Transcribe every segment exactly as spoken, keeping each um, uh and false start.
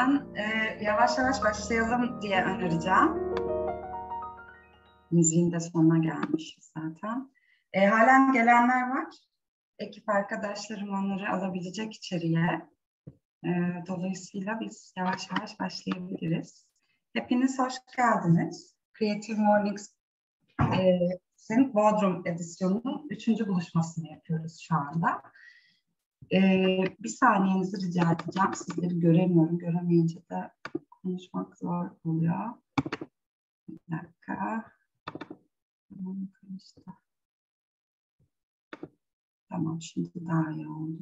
Ben e, yavaş yavaş başlayalım diye önereceğim. Müziğin de sonuna gelmişiz zaten. E, halen gelenler var. Ekip arkadaşlarım onları alabilecek içeriye. E, dolayısıyla biz yavaş yavaş başlayabiliriz. Hepiniz hoş geldiniz. Creative Mornings'in e, Bodrum edisyonunun üçüncü buluşmasını yapıyoruz şu anda. Ee, bir saniyenizi rica edeceğim. Sizleri göremiyorum. Göremeyince de konuşmak zor oluyor. Bir dakika. Tamam, karıştı. Tamam, şimdi daha iyi oldu.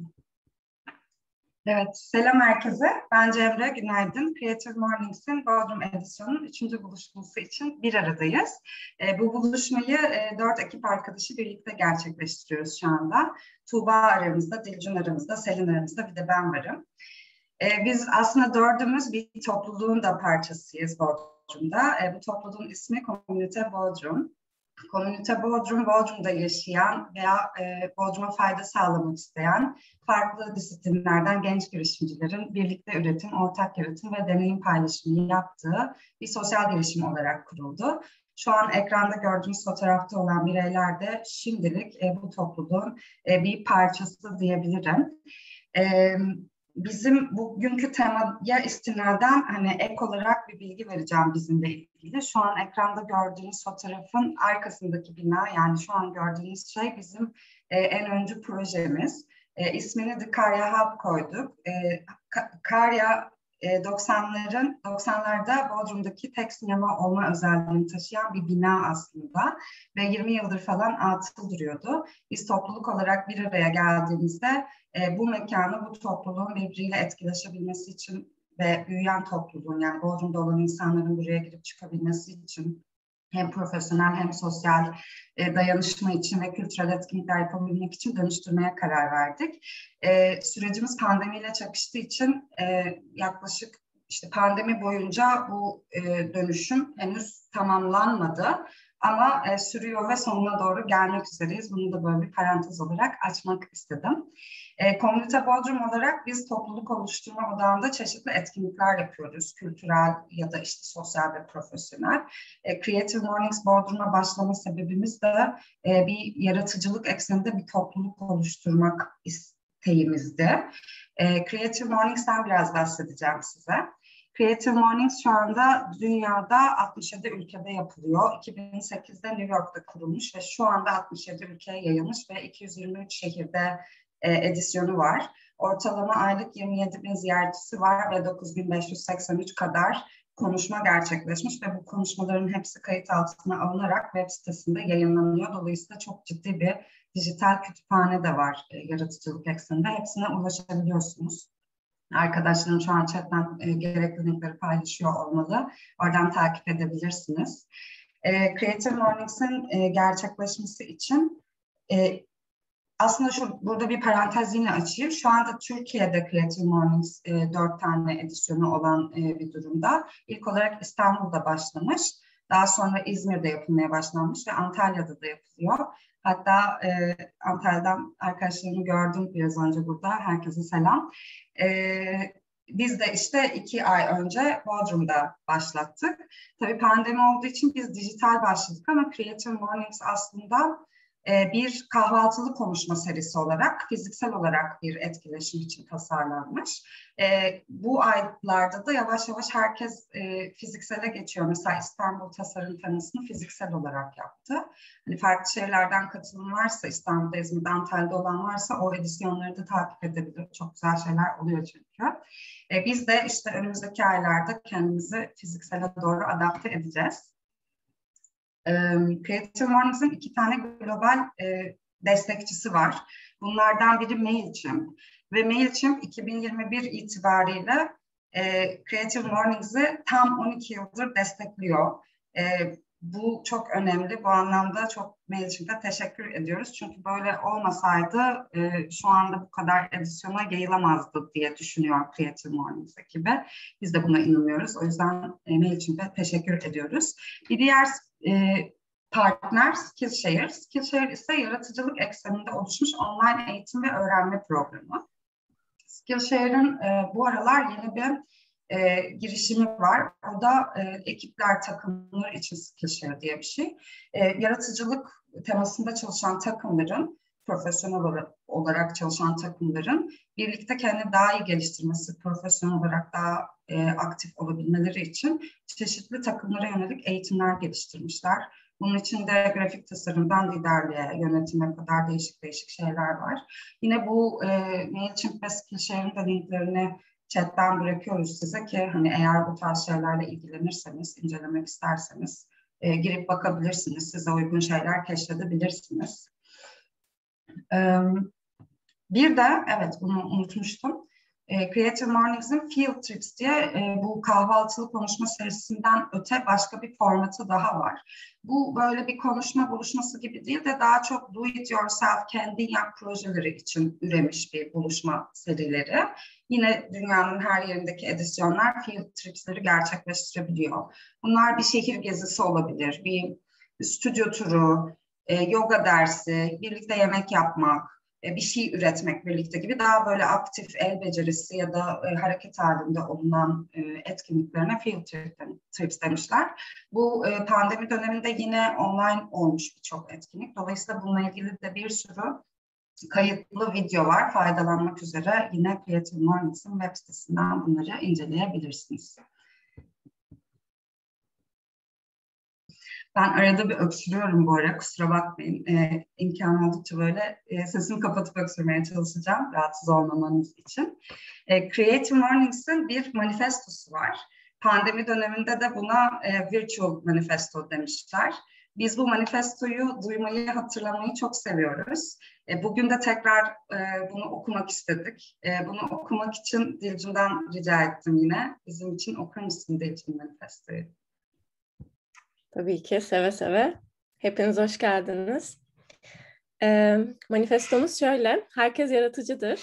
Evet, selam herkese. Ben Cemre, günaydın. Creative Mornings'in Bodrum edisyonunun üçüncü buluşması için bir aradayız. E, bu buluşmayı e, dört ekip arkadaşı birlikte gerçekleştiriyoruz şu anda. Tuğba aramızda, Dilcun aramızda, Selin aramızda, bir de ben varım. E, biz aslında dördümüz bir topluluğun da parçasıyız Bodrum'da. E, bu topluluğun ismi Komünite Bodrum. Komünite Bodrum, Bodrum'da yaşayan veya e, Bodrum'a fayda sağlamak isteyen farklı disiplinlerden genç girişimcilerin birlikte üretim, ortak yaratım ve deneyim paylaşımı yaptığı bir sosyal girişim olarak kuruldu. Şu an ekranda gördüğünüz fotoğrafta olan bireyler de şimdilik e, bu topluluğun e, bir parçası diyebilirim. E, Bizim bugünkü temaya istinaden hani ek olarak bir bilgi vereceğim bizimle ilgili. Şu an ekranda gördüğünüz fotoğrafın arkasındaki bina, yani şu an gördüğünüz şey bizim e, en öncü projemiz. E, ismini de Karya Hub koyduk. E, Karya e, doksanların doksanlarda Bodrum'daki tek sinema olma özelliğini taşıyan bir bina aslında ve yirmi yıldır falan atıl duruyordu. Biz topluluk olarak bir araya geldiğimizde e, bu mekanı, bu topluluğun birbiriyle etkileşebilmesi için ve büyüyen topluluğun, yani Bodrum'da olan insanların buraya girip çıkabilmesi için hem profesyonel hem sosyal e, dayanışma için ve kültürel etkinlikler yapabilmek için dönüştürmeye karar verdik. E, sürecimiz pandemiyle çakıştığı için e, yaklaşık işte pandemi boyunca bu e, dönüşüm henüz tamamlanmadı. Ama e, sürüyor ve sonuna doğru gelmek üzereyiz. Bunu da böyle bir parantez olarak açmak istedim. E, Komünite Bodrum olarak biz topluluk oluşturma odağında çeşitli etkinlikler yapıyoruz. Kültürel ya da işte sosyal ve profesyonel. E, Creative Mornings Bodrum'a başlama sebebimiz de e, bir yaratıcılık ekseninde bir topluluk oluşturmak isteğimizdi. E, Creative Mornings'ten biraz bahsedeceğim size. Creative Mornings şu anda dünyada altmış yedi ülkede yapılıyor. iki bin sekizde New York'ta kurulmuş ve şu anda altmış yedi ülkeye yayılmış ve iki yüz yirmi üç şehirde e, edisyonu var. Ortalama aylık yirmi yedi bin ziyaretçisi var ve dokuz bin beş yüz seksen üç kadar konuşma gerçekleşmiş ve bu konuşmaların hepsi kayıt altına alınarak web sitesinde yayınlanıyor. Dolayısıyla çok ciddi bir dijital kütüphane de var e, yaratıcılık ekseninde. Hepsine ulaşabiliyorsunuz. Arkadaşlarım şu an chatten e, gerekli linkleri paylaşıyor olmalı. Oradan takip edebilirsiniz. E, Creative Mornings'in e, gerçekleşmesi için e, aslında şu burada bir parantez yine açayım. Şu anda Türkiye'de Creative Mornings e, dört tane edisyonu olan e, bir durumda. İlk olarak İstanbul'da başlamış. Daha sonra İzmir'de yapılmaya başlanmış ve Antalya'da da yapılıyor. Hatta e, Antalya'dan arkadaşlarımı gördüm biraz önce burada. Herkese selam. E, biz de işte iki ay önce Bodrum'da başlattık. Tabii pandemi olduğu için biz dijital başladık ama Creative Mornings aslında e, bir kahvaltılı konuşma serisi olarak, fiziksel olarak bir etkileşim için tasarlanmış. E, bu aylarda da yavaş yavaş herkes e, fiziksele geçiyor. Mesela İstanbul Tasarım Tanısı'nı fiziksel olarak yaptı. Hani farklı şehirlerden katılım varsa, İstanbul'da, İzmir'de, Antalya'da olan varsa o edisyonları da takip edebilir. Çok güzel şeyler oluyor çünkü. E, biz de işte önümüzdeki aylarda kendimizi fiziksele doğru adapte edeceğiz. E, Creative Mornings'in iki tane global e, destekçisi var. Bunlardan biri MailChimp. Ve MailChimp iki bin yirmi bir itibariyle e, Creative Mornings'i tam on iki yıldır destekliyor. E, bu çok önemli. Bu anlamda çok MailChimp'e teşekkür ediyoruz. Çünkü böyle olmasaydı e, şu anda bu kadar edisyona yayılamazdı diye düşünüyor Creative Mornings ekibi. Biz de buna inanıyoruz. O yüzden e, MailChimp'e teşekkür ediyoruz. Bir diğer e, partner Skillshare. Skillshare ise yaratıcılık ekseninde oluşmuş online eğitim ve öğrenme programı. Skillshare'ın e, bu aralar yeni bir e, girişimi var. O da e, ekipler, takımlar için Skillshare diye bir şey. E, yaratıcılık temasında çalışan takımların, profesyonel olarak çalışan takımların birlikte kendini daha iyi geliştirmesi, profesyonel olarak daha e, aktif olabilmeleri için çeşitli takımlara yönelik eğitimler geliştirmişler. Bunun içinde grafik tasarımdan liderliğe, yönetime kadar değişik değişik şeyler var. Yine bu e, MailChimp ve Skillshare'ın da linklerini chatten bırakıyoruz size ki hani eğer bu tarz şeylerle ilgilenirseniz, incelemek isterseniz e, girip bakabilirsiniz. Size uygun şeyler keşfedebilirsiniz. E, bir de, evet bunu unutmuştum. E, Creative Mornings'in Field Trips diye e, bu kahvaltılı konuşma serisinden öte başka bir formatı daha var. Bu böyle bir konuşma buluşması gibi değil de daha çok do it yourself, kendin yap projeleri için üremiş bir buluşma serileri. Yine dünyanın her yerindeki edisyonlar Field Trips'leri gerçekleştirebiliyor. Bunlar bir şehir gezisi olabilir, bir stüdyo turu, e, yoga dersi, birlikte yemek yapmak, bir şey üretmek birlikte gibi daha böyle aktif el becerisi ya da e, hareket halinde olunan e, etkinliklerine field trips demişler. Bu e, pandemi döneminde yine online olmuş birçok etkinlik. Dolayısıyla bununla ilgili de bir sürü kayıtlı video var. Faydalanmak üzere yine Creative Mornings'in web sitesinden bunları inceleyebilirsiniz. Ben arada bir öksürüyorum bu ara, kusura bakmayın. Ee, imkan oldukça böyle e, sesimi kapatıp öksürmeye çalışacağım, rahatsız olmamanız için. E, Creative Mornings'in bir manifestosu var. Pandemi döneminde de buna e, Virtual Manifesto demişler. Biz bu manifestoyu duymayı, hatırlamayı çok seviyoruz. E, bugün de tekrar e, bunu okumak istedik. E, bunu okumak için Dilcim'den rica ettim yine. Bizim için okur musun Dilcim manifestoyu? Tabii ki, seve seve. Hepiniz hoş geldiniz. Ee, manifestomuz şöyle, herkes yaratıcıdır.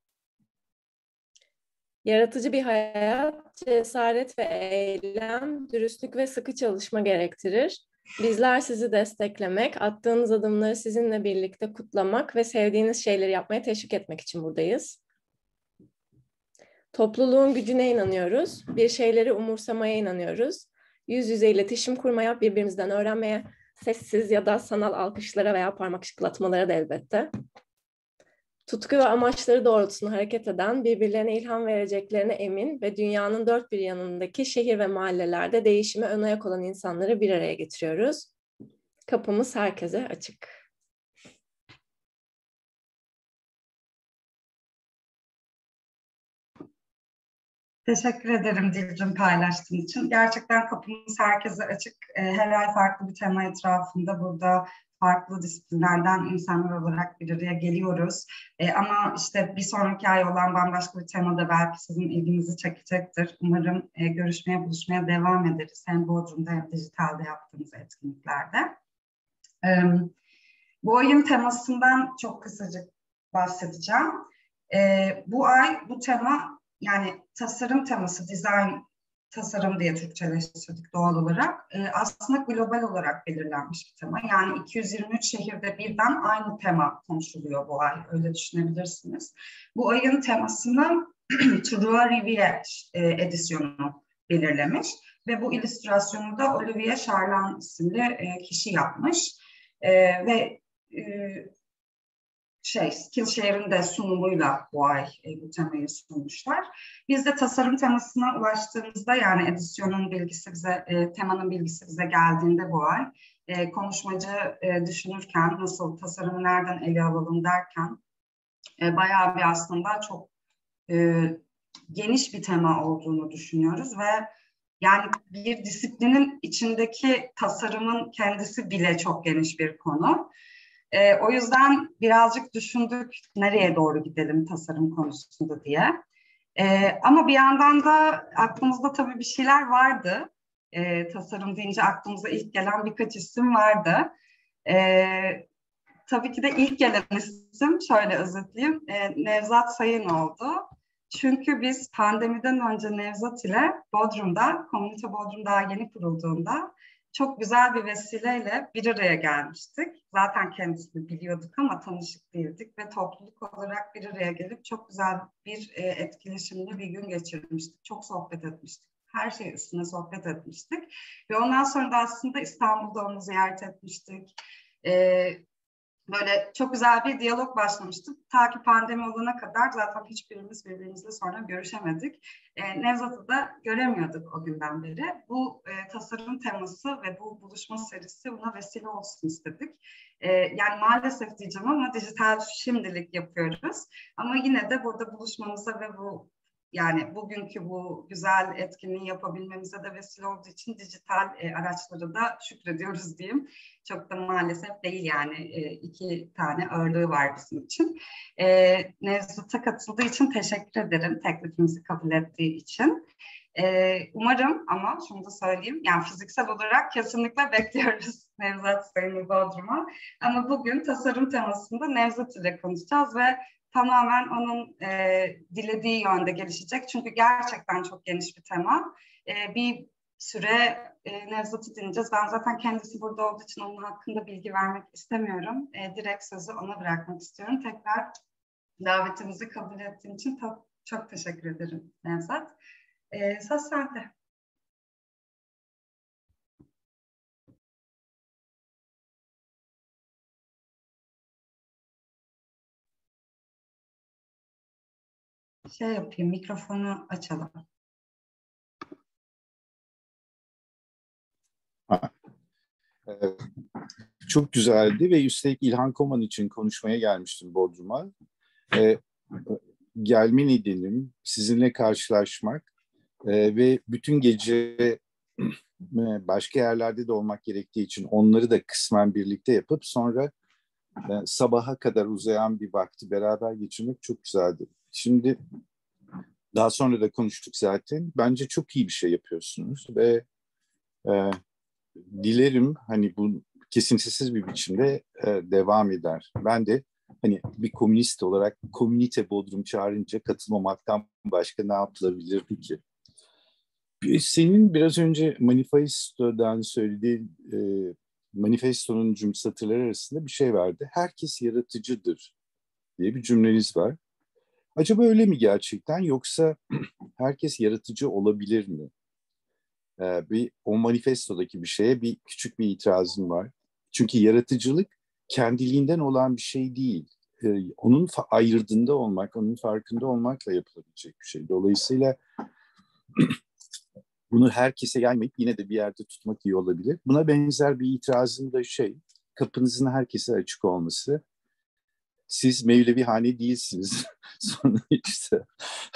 Yaratıcı bir hayat, cesaret ve eylem, dürüstlük ve sıkı çalışma gerektirir. Bizler sizi desteklemek, attığınız adımları sizinle birlikte kutlamak ve sevdiğiniz şeyleri yapmaya teşvik etmek için buradayız. Topluluğun gücüne inanıyoruz, bir şeyleri umursamaya inanıyoruz. Yüz yüze iletişim kurmaya, birbirimizden öğrenmeye, sessiz ya da sanal alkışlara veya parmak şıklatmalara da elbette. Tutku ve amaçları doğrultusunda hareket eden, birbirlerine ilham vereceklerine emin ve dünyanın dört bir yanındaki şehir ve mahallelerde değişime ön ayak olan insanları bir araya getiriyoruz. Kapımız herkese açık. Teşekkür ederim Dilcim paylaştığın için. Gerçekten kapımız herkese açık. Her ay farklı bir tema etrafında burada farklı disiplinlerden insanlar olarak bir araya geliyoruz. Ama işte bir sonraki ay olan bambaşka bir temada belki sizin ilginizi çekecektir. Umarım görüşmeye, buluşmaya devam ederiz. Hem Bodrum'da hem dijitalde yaptığımız etkinliklerde. Bu ayın temasından çok kısaca bahsedeceğim. Bu ay bu tema, yani tasarım teması, design tasarım diye Türkçeleştirdik doğal olarak. E, aslında global olarak belirlenmiş bir tema. Yani iki yüz yirmi üç şehirde birden aynı tema konuşuluyor bu ay. Öyle düşünebilirsiniz. Bu ayın temasını Trois Rivières e, edisyonu belirlemiş. Ve bu illüstrasyonu da Olivier Charland isimli e, kişi yapmış. E, ve e, şey, Skillshare'ın de sunumuyla bu ay e, bu temayı sunmuşlar. Biz de tasarım temasına ulaştığımızda, yani edisyonun bilgisi bize, e, temanın bilgisi bize geldiğinde bu ay e, konuşmacı e, düşünürken nasıl tasarımı nereden ele alalım derken e, bayağı bir aslında çok e, geniş bir tema olduğunu düşünüyoruz ve yani bir disiplinin içindeki tasarımın kendisi bile çok geniş bir konu. E, o yüzden birazcık düşündük nereye doğru gidelim tasarım konusunda diye. E, ama bir yandan da aklımızda tabii bir şeyler vardı. E, tasarım deyince aklımıza ilk gelen birkaç isim vardı. E, tabii ki de ilk gelen isim, şöyle özetleyeyim, e, Nevzat Sayın oldu. Çünkü biz pandemiden önce Nevzat ile Bodrum'da, Komünite Bodrum daha yeni kurulduğunda çok güzel bir vesileyle bir araya gelmiştik. Zaten kendisini biliyorduk ama tanışık değildik ve topluluk olarak bir araya gelip çok güzel bir e, etkileşimli bir gün geçirmiştik. Çok sohbet etmiştik. Her şey üstüne sohbet etmiştik. Ve ondan sonra da aslında İstanbul'da onu ziyaret etmiştik. E, Böyle çok güzel bir diyalog başlamıştı. Ta ki pandemi olana kadar zaten hiçbirimiz birbirimizle sonra görüşemedik. E, Nevzat'ı da göremiyorduk o günden beri. Bu e, tasarım teması ve bu buluşma serisi buna vesile olsun istedik. E, yani maalesef diyeceğim ama dijital şimdilik yapıyoruz. Ama yine de burada buluşmamıza ve bu yani bugünkü bu güzel etkinliği yapabilmemize de vesile olduğu için dijital e, araçları da şükrediyoruz diyeyim. Çok da maalesef değil yani e, iki tane ağırlığı var bizim için. E, Nevzat'a katıldığı için teşekkür ederim teklifimizi kabul ettiği için. E, umarım ama şunu da söyleyeyim yani fiziksel olarak kesinlikle bekliyoruz Nevzat Sayın'ı Bodrum'a. Ama bugün tasarım temasında Nevzat ile konuşacağız ve tamamen onun e, dilediği yönde gelişecek. Çünkü gerçekten çok geniş bir tema. E, bir süre e, Nevzat'ı dinleyeceğiz. Ben zaten kendisi burada olduğu için onun hakkında bilgi vermek istemiyorum. E, direkt sözü ona bırakmak istiyorum. Tekrar davetimizi kabul ettiğin için çok, çok teşekkür ederim Nevzat. E, söz sende. Şey yapayım, mikrofonu açalım. Ha. Evet. Çok güzeldi ve üstelik İlhan Koman için konuşmaya gelmiştim Bodrum'a. Ee, gelme nedenim sizinle karşılaşmak e, ve bütün gece başka yerlerde de olmak gerektiği için onları da kısmen birlikte yapıp sonra e, sabaha kadar uzayan bir vakti beraber geçirmek çok güzeldi. Şimdi daha sonra da konuştuk zaten. Bence çok iyi bir şey yapıyorsunuz ve e, dilerim hani bu kesintisiz bir biçimde e, devam eder. Ben de hani bir komünist olarak komünite Bodrum çağırınca katılmamaktan başka ne yapılabilirdi ki? Senin biraz önce manifestodan söylediğin e, manifestonun cümle satırları arasında bir şey vardı. Herkes yaratıcıdır diye bir cümleniz var. Acaba öyle mi gerçekten yoksa herkes yaratıcı olabilir mi? Ee, bir o manifestodaki bir şeye bir küçük bir itirazım var. Çünkü yaratıcılık kendiliğinden olan bir şey değil. Ee, onun fa- ayırdığında olmak, onun farkında olmakla yapılabilecek bir şey. Dolayısıyla bunu herkese yaymayıp yine de bir yerde tutmak iyi olabilir. Buna benzer bir itirazım da şey, kapınızın herkese açık olması. Siz Mevlevihane değilsiniz. Sonra işte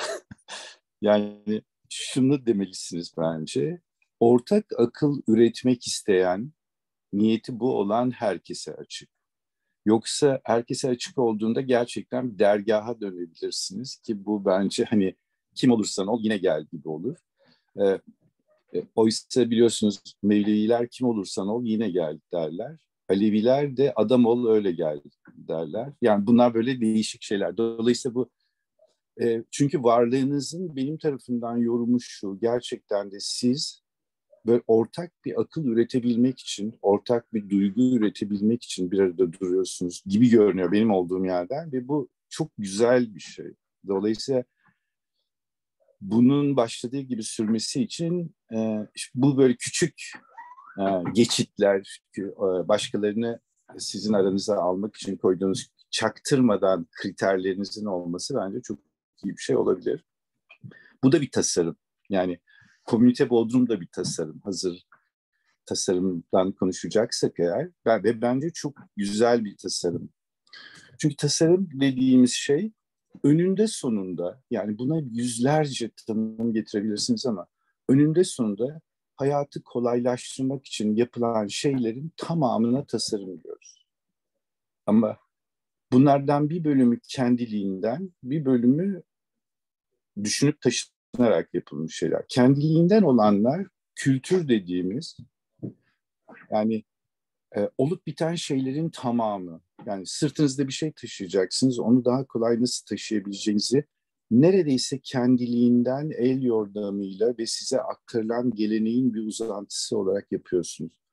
yani şunu demelisiniz bence. Ortak akıl üretmek isteyen, niyeti bu olan herkese açık. Yoksa herkese açık olduğunda gerçekten bir dergaha dönebilirsiniz ki bu bence hani kim olursan ol yine gel gibi olur. Ee, e, oysa biliyorsunuz Mevleviler kim olursan ol yine gel derler. Aleviler de adam ol öyle gel derler. Yani bunlar böyle değişik şeyler. Dolayısıyla bu e, çünkü varlığınızın benim tarafımdan yorumu şu, gerçekten de siz böyle ortak bir akıl üretebilmek için, ortak bir duygu üretebilmek için bir arada duruyorsunuz gibi görünüyor benim olduğum yerden ve bu çok güzel bir şey. Dolayısıyla bunun başladığı gibi sürmesi için e, bu böyle küçük e, geçitler, e, başkalarını sizin aranıza almak için koyduğunuz çaktırmadan kriterlerinizin olması bence çok iyi bir şey olabilir. Bu da bir tasarım. Yani Komünite Bodrum da bir tasarım. Hazır tasarımdan konuşacaksak eğer ben, ve bence çok güzel bir tasarım. Çünkü tasarım dediğimiz şey önünde sonunda yani buna yüzlerce tanım getirebilirsiniz ama önünde sonunda hayatı kolaylaştırmak için yapılan şeylerin tamamına tasarım diyoruz. Ama bunlardan bir bölümü kendiliğinden, bir bölümü düşünüp taşınarak yapılmış şeyler. Kendiliğinden olanlar kültür dediğimiz yani e, olup biten şeylerin tamamı. Yani sırtınızda bir şey taşıyacaksınız. Onu daha kolay nasıl taşıyabileceğinizi neredeyse kendiliğinden el yordamıyla ve size aktarılan geleneğin bir uzantısı olarak yapıyorsunuz.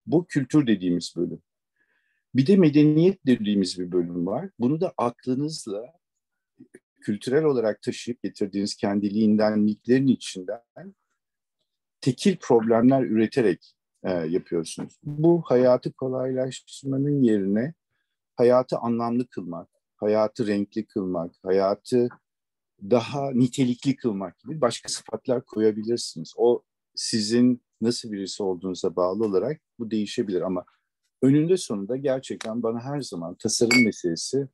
Bu kültür dediğimiz bölüm. Bir de medeniyet dediğimiz bir bölüm var. Bunu da aklınızla kültürel olarak taşıyıp getirdiğiniz kendiliğindenliklerin içinden tekil problemler üreterek e, yapıyorsunuz. Bu hayatı kolaylaştırmanın yerine hayatı anlamlı kılmak, hayatı renkli kılmak, hayatı daha nitelikli kılmak gibi başka sıfatlar koyabilirsiniz. O sizin nasıl birisi olduğunuza bağlı olarak bu değişebilir ama önünde sonunda gerçekten bana her zaman tasarım meselesi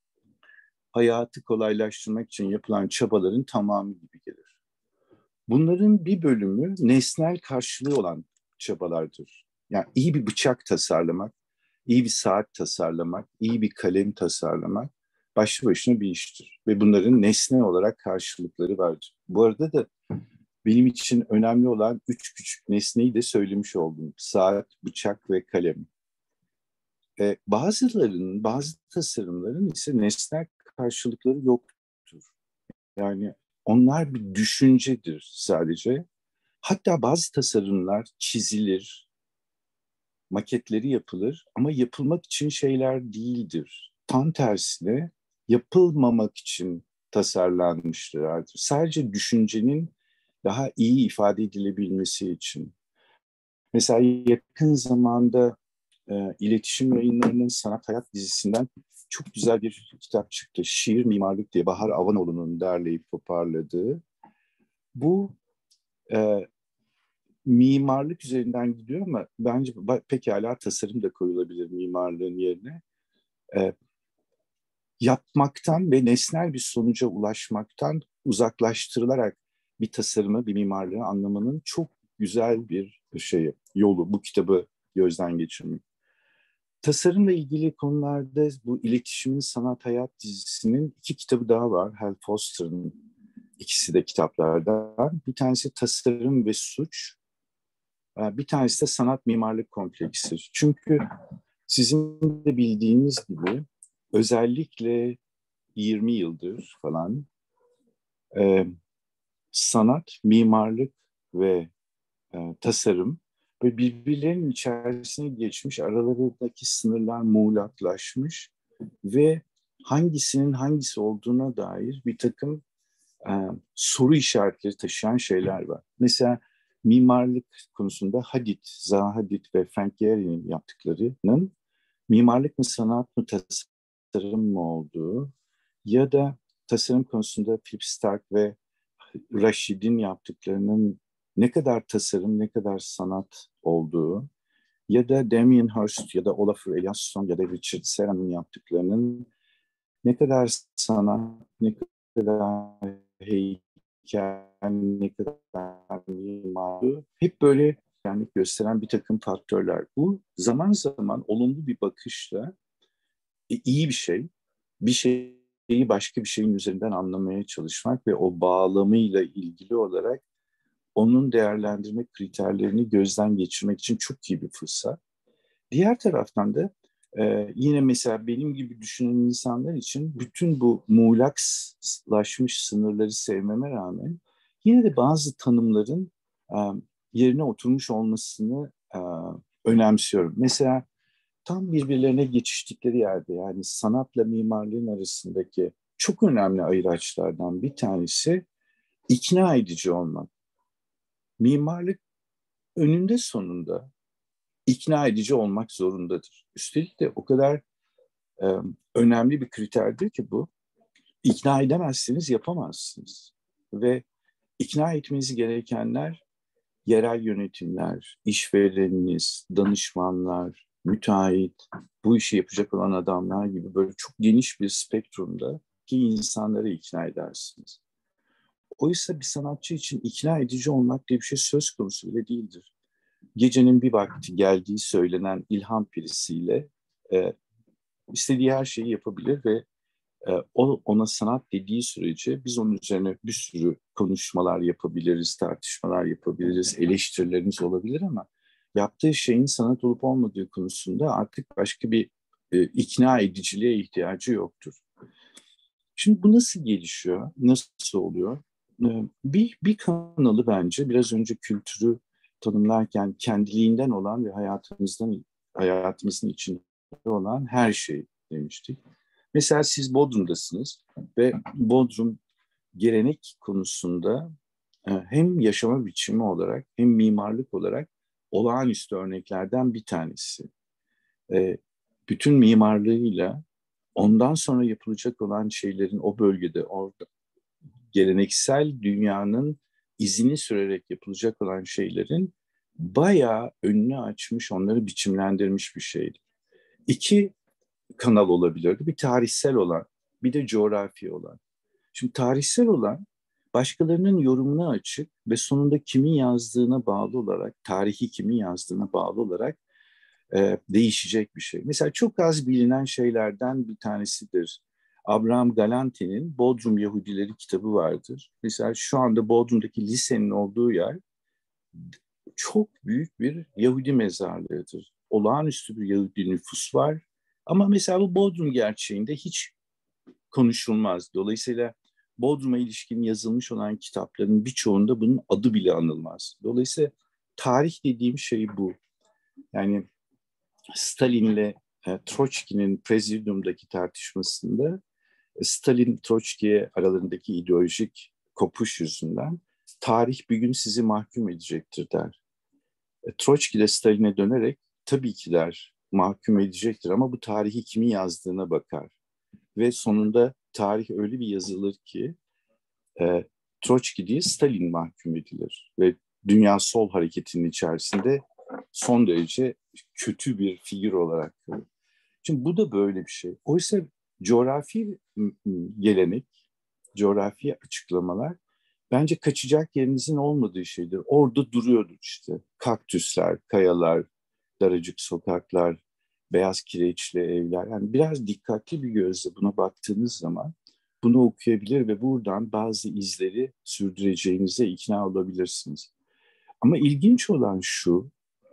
hayatı kolaylaştırmak için yapılan çabaların tamamı gibi gelir. Bunların bir bölümü nesnel karşılığı olan çabalardır. Yani iyi bir bıçak tasarlamak, iyi bir saat tasarlamak, iyi bir kalem tasarlamak başlı başına bir iştir. Ve bunların nesne olarak karşılıkları vardır. Bu arada da benim için önemli olan üç küçük nesneyi de söylemiş oldum. Saat, bıçak ve kalem. Ee, bazılarının, bazı tasarımların ise nesnel karşılıkları yoktur. Yani onlar bir düşüncedir sadece. Hatta bazı tasarımlar çizilir, maketleri yapılır ama yapılmak için şeyler değildir. Tam tersine yapılmamak için tasarlanmıştır. Sadece düşüncenin daha iyi ifade edilebilmesi için. Mesela yakın zamanda e, iletişim yayınlarının Sanat Hayat dizisinden çok güzel bir kitap çıktı. Şiir Mimarlık diye Bahar Avanoğlu'nun derleyip toparladığı. Bu e, mimarlık üzerinden gidiyor ama bence pekala tasarım da koyulabilir mimarlığın yerine. E, yapmaktan ve nesnel bir sonuca ulaşmaktan uzaklaştırılarak bir tasarımı, bir mimarlığı anlamanın çok güzel bir şeyi, yolu. Bu kitabı gözden geçirmek. Tasarımla ilgili konularda bu iletişimin Sanat Hayat dizisinin iki kitabı daha var. Hal Foster'ın ikisi de kitaplardan. Bir tanesi Tasarım ve Suç. Bir tanesi de Sanat Mimarlık Kompleksi. Çünkü sizin de bildiğiniz gibi özellikle yirmi yıldır falan e, sanat, mimarlık ve e, tasarım ve birbirlerinin içerisine geçmiş, aralarındaki sınırlar muğlaklaşmış ve hangisinin hangisi olduğuna dair bir takım e, soru işaretleri taşıyan şeyler var. Mesela mimarlık konusunda Hadid, Zaha Hadid ve Frank Gehry'nin yaptıklarının mimarlık mı, sanat mı, tasarım mı olduğu ya da tasarım konusunda Philip Stark ve Rashid'in yaptıklarının ne kadar tasarım, ne kadar sanat olduğu ya da Damien Hirst ya da Olafur Eliasson ya da Richard Serra'nın yaptıklarının ne kadar sanat, ne kadar heykel, ne kadar mimari, hep böyle yani gösteren bir takım faktörler. Bu zaman zaman olumlu bir bakışla iyi bir şey, bir şeyi başka bir şeyin üzerinden anlamaya çalışmak ve o bağlamıyla ilgili olarak onun değerlendirme kriterlerini gözden geçirmek için çok iyi bir fırsat. Diğer taraftan da e, yine mesela benim gibi düşünen insanlar için bütün bu muğlaklaşmış sınırları sevmeme rağmen yine de bazı tanımların e, yerine oturmuş olmasını e, önemsiyorum. Mesela tam birbirlerine geçiştikleri yerde yani sanatla mimarlığın arasındaki çok önemli ayıraçlardan bir tanesi ikna edici olmak. Mimarlık önünde sonunda ikna edici olmak zorundadır. Üstelik de o kadar e, önemli bir kriterdir ki bu. İkna edemezseniz yapamazsınız. Ve ikna etmeniz gerekenler yerel yönetimler, işvereniniz, danışmanlar, müteahhit, bu işi yapacak olan adamlar gibi böyle çok geniş bir spektrumda ki insanları ikna edersiniz. Oysa bir sanatçı için ikna edici olmak diye bir şey söz konusu bile değildir. Gecenin bir vakti geldiği söylenen ilham pirisiyle e, istediği her şeyi yapabilir ve e, o ona sanat dediği sürece biz onun üzerine bir sürü konuşmalar yapabiliriz, tartışmalar yapabiliriz, eleştirilerimiz olabilir ama yaptığı şeyin sanat olup olmadığı konusunda artık başka bir e, ikna ediciliğe ihtiyacı yoktur. Şimdi bu nasıl gelişiyor, nasıl oluyor? E, bir, bir kanalı bence biraz önce kültürü tanımlarken kendiliğinden olan ve hayatımızdan hayatımızın içinde olan her şey demiştik. Mesela siz Bodrum'dasınız ve Bodrum gelenek konusunda hem yaşama biçimi olarak hem mimarlık olarak olağanüstü örneklerden bir tanesi. Bütün mimarlığıyla ondan sonra yapılacak olan şeylerin o bölgede, orada geleneksel dünyanın izini sürerek yapılacak olan şeylerin bayağı önünü açmış, onları biçimlendirmiş bir şeydi. İki kanal olabilirdi. Bir tarihsel olan, bir de coğrafi olan. Şimdi tarihsel olan başkalarının yorumuna açık ve sonunda kimin yazdığına bağlı olarak, tarihi kimin yazdığına bağlı olarak e, değişecek bir şey. Mesela çok az bilinen şeylerden bir tanesidir. Abraham Galante'nin Bodrum Yahudileri kitabı vardır. Mesela şu anda Bodrum'daki lisenin olduğu yer çok büyük bir Yahudi mezarlığıdır. Olağanüstü bir Yahudi nüfus var. Ama mesela bu Bodrum gerçeğinde hiç konuşulmaz. Dolayısıyla Bodrum'a ilişkin yazılmış olan kitapların birçoğunda bunun adı bile anılmaz. Dolayısıyla tarih dediğim şey bu. Yani Stalin'le e, Troçki'nin Prezidyum'daki tartışmasında Stalin Troçki'ye aralarındaki ideolojik kopuş yüzünden tarih bir gün sizi mahkum edecektir der. E, Troçki de Stalin'e dönerek tabii ki der mahkum edecektir ama bu tarihi kimin yazdığına bakar. Ve sonunda tarih öyle bir yazılır ki e, Troçki diye Stalin mahkum edilir. Ve Dünya Sol Hareketi'nin içerisinde son derece kötü bir figür olarak kalır. Şimdi bu da böyle bir şey. Oysa coğrafi gelenek, coğrafi açıklamalar bence kaçacak yerinizin olmadığı şeydir. Orada duruyordur işte. Kaktüsler, kayalar, daracık sokaklar, beyaz kireçli evler. Yani biraz dikkatli bir gözle buna baktığınız zaman bunu okuyabilir ve buradan bazı izleri sürdüreceğinize ikna olabilirsiniz. Ama ilginç olan şu,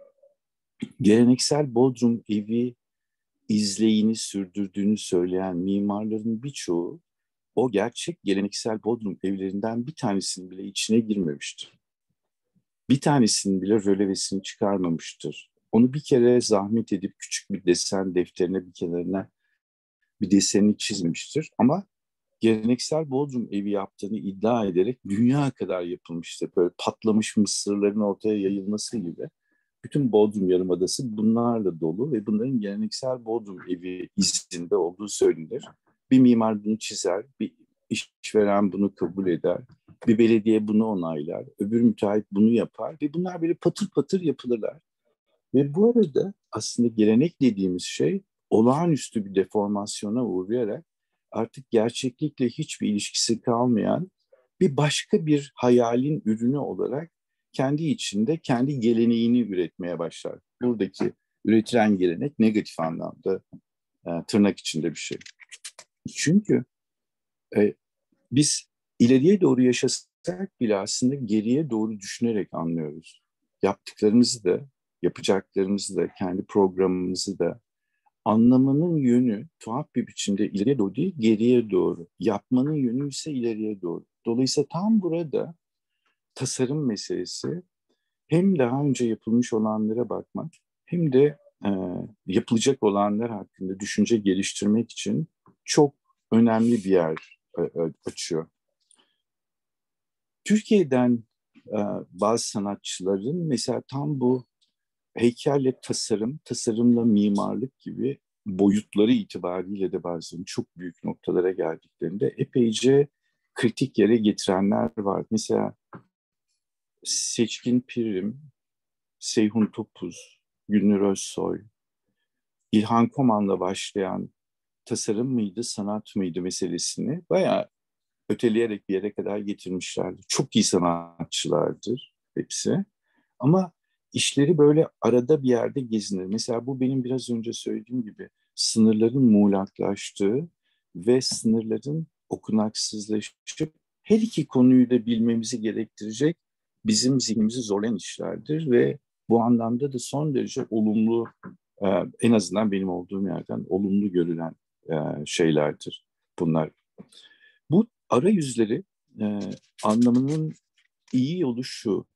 geleneksel Bodrum evi izleyini sürdürdüğünü söyleyen mimarların birçoğu o gerçek geleneksel Bodrum evlerinden bir tanesinin bile içine girmemiştir. Bir tanesinin bile rölevesini çıkarmamıştır. Onu bir kere zahmet edip küçük bir desen defterine bir kenarına bir desenini çizmiştir. Ama geleneksel Bodrum evi yaptığını iddia ederek dünya kadar yapılmıştır. Böyle patlamış mısırların ortaya yayılması gibi. Bütün Bodrum Yarımadası bunlarla dolu ve bunların geleneksel Bodrum evi izinde olduğu söylenir. Bir mimar bunu çizer, bir işveren bunu kabul eder, bir belediye bunu onaylar, öbür müteahhit bunu yapar ve bunlar böyle patır patır yapılırlar. Ve bu arada aslında gelenek dediğimiz şey olağanüstü bir deformasyona uğrayarak artık gerçeklikle hiçbir ilişkisi kalmayan bir başka bir hayalin ürünü olarak kendi içinde kendi geleneğini üretmeye başlar. Buradaki üretilen gelenek negatif anlamda e, tırnak içinde bir şey. Çünkü e, biz ileriye doğru yaşasak bile aslında geriye doğru düşünerek anlıyoruz. Yaptıklarımızı da, yapacaklarımızı da, kendi programımızı da anlamanın yönü tuhaf bir biçimde ileriye doğru değil, geriye doğru. Yapmanın yönü ise ileriye doğru. Dolayısıyla tam burada tasarım meselesi hem daha önce yapılmış olanlara bakmak hem de e, yapılacak olanlar hakkında düşünce geliştirmek için çok önemli bir yer e, açıyor. Türkiye'den e, bazı sanatçıların mesela tam bu heykelle tasarım, tasarımla mimarlık gibi boyutları itibariyle de bazen çok büyük noktalara geldiklerinde epeyce kritik yere getirenler var. Mesela Seçkin Pirim, Seyhun Topuz, Gülnur Özsoy, İlhan Koman'la başlayan tasarım mıydı, sanat mıydı meselesini bayağı öteleyerek bir yere kadar getirmişlerdi. Çok iyi sanatçılardır hepsi. Ama işleri böyle arada bir yerde gezinir. Mesela bu benim biraz önce söylediğim gibi sınırların muğlaklaştığı ve sınırların okunaksızlaşıp her iki konuyu da bilmemizi gerektirecek bizim zihnimizi zorlayan işlerdir ve bu anlamda da son derece olumlu, en azından benim olduğum yerden olumlu görülen şeylerdir bunlar. Bu arayüzleri anlamının iyi yolu şu: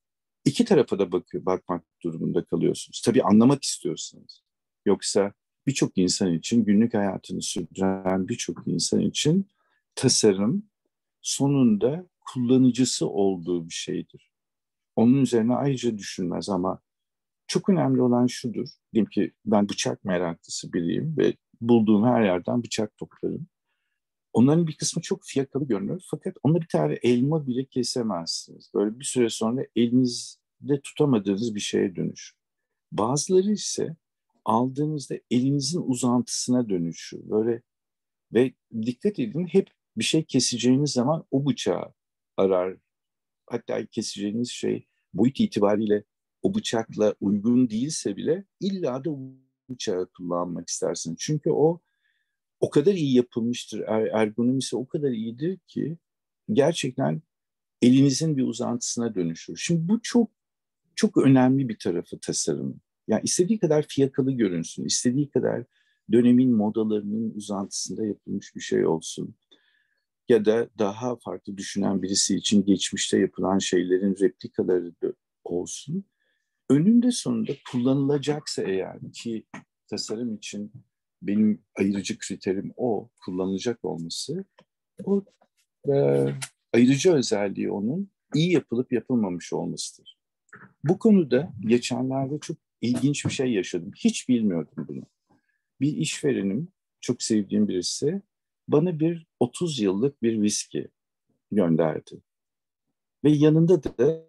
iki tarafa da bakıyor, bakmak durumunda kalıyorsunuz. Tabii anlamak istiyorsanız. Yoksa birçok insan için, günlük hayatını sürdüren birçok insan için tasarım sonunda kullanıcısı olduğu bir şeydir. Onun üzerine ayrıca düşünmez ama çok önemli olan şudur. Diyelim ki ben bıçak meraklısı biriyim ve bulduğum her yerden bıçak toplarım. Onların bir kısmı çok fiyakalı görünür fakat onunla bir tane elma bile kesemezsiniz. Böyle bir süre sonra elinizde tutamadığınız bir şeye dönüşür. Bazıları ise aldığınızda elinizin uzantısına dönüşür. Böyle ve dikkat edin, hep bir şey keseceğiniz zaman o bıçağı arar. Hatta keseceğiniz şey boyut itibariyle o bıçakla uygun değilse bile illa da o bıçağı kullanmak istersiniz. Çünkü o o kadar iyi yapılmıştır, er, ergonomisi o kadar iyidir ki gerçekten elinizin bir uzantısına dönüşür. Şimdi bu çok çok önemli bir tarafı tasarımın. Yani istediği kadar fiyakalı görünsün, istediği kadar dönemin modalarının uzantısında yapılmış bir şey olsun. Ya da daha farklı düşünen birisi için geçmişte yapılan şeylerin replikaları da olsun. Önünde sonunda kullanılacaksa eğer, ki tasarım için benim ayırıcı kriterim o, kullanılacak olması. O e, ayırıcı özelliği onun iyi yapılıp yapılmamış olmasıdır. Bu konuda geçenlerde çok ilginç bir şey yaşadım. Hiç bilmiyordum bunu. Bir işverenim, çok sevdiğim birisi, bana bir otuz yıllık bir viski gönderdi. Ve yanında da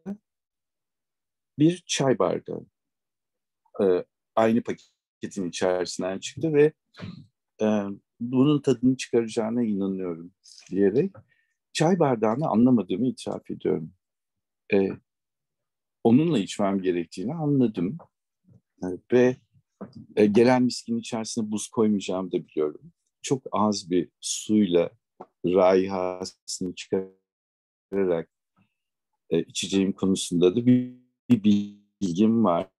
bir çay bardağı. Ee, aynı paketin içerisinden çıktı ve e, bunun tadını çıkaracağına inanıyorum diyerek çay bardağını anlamadığımı itiraf ediyorum. Ee, onunla içmem gerektiğini anladım. Ee, ve e, gelen viskinin içerisine buz koymayacağımı da biliyorum. Çok az bir suyla raihasını çıkararak e, içeceğim konusunda da bir, bir bilgim var.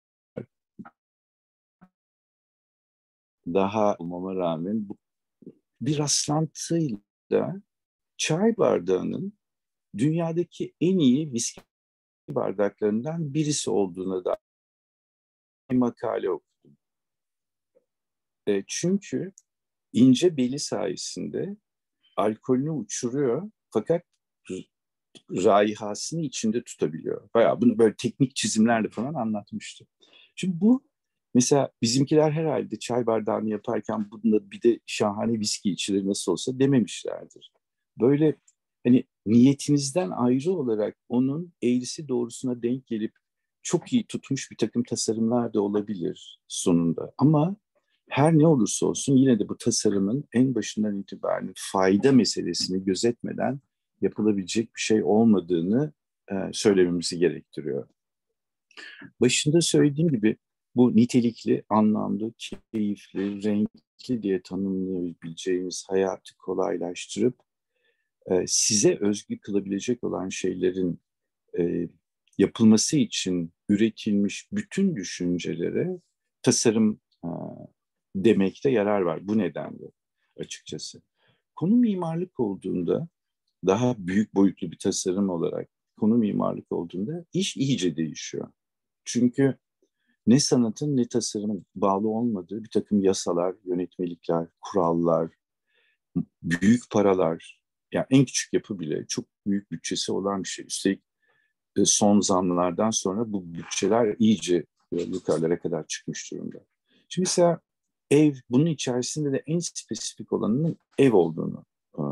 Daha olmama rağmen bu, bir rastlantıyla çay bardağının dünyadaki en iyi viski bardaklarından birisi olduğuna dair bir makale okudum. E, çünkü ince beli sayesinde alkolünü uçuruyor fakat raihasını içinde tutabiliyor. Bayağı bunu böyle teknik çizimlerle falan anlatmıştı. Şimdi bu mesela bizimkiler herhalde çay bardağını yaparken bunda bir de şahane viski içilir nasıl olsa dememişlerdir. Böyle hani niyetinizden ayrı olarak onun eğrisi doğrusuna denk gelip çok iyi tutmuş bir takım tasarımlar da olabilir sonunda. Ama her ne olursa olsun yine de bu tasarımın en başından itibaren fayda meselesini gözetmeden yapılabilecek bir şey olmadığını e, söylememizi gerektiriyor. Başında söylediğim gibi bu nitelikli, anlamlı, keyifli, renkli diye tanımlayabileceğimiz hayatı kolaylaştırıp e, size özgü kılabilecek olan şeylerin e, yapılması için üretilmiş bütün düşüncelere tasarım e, demekte yarar var. Bu nedenle açıkçası. Konu mimarlık olduğunda, daha büyük boyutlu bir tasarım olarak konu mimarlık olduğunda iş iyice değişiyor. Çünkü ne sanatın ne tasarımın bağlı olmadığı bir takım yasalar, yönetmelikler, kurallar, büyük paralar, yani en küçük yapı bile çok büyük bütçesi olan bir şey. Üstelik son zamlardan sonra bu bütçeler iyice yukarılara kadar çıkmış durumda. Şimdi mesela ev, bunun içerisinde de en spesifik olanının ev olduğunu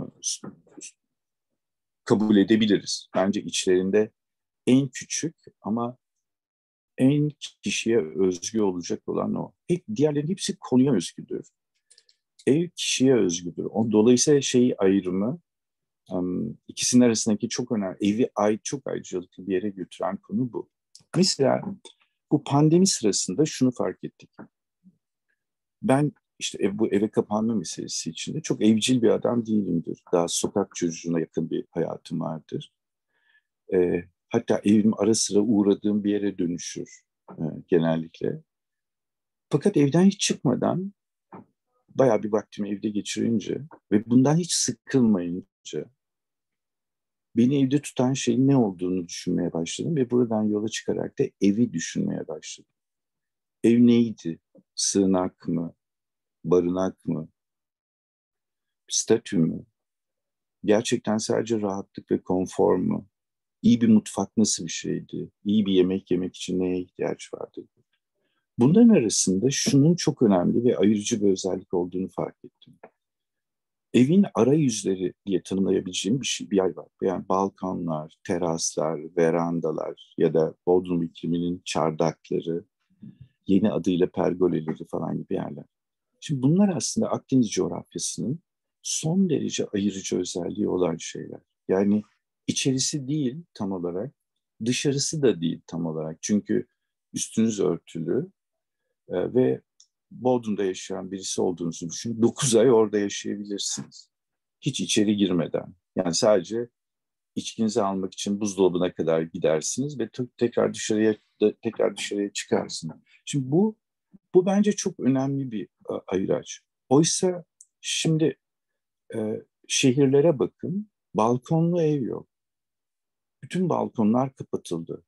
kabul edebiliriz. Bence içlerinde en küçük ama en kişiye özgü olacak olan o. Hep, diğerlerinin hepsi konuya özgüdür. Ev kişiye özgüdür. O, dolayısıyla şey ayrımı, um, ikisinin arasındaki çok önemli, evi ait çok ayrıcalıklı bir yere götüren konu bu. Mesela bu pandemi sırasında şunu fark ettik. Ben işte ev, bu eve kapanma meselesi içinde çok evcil bir adam değilimdir. Daha sokak çocuğuna yakın bir hayatım vardır. E, hatta evim ara sıra uğradığım bir yere dönüşür e, genellikle. Fakat evden hiç çıkmadan bayağı bir vaktimi evde geçirince ve bundan hiç sıkılmayınca beni evde tutan şeyin ne olduğunu düşünmeye başladım ve buradan yola çıkarak da evi düşünmeye başladım. Ev neydi? Sığınak mı? Barınak mı? Statü mü? Gerçekten sadece rahatlık ve konfor mu? İyi bir mutfak nasıl bir şeydi? İyi bir yemek yemek için neye ihtiyaç vardı? Bunların arasında şunun çok önemli ve ayırıcı bir özellik olduğunu fark ettim. Evin arayüzleri diye tanımlayabileceğim bir şey, bir yer var. Yani balkonlar, teraslar, verandalar ya da Bodrum ikliminin çardakları, yeni adıyla pergoleleri falan gibi yerler. Şimdi bunlar aslında Akdeniz coğrafyasının son derece ayırıcı özelliği olan şeyler. Yani içerisi değil tam olarak, dışarısı da değil tam olarak. Çünkü üstünüz örtülü e, ve Bodrum'da yaşayan birisi olduğunuzu düşünün. dokuz ay orada yaşayabilirsiniz. Hiç içeri girmeden. Yani sadece içkinizi almak için buzdolabına kadar gidersiniz ve tekrar dışarıya tekrar dışarıya çıkarsınız. Şimdi bu bu bence çok önemli bir ayıraç. Oysa şimdi e, şehirlere bakın, balkonlu ev yok. Bütün balkonlar kapatıldı.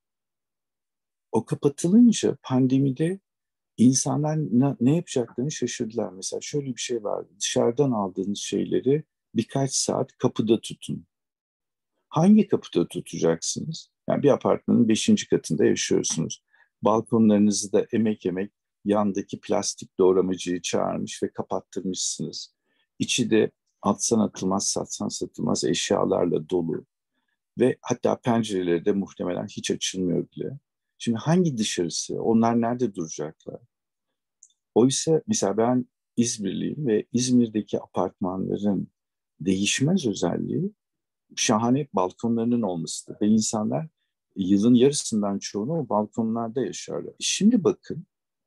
O kapatılınca pandemide insanlar ne, ne yapacaklarını şaşırdılar. Mesela şöyle bir şey vardı. Dışarıdan aldığınız şeyleri birkaç saat kapıda tutun. Hangi kapıda tutacaksınız? Yani bir apartmanın beşinci katında yaşıyorsunuz. Balkonlarınızı da emek emek yandaki plastik doğramacıyı çağırmış ve kapattırmışsınız. İçi de atsan atılmaz, satsan satılmaz eşyalarla dolu. Ve hatta pencereleri de muhtemelen hiç açılmıyor bile. Şimdi hangi dışarısı? Onlar nerede duracaklar? Oysa mesela ben İzmirliyim ve İzmir'deki apartmanların değişmez özelliği şahane balkonlarının olmasıdır. Ve insanlar yılın yarısından çoğunu o balkonlarda yaşarlar. Şimdi bakın,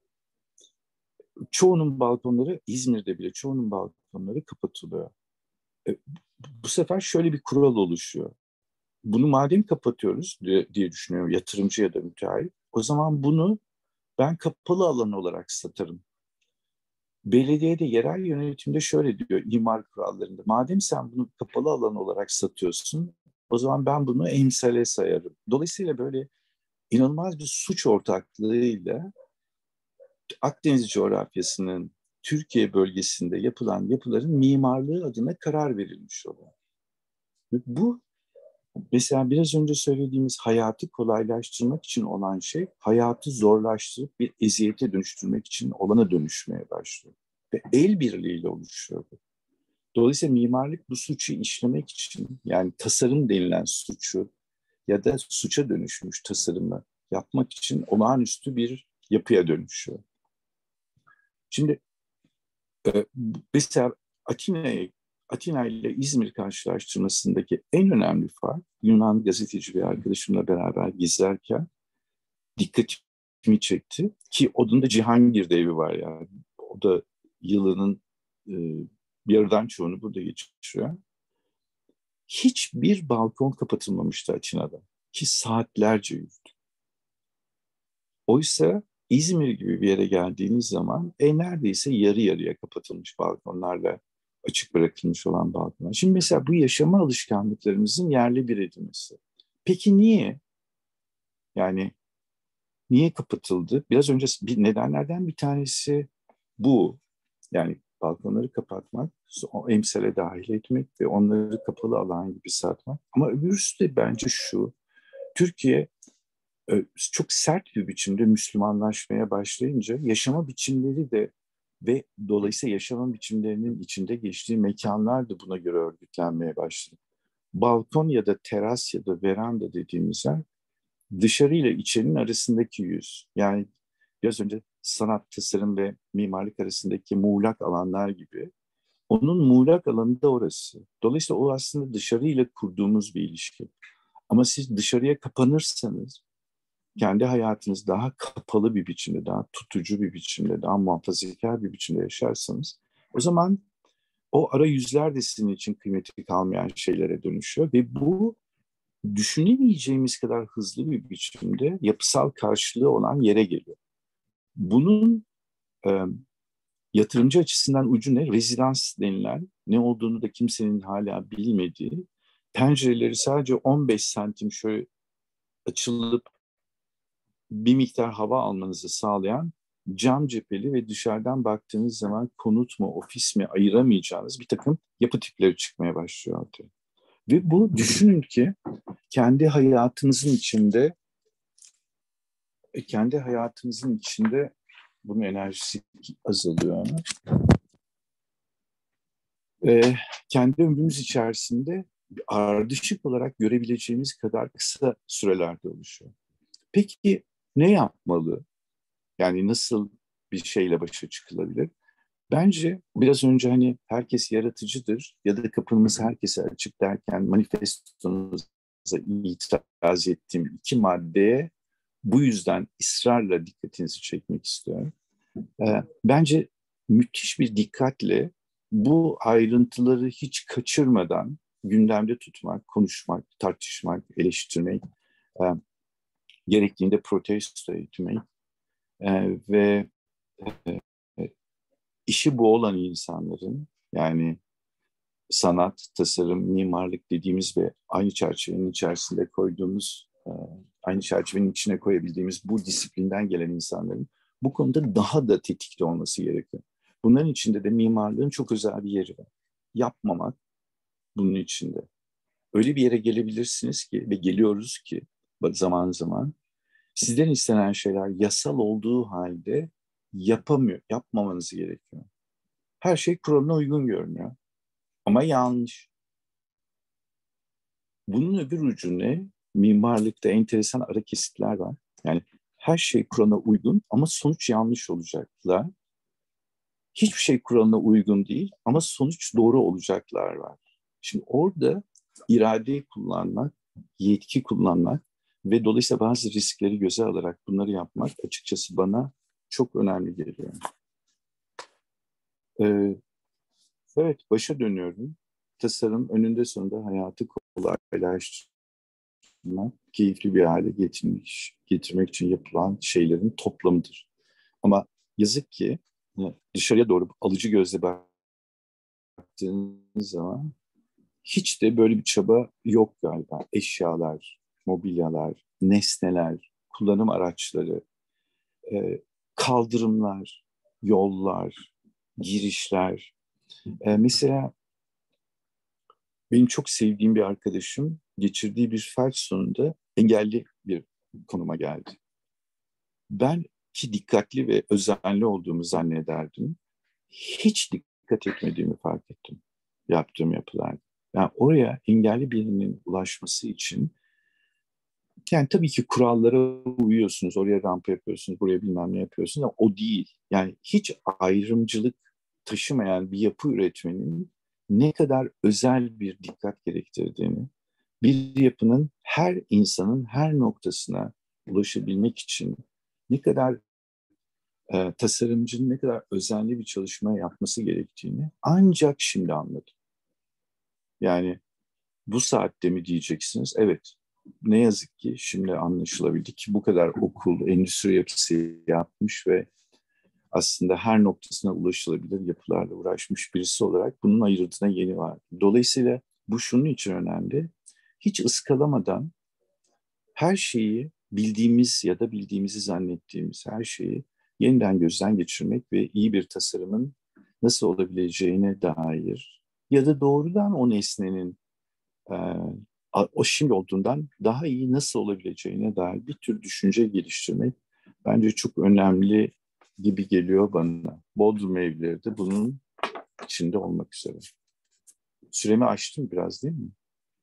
çoğunun balkonları, İzmir'de bile çoğunun balkonları kapatılıyor. E, bu sefer şöyle bir kural oluşuyor. Bunu madem kapatıyoruz diye, diye düşünüyorum yatırımcı ya da müteahhit, o zaman bunu ben kapalı alan olarak satarım. Belediyede, yerel yönetimde şöyle diyor imar kurallarında. Madem sen bunu kapalı alan olarak satıyorsun, o zaman ben bunu emsale sayarım. Dolayısıyla böyle inanılmaz bir suç ortaklığıyla Akdeniz coğrafyasının Türkiye bölgesinde yapılan yapıların mimarlığı adına karar verilmiş oluyor. Bu mesela biraz önce söylediğimiz hayatı kolaylaştırmak için olan şey, hayatı zorlaştırıp bir eziyete dönüştürmek için olana dönüşmeye başlıyor. Ve el birliğiyle oluşuyor bu. Dolayısıyla mimarlık bu suçu işlemek için, yani tasarım denilen suçu ya da suça dönüşmüş tasarımı yapmak için olağanüstü bir yapıya dönüşüyor. Şimdi mesela Atina'ya Atina ile İzmir karşılaştırmasındaki en önemli fark, Yunan gazeteci bir arkadaşımla beraber gezerken dikkatimi çekti ki onun da Cihangir'de evi var yani. O da yılının e, yarıdan çoğunu burada geçiriyor. Hiçbir balkon kapatılmamıştı Atina'da ki saatlerce yürüdü. Oysa İzmir gibi bir yere geldiğiniz zaman e, neredeyse yarı yarıya kapatılmış balkonlarla açık bırakılmış olan balkonlar. Şimdi mesela bu yaşama alışkanlıklarımızın yerli bir edilmesi. Peki niye? Yani niye kapatıldı? Biraz önce bir nedenlerden bir tanesi bu. Yani balkonları kapatmak, o emsale dahil etmek ve onları kapalı alan gibi satmak. Ama öbürsü de bence şu. Türkiye çok sert bir biçimde Müslümanlaşmaya başlayınca yaşama biçimleri de ve dolayısıyla yaşama biçimlerinin içinde geçtiği mekanlar da buna göre örgütlenmeye başladı. Balkon ya da teras ya da veranda dediğimiz yer dışarıyla içerinin arasındaki yüz. Yani biraz önce sanat, tasarım ve mimarlık arasındaki muğlak alanlar gibi. Onun muğlak alanı da orası. Dolayısıyla o aslında dışarıyla kurduğumuz bir ilişki. Ama siz dışarıya kapanırsanız kendi hayatınız daha kapalı bir biçimde, daha tutucu bir biçimde, daha muhafazakar bir biçimde yaşarsanız o zaman o arayüzler de sizin için kıymeti kalmayan şeylere dönüşüyor ve bu düşünemeyeceğimiz kadar hızlı bir biçimde yapısal karşılığı olan yere geliyor. Bunun e, yatırımcı açısından ucu ne? Rezidans denilen, ne olduğunu da kimsenin hala bilmediği, pencereleri sadece on beş santim şöyle açılıp bir miktar hava almanızı sağlayan cam cepheli ve dışarıdan baktığınız zaman konut mu, ofis mi ayıramayacağınız bir takım yapı tipleri çıkmaya başlıyor ortaya. Ve bu düşünün ki kendi hayatınızın içinde kendi hayatınızın içinde bunun enerjisi azalıyor. Ee, kendi ömrümüz içerisinde ardışık olarak görebileceğimiz kadar kısa sürelerde oluşuyor. Peki ne yapmalı? Yani nasıl bir şeyle başa çıkılabilir? Bence biraz önce hani herkes yaratıcıdır ya da kapımız herkese açık derken manifestonuza itiraz ettiğim iki maddeye bu yüzden ısrarla dikkatinizi çekmek istiyorum. Ee, bence müthiş bir dikkatle bu ayrıntıları hiç kaçırmadan gündemde tutmak, konuşmak, tartışmak, eleştirmek, e, gerektiğinde protesto etmek e, ve e, işi bu olan insanların, yani sanat, tasarım, mimarlık dediğimiz ve aynı çerçevenin içerisinde koyduğumuz, e, aynı çerçevenin içine koyabildiğimiz bu disiplinden gelen insanların bu konuda daha da tetikte olması gerekiyor. Bunların içinde de mimarlığın çok özel bir yeri var. Yapmamak bunun içinde. Öyle bir yere gelebilirsiniz ki ve geliyoruz ki zaman zaman sizden istenen şeyler yasal olduğu halde yapamıyor, yapmamanız gerekiyor. Her şey kuralına uygun görünüyor. Ama yanlış. Bunun öbür ucu ne? Mimarlıkta enteresan ara kesitler var. Yani her şey kuralına uygun ama sonuç yanlış olacaklar. Hiçbir şey kuralına uygun değil ama sonuç doğru olacaklar var. Şimdi orada iradeyi kullanmak, yetki kullanmak ve dolayısıyla bazı riskleri göze alarak bunları yapmak açıkçası bana çok önemli geliyor. Ee, evet, başa dönüyorum. Tasarım önünde sonunda hayatı kolaylaştırmak, keyifli bir hale getirmiş, getirmek için yapılan şeylerin toplamıdır. Ama yazık ki dışarıya doğru alıcı gözle baktığınız zaman hiç de böyle bir çaba yok galiba. Eşyalar, mobilyalar, nesneler, kullanım araçları, e, kaldırımlar, yollar, girişler. E, mesela benim çok sevdiğim bir arkadaşım geçirdiği bir felç sonunda engelli bir konuma geldi. Ben ki dikkatli ve özenli olduğumu zannederdim. Hiç dikkat etmediğimi fark ettim yaptığım yapılarda. Yani oraya engelli birinin ulaşması için yani tabii ki kurallara uyuyorsunuz, oraya rampa yapıyorsunuz, buraya bilmem ne yapıyorsunuz ama o değil. Yani hiç ayrımcılık taşımayan bir yapı üretmenin ne kadar özel bir dikkat gerektirdiğini, bir yapının her insanın her noktasına ulaşabilmek için ne kadar e, tasarımcının ne kadar özenli bir çalışma yapması gerektiğini ancak şimdi anladım. Yani bu saatte mi diyeceksiniz? Evet. Ne yazık ki şimdi anlaşılabildi ki bu kadar okul, endüstri yapısı yapmış ve aslında her noktasına ulaşılabilir yapılarla uğraşmış birisi olarak bunun ayırdığına yeni var. Dolayısıyla bu şunun için önemli. Hiç ıskalamadan her şeyi bildiğimiz ya da bildiğimizi zannettiğimiz her şeyi yeniden gözden geçirmek ve iyi bir tasarımın nasıl olabileceğine dair ya da doğrudan o nesnenin e, o şimdi olduğundan daha iyi nasıl olabileceğine dair bir tür düşünce geliştirmek bence çok önemli gibi geliyor bana. Bodrum evleri de bunun içinde olmak üzere. Süremi aştım biraz değil mi?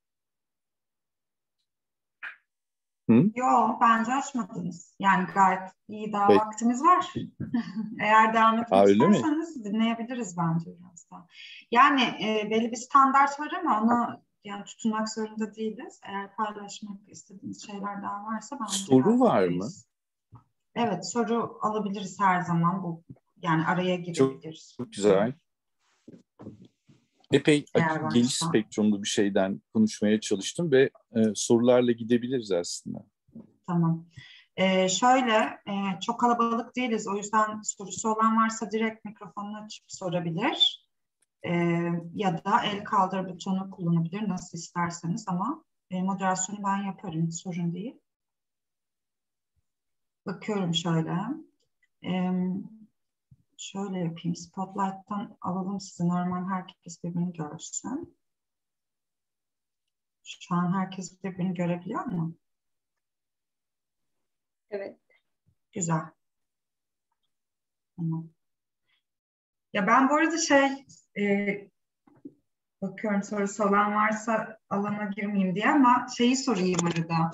Hı? Yok, bence açmadınız. Yani gayet iyi, daha Peki. vaktimiz var. Eğer devam etmek Aa, öyle mi? isterseniz dinleyebiliriz bence biraz daha. Yani e, belli bir standart var ama onu yani tutunmak zorunda değiliz. Eğer paylaşmak istediğiniz şeyler daha varsa bence Soru var mı? buradayız. Evet, soru alabiliriz her zaman. Bu yani araya Çok, girebiliriz. çok güzel. Epey Eğer geniş varsa. spektrumlu bir şeyden konuşmaya çalıştım ve e, sorularla gidebiliriz aslında. Tamam. Ee, şöyle, e, çok kalabalık değiliz. O yüzden sorusu olan varsa direkt mikrofonunu açıp sorabilir. e, ya da el kaldır butonu kullanabilir nasıl isterseniz ama e, moderasyonu ben yaparım, sorun değil. Bakıyorum şöyle. E, şöyle yapayım. Spotlight'tan alalım sizi. Normal herkes birbirini görsün. Şu an herkes birbirini görebiliyor mu? Evet. Güzel. Tamam. Ya ben bu arada şey e, bakıyorum sorusu olan varsa alana girmeyeyim diye ama şeyi sorayım arada.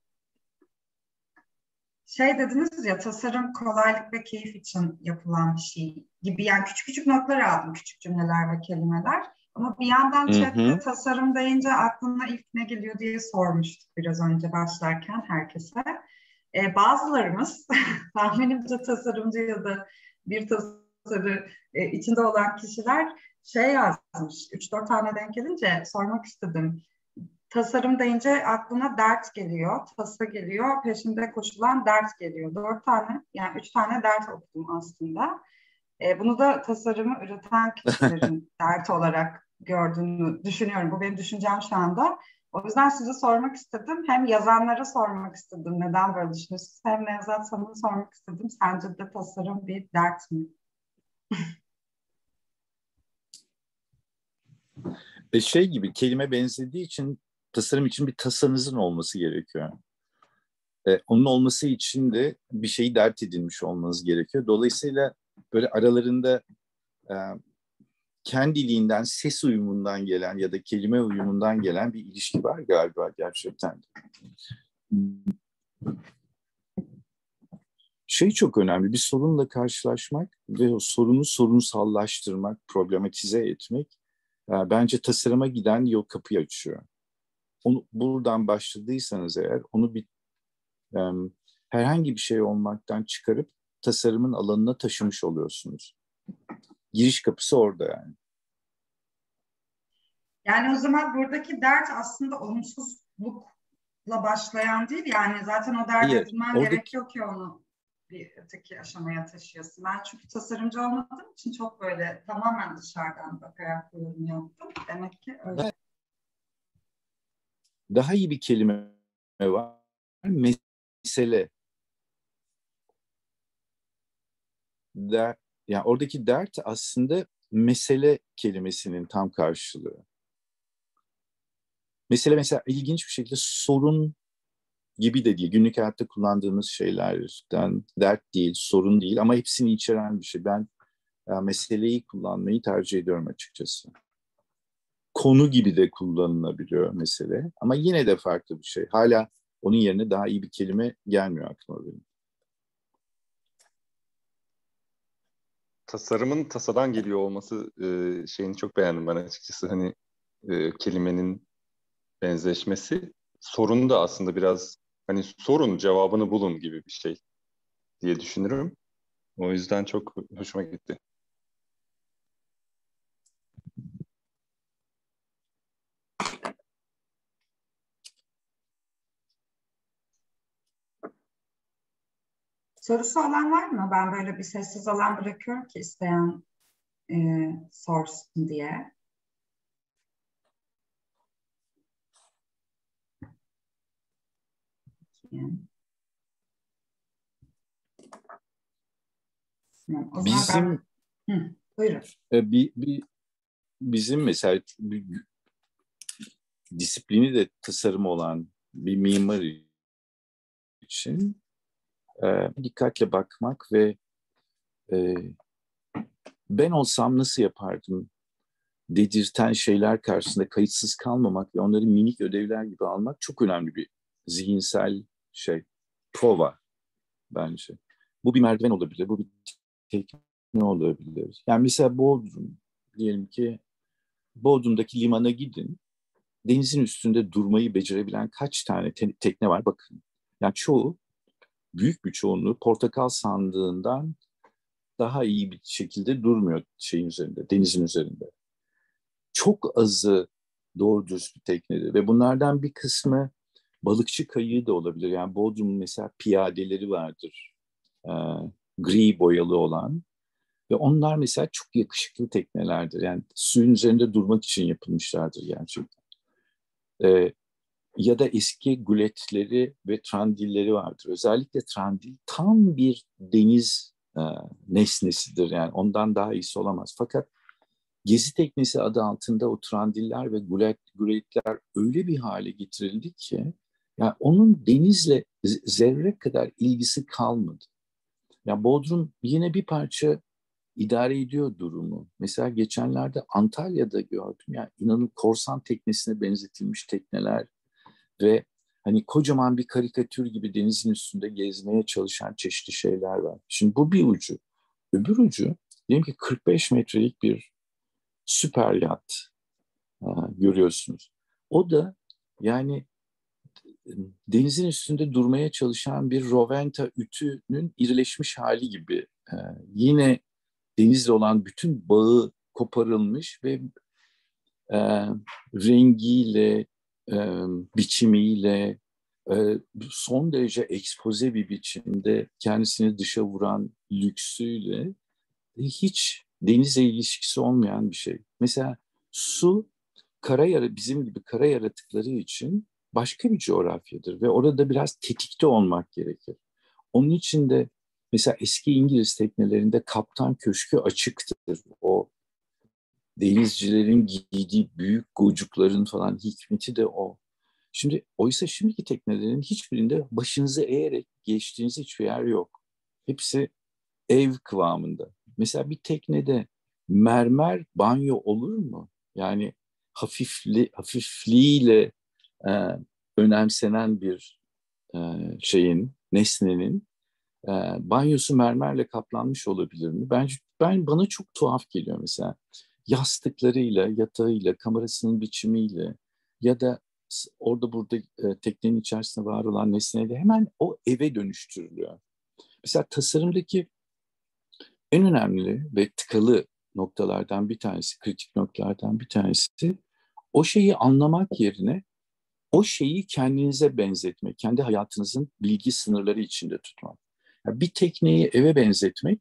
Şey dediniz ya tasarım kolaylık ve keyif için yapılan bir şey gibi yani küçük küçük notlar aldım küçük cümleler ve kelimeler ama bir yandan Hı chatte hı. tasarım deyince aklına ilk ne geliyor diye sormuştuk biraz önce başlarken herkese. Ee, bazılarımız tahminimce tasarımcı ya da bir tasarı e, içinde olan kişiler şey yazmış üç dört tane denk gelince sormak istedim. Tasarım deyince aklına dert geliyor, tasa geliyor, peşinde koşulan dert geliyor. Dört tane, yani üç tane dert okudum aslında. E, bunu da tasarımı üreten kişilerin dert olarak gördüğünü düşünüyorum. Bu benim düşüncem şu anda. O yüzden size sormak istedim. Hem yazanlara sormak istedim neden böyle düşünüyorsunuz. Hem Nevzat sana sormak istedim. Sence de tasarım bir dert mi? E şey gibi kelime benzediği için tasarım için bir tasanızın olması gerekiyor. E, onun olması için de bir şeyi dert edinmiş olmanız gerekiyor. Dolayısıyla böyle aralarında e, kendiliğinden ses uyumundan gelen ya da kelime uyumundan gelen bir ilişki var galiba gerçekten. Şey çok önemli, bir sorunla karşılaşmak ve o sorunu sorunsallaştırmak, problematize etmek e, bence tasarıma giden yol kapıyı açıyor. Onu buradan başladıysanız eğer onu bir e, herhangi bir şey olmaktan çıkarıp tasarımın alanına taşımış oluyorsunuz. Giriş kapısı orada yani. Yani o zaman buradaki dert aslında olumsuzlukla başlayan değil. Yani zaten o dert Hayır, edinmen oradaki gerekiyor ki onu bir öteki aşamaya taşıyorsun. Ben çünkü tasarımcı olmadığım için çok böyle tamamen dışarıdan bakarak yorum yaptım. Demek ki öyle. daha iyi bir kelime var. Mesele. Der, yani oradaki dert aslında mesele kelimesinin tam karşılığı. Mesele mesela ilginç bir şekilde sorun gibi de değil. Günlük hayatta kullandığımız şeylerden dert değil, sorun değil ama hepsini içeren bir şey. Ben ya, meseleyi kullanmayı tercih ediyorum açıkçası. Konu gibi de kullanılabiliyor mesele ama yine de farklı bir şey. Hala onun yerine daha iyi bir kelime gelmiyor aklıma benim. Tasarımın tasadan geliyor olması e, şeyini çok beğendim ben açıkçası. Hani e, kelimenin benzeşmesi. Sorun da aslında biraz hani sorun cevabını bulun gibi bir şey diye düşünürüm. O yüzden çok hoşuma gitti. Sorusu olan var mı? Ben böyle bir sessiz alan bırakıyorum ki isteyen e, sorsun diye. Yani. O zaman Bizim ben... Hı, buyurun. e, bir, bir bizim mesela bir disiplini de tasarım olan bir mimar için e, dikkatle bakmak ve e, ben olsam nasıl yapardım dedirten şeyler karşısında kayıtsız kalmamak ve onları minik ödevler gibi almak çok önemli bir zihinsel şey, prova bence. Bu bir merdiven olabilir, bu bir tekne olabilir. Yani mesela Bodrum, diyelim ki Bodrum'daki limana gidin, denizin üstünde durmayı becerebilen kaç tane te- tekne var bakın. Yani çoğu, büyük bir çoğunluğu portakal sandığından daha iyi bir şekilde durmuyor şeyin üzerinde, denizin üzerinde. Çok azı doğru dürüst bir teknedir ve bunlardan bir kısmı balıkçı kayığı da olabilir. Yani Bodrum'un mesela piyadeleri vardır. Ee, gri boyalı olan Ve onlar mesela çok yakışıklı teknelerdir. Yani suyun üzerinde durmak için yapılmışlardır gerçekten. Ee, ya da eski guletleri ve trandilleri vardır. Özellikle trandil tam bir deniz e, nesnesidir. Yani ondan daha iyisi olamaz. Fakat gezi teknesi adı altında o trandiller ve gulet, guletler öyle bir hale getirildi ki yani onun denizle zerre kadar ilgisi kalmadı. Ya Bodrum yine bir parça idare ediyor durumu. Mesela geçenlerde Antalya'da gördüm. Yani inanın korsan teknesine benzetilmiş tekneler ve hani kocaman bir karikatür gibi denizin üstünde gezmeye çalışan çeşitli şeyler var. Şimdi bu bir ucu. Öbür ucu diyelim ki kırk beş metrelik bir süper yat ha, görüyorsunuz. O da yani denizin üstünde durmaya çalışan bir Roventa ütünün irileşmiş hali gibi. Ee, yine denizle olan bütün bağı koparılmış ve e, rengiyle, e, biçimiyle, e, son derece ekspoze bir biçimde kendisini dışa vuran lüksüyle hiç denizle ilişkisi olmayan bir şey. Mesela su, kara yara bizim gibi kara yaratıkları için başka bir coğrafyadır ve orada biraz tetikte olmak gerekir. Onun için de mesela eski İngiliz teknelerinde kaptan köşkü açıktır. O denizcilerin giydiği büyük gocukların falan hikmeti de o. Şimdi oysa şimdiki teknelerin hiçbirinde başınızı eğerek geçtiğiniz hiçbir yer yok. Hepsi ev kıvamında. Mesela bir teknede mermer banyo olur mu? Yani hafifli, hafifliğiyle e, önemsenen bir e, şeyin, nesnenin e, banyosu mermerle kaplanmış olabilir mi? Bence ben bana çok tuhaf geliyor mesela. Yastıklarıyla, yatağıyla, kamerasının biçimiyle ya da orada burada e, teknenin içerisinde var olan nesneyle hemen o eve dönüştürülüyor. Mesela tasarımdaki en önemli ve tıkalı noktalardan bir tanesi, kritik noktalardan bir tanesi o şeyi anlamak yerine o şeyi kendinize benzetmek, kendi hayatınızın bilgi sınırları içinde tutmak. Yani bir tekneyi eve benzetmek,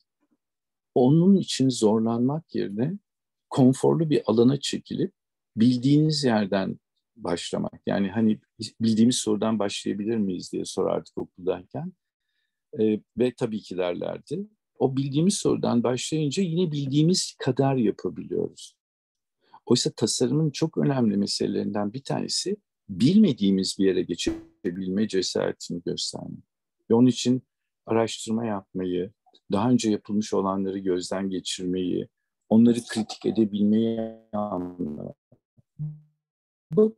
onun için zorlanmak yerine konforlu bir alana çekilip bildiğiniz yerden başlamak. Yani hani bildiğimiz sorudan başlayabilir miyiz diye sorardık okuldayken. Ee, ve tabii ki derlerdi. O bildiğimiz sorudan başlayınca yine bildiğimiz kadar yapabiliyoruz. Oysa tasarımın çok önemli meselelerinden bir tanesi bilmediğimiz bir yere geçebilme cesaretini göstermek. Ve onun için araştırma yapmayı, daha önce yapılmış olanları gözden geçirmeyi, onları kritik edebilmeyi anlamak. Bu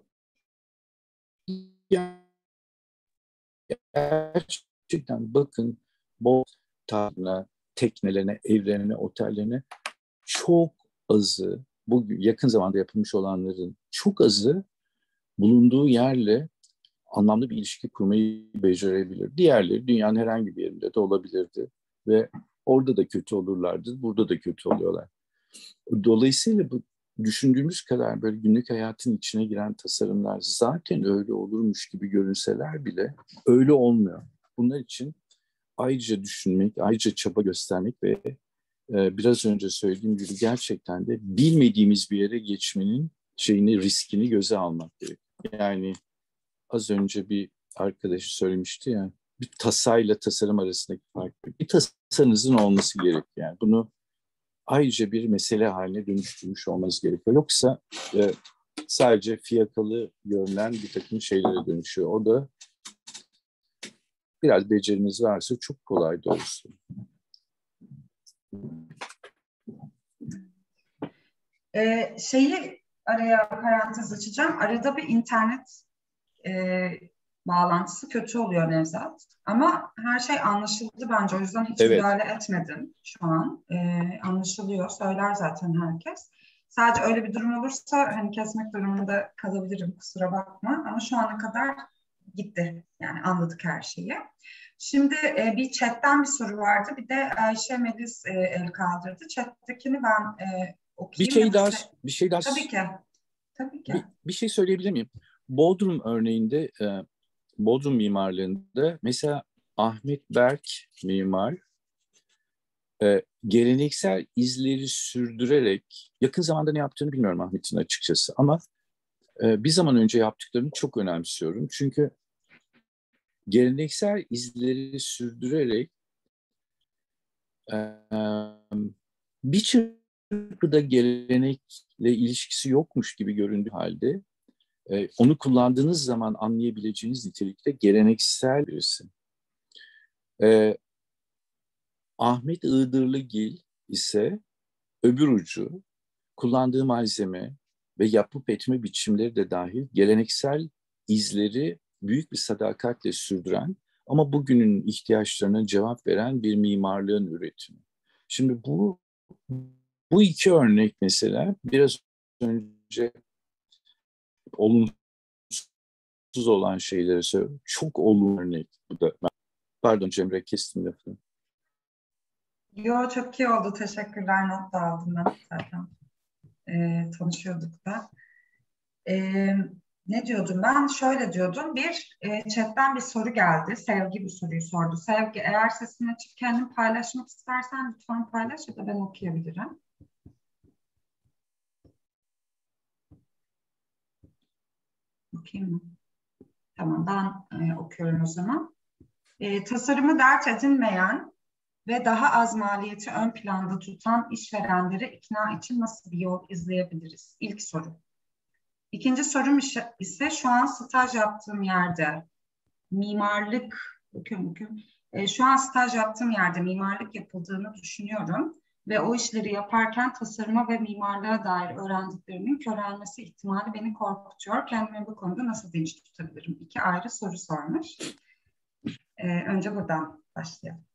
gerçekten bakın bu tarihine, teknelerine, evlerine, otellerine çok azı, bugün yakın zamanda yapılmış olanların çok azı bulunduğu yerle anlamlı bir ilişki kurmayı becerebilir. Diğerleri dünyanın herhangi bir yerinde de olabilirdi ve orada da kötü olurlardı, burada da kötü oluyorlar. Dolayısıyla bu düşündüğümüz kadar böyle günlük hayatın içine giren tasarımlar zaten öyle olurmuş gibi görünseler bile öyle olmuyor. Bunlar için ayrıca düşünmek, ayrıca çaba göstermek ve e, biraz önce söylediğim gibi gerçekten de bilmediğimiz bir yere geçmenin şeyini, riskini göze almak gerekiyor. Yani az önce bir arkadaş söylemişti ya, bir tasayla tasarım arasındaki fark. Bir tasarınızın olması gerekiyor. Yani bunu ayrıca bir mesele haline dönüştürmüş olmanız gerekiyor. Yoksa e, sadece fiyakalı görünen bir takım şeylere dönüşüyor. O da biraz beceriniz varsa çok kolay doğrusu. Ee, şeyi araya parantez açacağım. Arada bir internet e, bağlantısı kötü oluyor Nevzat. Ama her şey anlaşıldı bence. O yüzden hiç Evet. müdahale etmedim şu an. E, anlaşılıyor. Söyler zaten herkes. Sadece öyle bir durum olursa hani kesmek durumunda kalabilirim. Kusura bakma. Ama şu ana kadar gitti. Yani anladık her şeyi. Şimdi e, bir chatten bir soru vardı. Bir de Ayşe Melis e, el kaldırdı. Chat'tekini ben e, Bir okuyayım. şey Ya da daha, se- bir şey daha, Tabii ki. Tabii ki. bir, bir şey söyleyebilir miyim? Bodrum örneğinde, e, Bodrum mimarlığında mesela Ahmet Berk mimar e, geleneksel izleri sürdürerek, yakın zamanda ne yaptığını bilmiyorum Ahmet'in açıkçası ama e, bir zaman önce yaptıklarını çok önemsiyorum. Çünkü geleneksel izleri sürdürerek e, bir çırpıda gelenekle ilişkisi yokmuş gibi göründüğü halde e, onu kullandığınız zaman anlayabileceğiniz nitelikte geleneksel birisi. E, Ahmet Iğdırlıgil ise öbür ucu, kullandığı malzeme ve yapıp etme biçimleri de dahil geleneksel izleri büyük bir sadakatle sürdüren ama bugünün ihtiyaçlarına cevap veren bir mimarlığın üretimi. Şimdi bu bu iki örnek mesela biraz önce olumsuz olan şeyleri söylüyorum. Çok olumlu örnek bu da. Pardon Cemre, kestim lafını. Yo, çok iyi oldu. Teşekkürler. Not da aldım ben zaten. Ee, tanışıyorduk da. Ee, ne diyordum ben? Şöyle diyordum. Bir, e, chatten bir soru geldi. Sevgi bu soruyu sordu. Sevgi, eğer sesini açıp kendin paylaşmak istersen lütfen paylaş ya da ben okuyabilirim. Okuyayım mı? Tamam, ben e, okuyorum o zaman. E, tasarımı dert edinmeyen ve daha az maliyeti ön planda tutan işverenleri ikna için nasıl bir yol izleyebiliriz? İlk soru. İkinci sorum ise şu an staj yaptığım yerde mimarlık, bakıyorum, bakıyorum. E, şu an staj yaptığım yerde mimarlık yapıldığını düşünüyorum ve o işleri yaparken tasarıma ve mimarlığa dair öğrendiklerimin körelmesi ihtimali beni korkutuyor. Kendimi bu konuda nasıl dinç tutabilirim? İki ayrı soru sormuş. E, önce buradan başlayalım.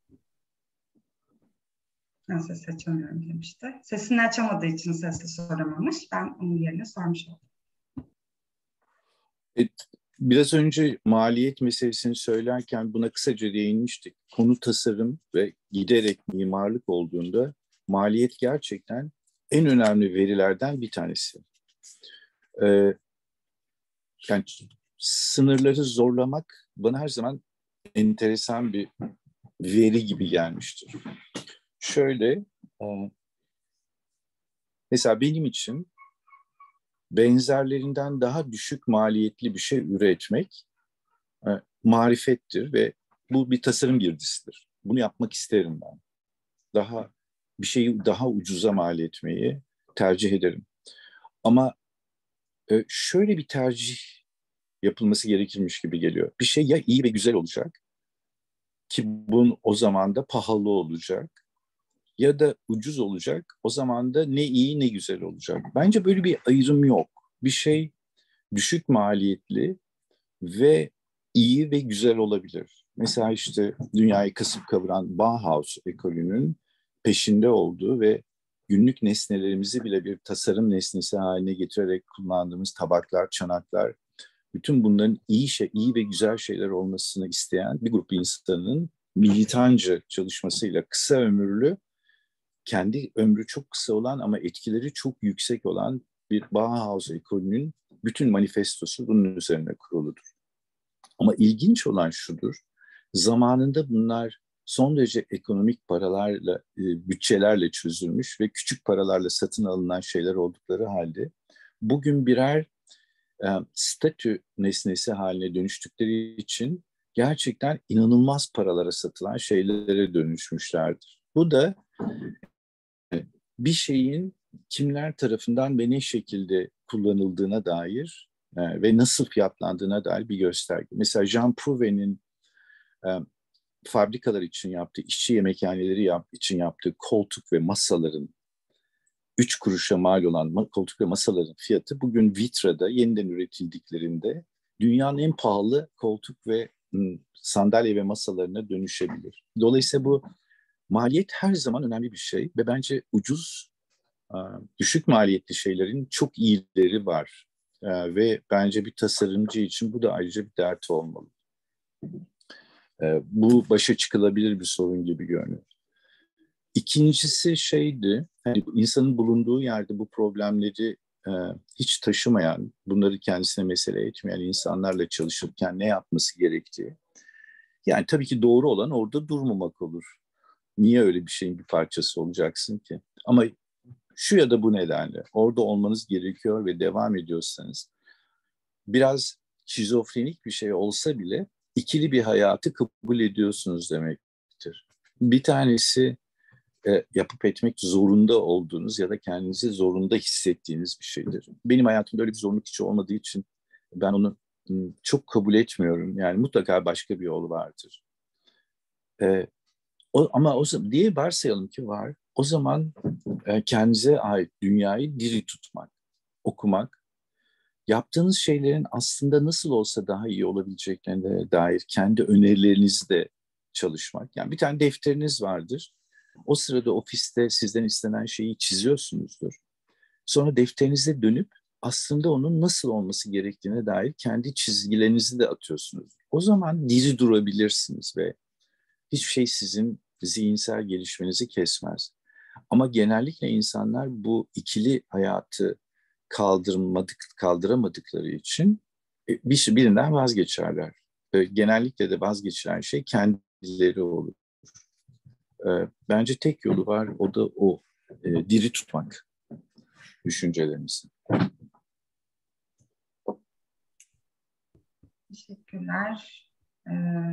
Ben ses açamıyorum demişti. Sesini açamadığı için sesli soramamış. Ben onun yerine sormuş oldum. Evet, biraz önce maliyet meselesini söylerken buna kısaca değinmiştik. Konu tasarım ve giderek mimarlık olduğunda maliyet gerçekten en önemli verilerden bir tanesi. Ee, yani sınırları zorlamak bana her zaman enteresan bir veri gibi gelmiştir. Şöyle, e, mesela benim için benzerlerinden daha düşük maliyetli bir şey üretmek e, marifettir ve bu bir tasarım girdisidir. Bunu yapmak isterim ben. Daha bir şeyi daha ucuza mal etmeyi tercih ederim. Ama e, şöyle bir tercih yapılması gerekirmiş gibi geliyor. Bir şey ya iyi ve güzel olacak ki bunun o zaman da pahalı olacak ya da ucuz olacak. O zaman da ne iyi ne güzel olacak. Bence böyle bir ayrım yok. Bir şey düşük maliyetli ve iyi ve güzel olabilir. Mesela işte dünyayı kasıp kavuran Bauhaus ekolünün peşinde olduğu ve günlük nesnelerimizi bile bir tasarım nesnesi haline getirerek kullandığımız tabaklar, çanaklar, bütün bunların iyi şey, iyi ve güzel şeyler olmasını isteyen bir grup insanın militanca çalışmasıyla kısa ömürlü, kendi ömrü çok kısa olan ama etkileri çok yüksek olan bir Bauhaus ekolünün bütün manifestosu bunun üzerine kuruludur. Ama ilginç olan şudur, zamanında bunlar son derece ekonomik paralarla, bütçelerle çözülmüş ve küçük paralarla satın alınan şeyler oldukları halde bugün birer e, statü nesnesi haline dönüştükleri için gerçekten inanılmaz paralara satılan şeylere dönüşmüşlerdir. Bu da bir şeyin kimler tarafından ve ne şekilde kullanıldığına dair e, ve nasıl fiyatlandığına dair bir gösterge. Mesela Jean Prouvé'nin e, fabrikalar için yaptığı, işçi yemekhaneleri yap, için yaptığı koltuk ve masaların üç kuruşa mal olan koltuk ve masaların fiyatı bugün Vitra'da yeniden üretildiklerinde dünyanın en pahalı koltuk ve m, sandalye ve masalarına dönüşebilir. Dolayısıyla bu maliyet her zaman önemli bir şey ve bence ucuz, düşük maliyetli şeylerin çok iyileri var. Ve bence bir tasarımcı için bu da ayrıca bir dert olmalı. Bu başa çıkılabilir bir sorun gibi görünüyor. İkincisi şeydi, hani insanın bulunduğu yerde bu problemleri hiç taşımayan, bunları kendisine mesele etmeyen insanlarla çalışırken ne yapması gerektiği. Yani tabii ki doğru olan orada durmamak olur. Niye öyle bir şeyin bir parçası olacaksın ki? Ama şu ya da bu nedenle orada olmanız gerekiyor ve devam ediyorsanız biraz şizofrenik bir şey olsa bile ikili bir hayatı kabul ediyorsunuz demektir. Bir tanesi e, yapıp etmek zorunda olduğunuz ya da kendinizi zorunda hissettiğiniz bir şeydir. Benim hayatımda öyle bir zorunluluk hiç olmadığı için ben onu m, çok kabul etmiyorum. Yani mutlaka başka bir yol vardır. E, o, ama o zaman diye varsayalım ki var. O zaman e, kendinize ait dünyayı diri tutmak, okumak, yaptığınız şeylerin aslında nasıl olsa daha iyi olabileceklerine dair kendi önerilerinizle çalışmak. Yani bir tane defteriniz vardır. O sırada ofiste sizden istenen şeyi çiziyorsunuzdur. Sonra defterinize dönüp aslında onun nasıl olması gerektiğine dair kendi çizgilerinizi de atıyorsunuz. O zaman diri durabilirsiniz ve hiçbir şey sizin zihinsel gelişmenizi kesmez. Ama genellikle insanlar bu ikili hayatı kaldırmadık, kaldıramadıkları için bir birinden vazgeçerler. Genellikle de vazgeçilen şey kendileri olur. Bence tek yolu var, o da o. Diri tutmak düşüncelerimizi. Teşekkürler. Ee,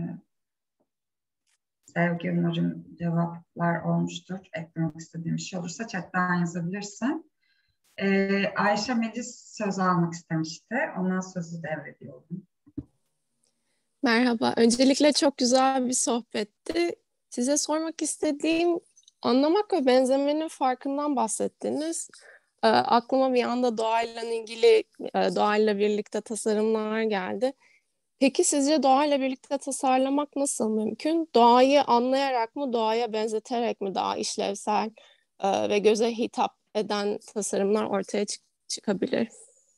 Sevgi, umarım cevaplar olmuştur. Eklemek istediğim bir şey olursa chatten yazabilirsin. Ee, Ayşe Melis söz almak istemişti. Ona sözü devrediyorum. Merhaba. Öncelikle çok güzel bir sohbetti. Size sormak istediğim, anlamak ve benzemenin farkından bahsettiniz. E, aklıma bir anda doğayla ilgili, e, doğayla birlikte tasarımlar geldi. Peki sizce doğayla birlikte tasarlamak nasıl mümkün? Doğayı anlayarak mı, doğaya benzeterek mi daha işlevsel e, ve göze hitap eden tasarımlar ortaya çık- çıkabilir?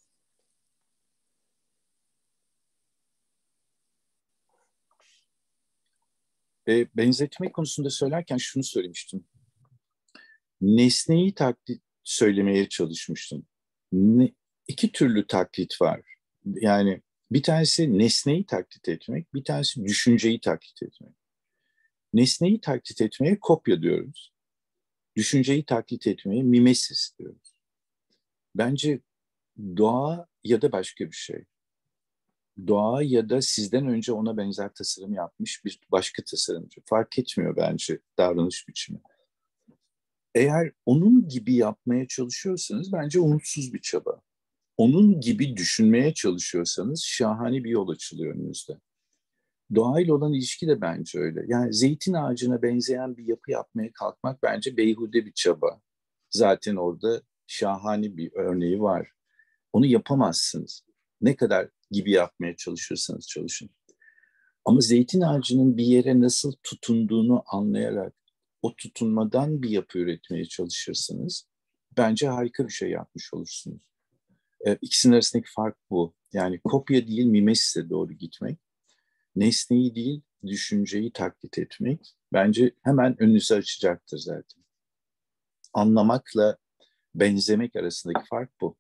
E, benzetme konusunda söylerken şunu söylemiştim. Nesneyi taklit söylemeye çalışmıştım. Ne, iki türlü taklit var. Yani bir tanesi nesneyi taklit etmek, bir tanesi düşünceyi taklit etmek. Nesneyi taklit etmeye kopya diyoruz. Düşünceyi taklit etmeye mimesis diyoruz. Bence doğa ya da başka bir şey. Doğa ya da sizden önce ona benzer tasarım yapmış bir başka tasarımcı. Fark etmiyor bence davranış biçimi. Eğer onun gibi yapmaya çalışıyorsanız bence umutsuz bir çaba. Onun gibi düşünmeye çalışıyorsanız şahane bir yol açılıyor önünüzde. Doğayla olan ilişki de bence öyle. Yani zeytin ağacına benzeyen bir yapı yapmaya kalkmak bence beyhude bir çaba. Zaten orada şahane bir örneği var. Onu yapamazsınız. Ne kadar gibi yapmaya çalışırsanız çalışın. Ama zeytin ağacının bir yere nasıl tutunduğunu anlayarak o tutunmadan bir yapı üretmeye çalışırsınız. Bence harika bir şey yapmış olursunuz. E, ikisinin arasındaki fark bu. Yani kopya değil mimesise doğru gitmek. Nesneyi değil düşünceyi taklit etmek bence hemen önünüzü açacaktır zaten. Anlamakla benzemek arasındaki fark bu.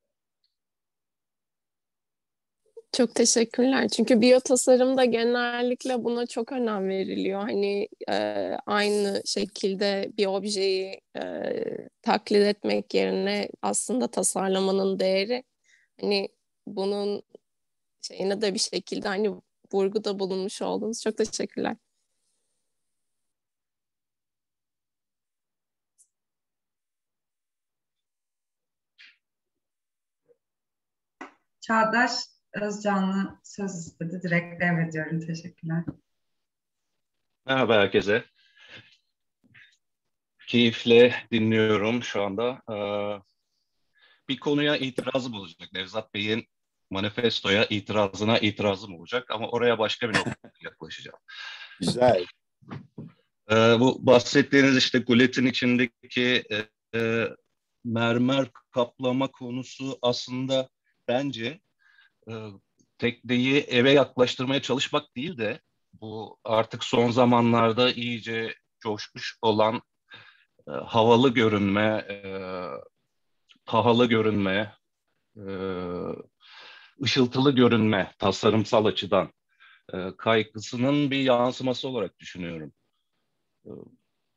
Çok teşekkürler. Çünkü biyotasarımda genellikle buna çok önem veriliyor. Hani e, aynı şekilde bir objeyi e, taklit etmek yerine aslında tasarlamanın değeri, hani bunun şeyine de bir şekilde hani vurguda bulunmuş oldunuz. Çok teşekkürler. Çağdaş Özcanlı söz istedi. Direkt devrediyorum. Teşekkürler. Merhaba herkese. Keyifle dinliyorum şu anda. Ee, bir konuya itirazım olacak. Nevzat Bey'in manifestoya itirazına itirazım olacak ama oraya başka bir noktada yaklaşacağım. Güzel. Ee, bu bahsettiğiniz işte guletin içindeki e, e, mermer kaplama konusu aslında bence e, tekneyi eve yaklaştırmaya çalışmak değil de bu artık son zamanlarda iyice coşmuş olan e, havalı görünme, e, pahalı görünme, e, ışıltılı görünme tasarımsal açıdan e, kaygısının bir yansıması olarak düşünüyorum. E,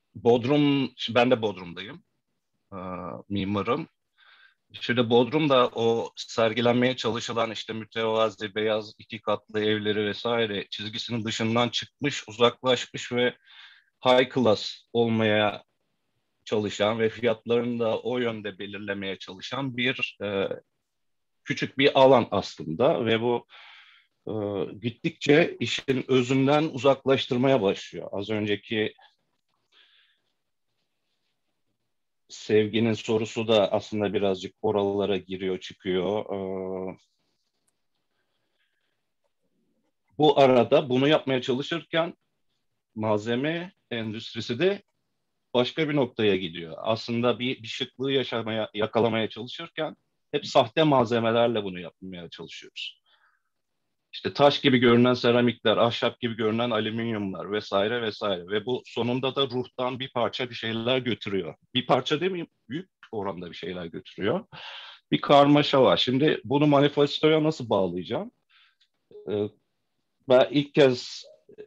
Bodrum, ben de Bodrum'dayım. Ee, mimarım. Şimdi Bodrum'da o sergilenmeye çalışılan işte mütevazi, beyaz iki katlı evleri vesaire çizgisinin dışından çıkmış, uzaklaşmış ve high class olmaya çalışan ve fiyatlarını da o yönde belirlemeye çalışan bir e, küçük bir alan aslında ve bu e, gittikçe işin özünden uzaklaştırmaya başlıyor. Az önceki Sevginin sorusu da aslında birazcık oralara giriyor, çıkıyor. Ee, bu arada bunu yapmaya çalışırken malzeme endüstrisi de başka bir noktaya gidiyor. Aslında bir, bir şıklığı yaşamaya, yakalamaya çalışırken hep sahte malzemelerle bunu yapmaya çalışıyoruz. İşte taş gibi görünen seramikler, ahşap gibi görünen alüminyumlar vesaire vesaire. Ve bu sonunda da ruhtan bir parça bir şeyler götürüyor. Bir parça demeyeyim, büyük oranda bir şeyler götürüyor. Bir karmaşa var. Şimdi bunu manifestoya nasıl bağlayacağım? Ee, ben ilk kez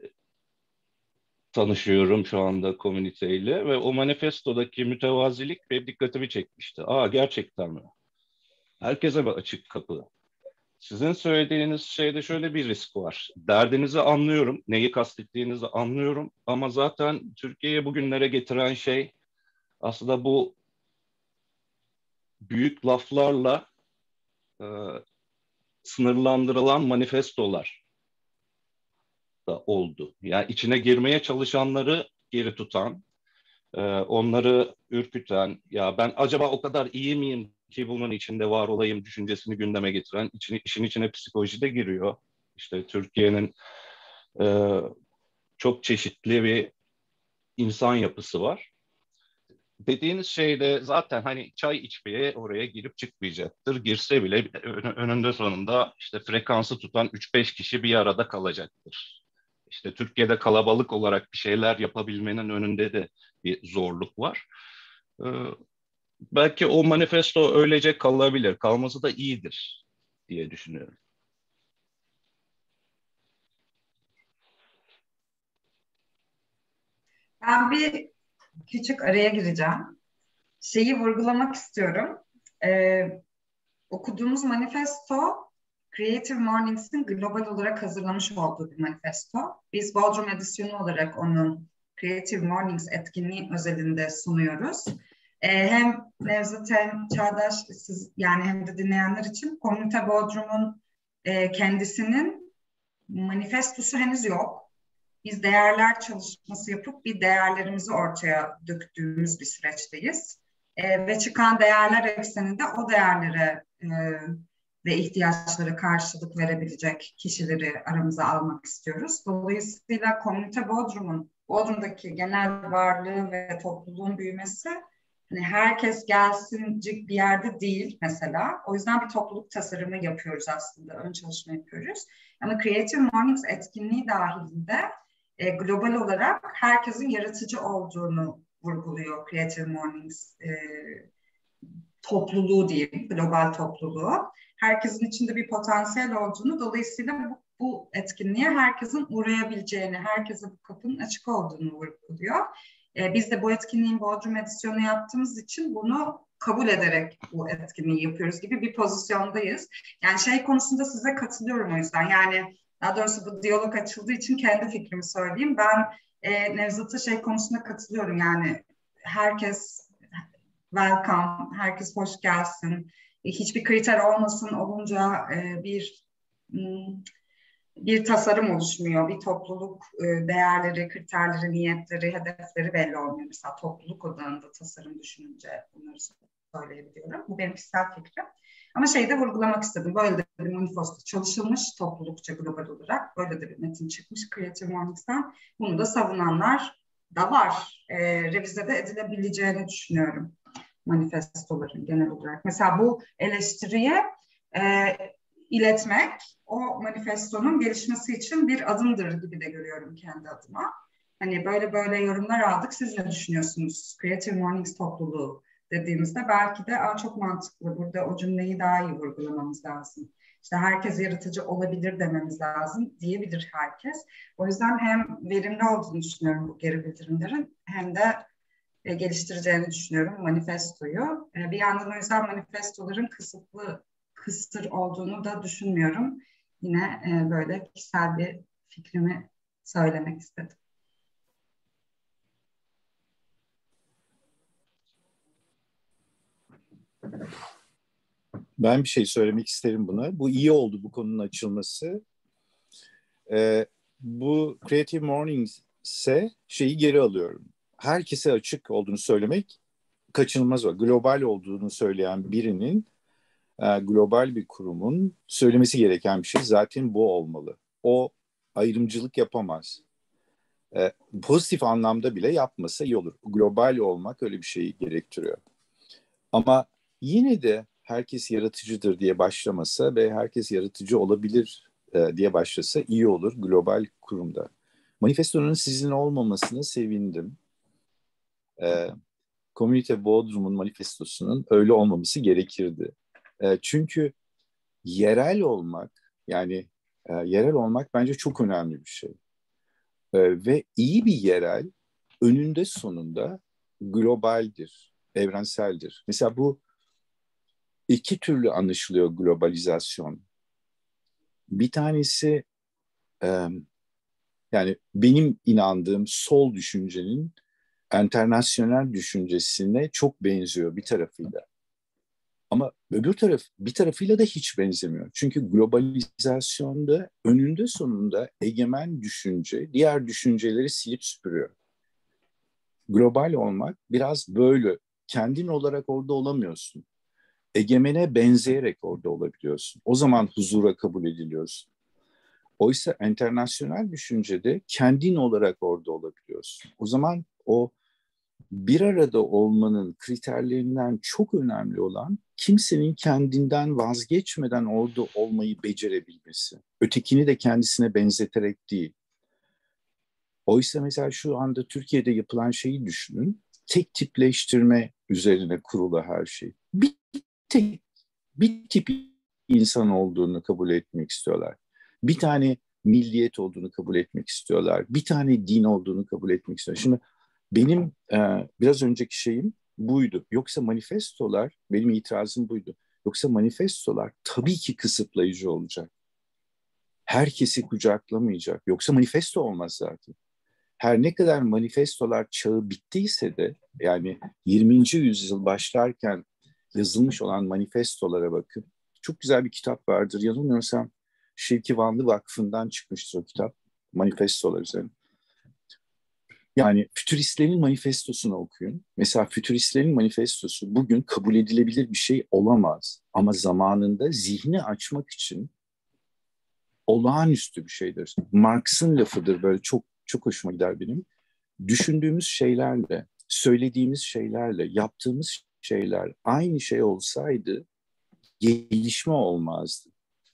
tanışıyorum şu anda komüniteyle ve o manifestodaki mütevazilik benim dikkatimi çekmişti. Aa, gerçekten mi? Herkese bir açık kapı. Sizin söylediğiniz şeyde şöyle bir risk var. Derdinizi anlıyorum, neyi kastettiğinizi anlıyorum ama zaten Türkiye'ye bugünlere getiren şey aslında bu büyük laflarla e, sınırlandırılan manifestolar da oldu. Yani içine girmeye çalışanları geri tutan, e, onları ürküten, ya ben acaba o kadar iyi miyim ki bunun içinde var olayım düşüncesini gündeme getiren, için, işin içine psikoloji de giriyor. İşte Türkiye'nin e, çok çeşitli bir insan yapısı var. Dediğiniz şeyde zaten hani çay içmeye oraya girip çıkmayacaktır. Girse bile önünde sonunda işte frekansı tutan üç beş kişi bir arada kalacaktır. İşte Türkiye'de kalabalık olarak bir şeyler yapabilmenin önünde de bir zorluk var. Ee, belki o manifesto öylece kalabilir. Kalması da iyidir diye düşünüyorum. Ben bir küçük araya gireceğim. Şeyi vurgulamak istiyorum. Ee, okuduğumuz manifesto Creative Mornings'in global olarak hazırlamış olduğu bir manifesto. Biz Bodrum edisyonu olarak onun Creative Mornings etkinliği özelinde sunuyoruz. Ee, hem Nevzat hem Çağdaş siz yani hem de dinleyenler için Komünite Bodrum'un e, kendisinin manifestosu henüz yok. Biz değerler çalışması yapıp bir değerlerimizi ortaya döktüğümüz bir süreçteyiz. E, ve çıkan değerler ekseninde o değerlere e, ve ihtiyaçlara karşılık verebilecek kişileri aramıza almak istiyoruz. Dolayısıyla Komünite Bodrum'un, Bodrum'daki genel varlığı ve topluluğun büyümesi hani herkes gelsincik bir yerde değil mesela. O yüzden bir topluluk tasarımı yapıyoruz aslında, ön çalışma yapıyoruz. Ama Creative Mornings etkinliği dahilinde e, global olarak herkesin yaratıcı olduğunu vurguluyor Creative Mornings e, topluluğu diyeyim, global topluluğu. Herkesin içinde bir potansiyel olduğunu, dolayısıyla bu, bu etkinliğe herkesin uğrayabileceğini, herkese bu kapının açık olduğunu vurguluyor. E, biz de bu etkinliğin Bodrum edisyonu yaptığımız için bunu kabul ederek bu etkinliği yapıyoruz gibi bir pozisyondayız. Yani şey konusunda size katılıyorum o yüzden. Yani daha doğrusu bu diyalog açıldığı için kendi fikrimi söyleyeyim. Ben e, Nevzat'a şey konusunda katılıyorum. Yani herkes welcome, herkes hoş gelsin. E, hiçbir kriter olmasın olunca e, bir bir tasarım oluşmuyor. Bir topluluk e, değerleri, kriterleri, niyetleri, hedefleri belli olmuyor. Mesela topluluk odağında tasarım düşününce bunları söyleyebiliyorum. Bu benim kişisel fikrim. Ama şeyi de vurgulamak istedim. Böyle de bir manifesto çalışılmış toplulukça global olarak. Böyle de bir metin çıkmış Creative Mornings'ten. Bunu da savunanlar da var. E, revize de edilebileceğini düşünüyorum manifestoların genel olarak. Mesela bu eleştiriye e, iletmek o manifestonun gelişmesi için bir adımdır gibi de görüyorum kendi adıma. Hani böyle böyle yorumlar aldık. Siz ne düşünüyorsunuz? Creative Mornings topluluğu dediğimizde belki de Aa, çok mantıklı. Burada o cümleyi daha iyi vurgulamamız lazım. İşte herkes yaratıcı olabilir dememiz lazım diyebilir herkes. O yüzden hem verimli olduğunu düşünüyorum bu geri bildirimlerin hem de e, geliştireceğini düşünüyorum manifestoyu. E, bir yandan o yüzden manifestoların kısıtlı, kısır olduğunu da düşünmüyorum. Yine e, böyle kişisel bir fikrimi söylemek istedim. Ben bir şey söylemek isterim buna. Bu iyi oldu, bu konunun açılması. Ee, bu Creative Mornings'e şeyi geri alıyorum. Herkese açık olduğunu söylemek kaçınılmaz var. Global olduğunu söyleyen birinin, e, global bir kurumun söylemesi gereken bir şey zaten bu olmalı. O ayrımcılık yapamaz. E, pozitif anlamda bile yapmasa iyi olur. Global olmak öyle bir şeyi gerektiriyor. Ama yine de herkes yaratıcıdır diye başlamasa ve herkes yaratıcı olabilir e, diye başlasa iyi olur global kurumda. Manifestonun sizin olmamasına sevindim. E, Komünite Bodrum'un manifestosunun öyle olmaması gerekirdi. E, çünkü yerel olmak, yani e, yerel olmak bence çok önemli bir şey. E, ve iyi bir yerel önünde sonunda globaldir, evrenseldir. Mesela bu iki türlü anlaşılıyor globalizasyon. Bir tanesi e, yani benim inandığım sol düşüncenin enternasyonel düşüncesine çok benziyor bir tarafıyla. Ama öbür taraf bir tarafıyla da hiç benzemiyor. Çünkü globalizasyonda önünde sonunda egemen düşünce diğer düşünceleri silip süpürüyor. Global olmak biraz böyle. Kendin olarak orada olamıyorsun. Egemene benzeyerek orada olabiliyorsun. O zaman huzura kabul ediliyorsun. Oysa enternasyonel düşüncede kendin olarak orada olabiliyorsun. O zaman o bir arada olmanın kriterlerinden çok önemli olan kimsenin kendinden vazgeçmeden orada olmayı becerebilmesi. Ötekini de kendisine benzeterek değil. Oysa mesela şu anda Türkiye'de yapılan şeyi düşünün. Tek tipleştirme üzerine kurulu her şey. Bir tek bir tip insan olduğunu kabul etmek istiyorlar. Bir tane milliyet olduğunu kabul etmek istiyorlar. Bir tane din olduğunu kabul etmek istiyorlar. Şimdi benim e, biraz önceki şeyim buydu. Yoksa manifestolar, benim itirazım buydu. Yoksa manifestolar tabii ki kısıtlayıcı olacak. Herkesi kucaklamayacak. Yoksa manifesto olmaz zaten. Her ne kadar manifestolar çağı bittiyse de, yani yirminci yüzyıl başlarken yazılmış olan manifestolara bakın. Çok güzel bir kitap vardır. Yanılmıyorsam Şevki Vanlı Vakfı'ndan çıkmıştır o kitap. Manifestolar üzerine. Yani fütüristlerin manifestosunu okuyun. Mesela fütüristlerin manifestosu bugün kabul edilebilir bir şey olamaz. Ama zamanında zihni açmak için olağanüstü bir şeydir. Marx'ın lafıdır, böyle çok çok hoşuma gider benim. Düşündüğümüz şeylerle, söylediğimiz şeylerle, yaptığımız şeyler aynı şey olsaydı gelişme olmazdı.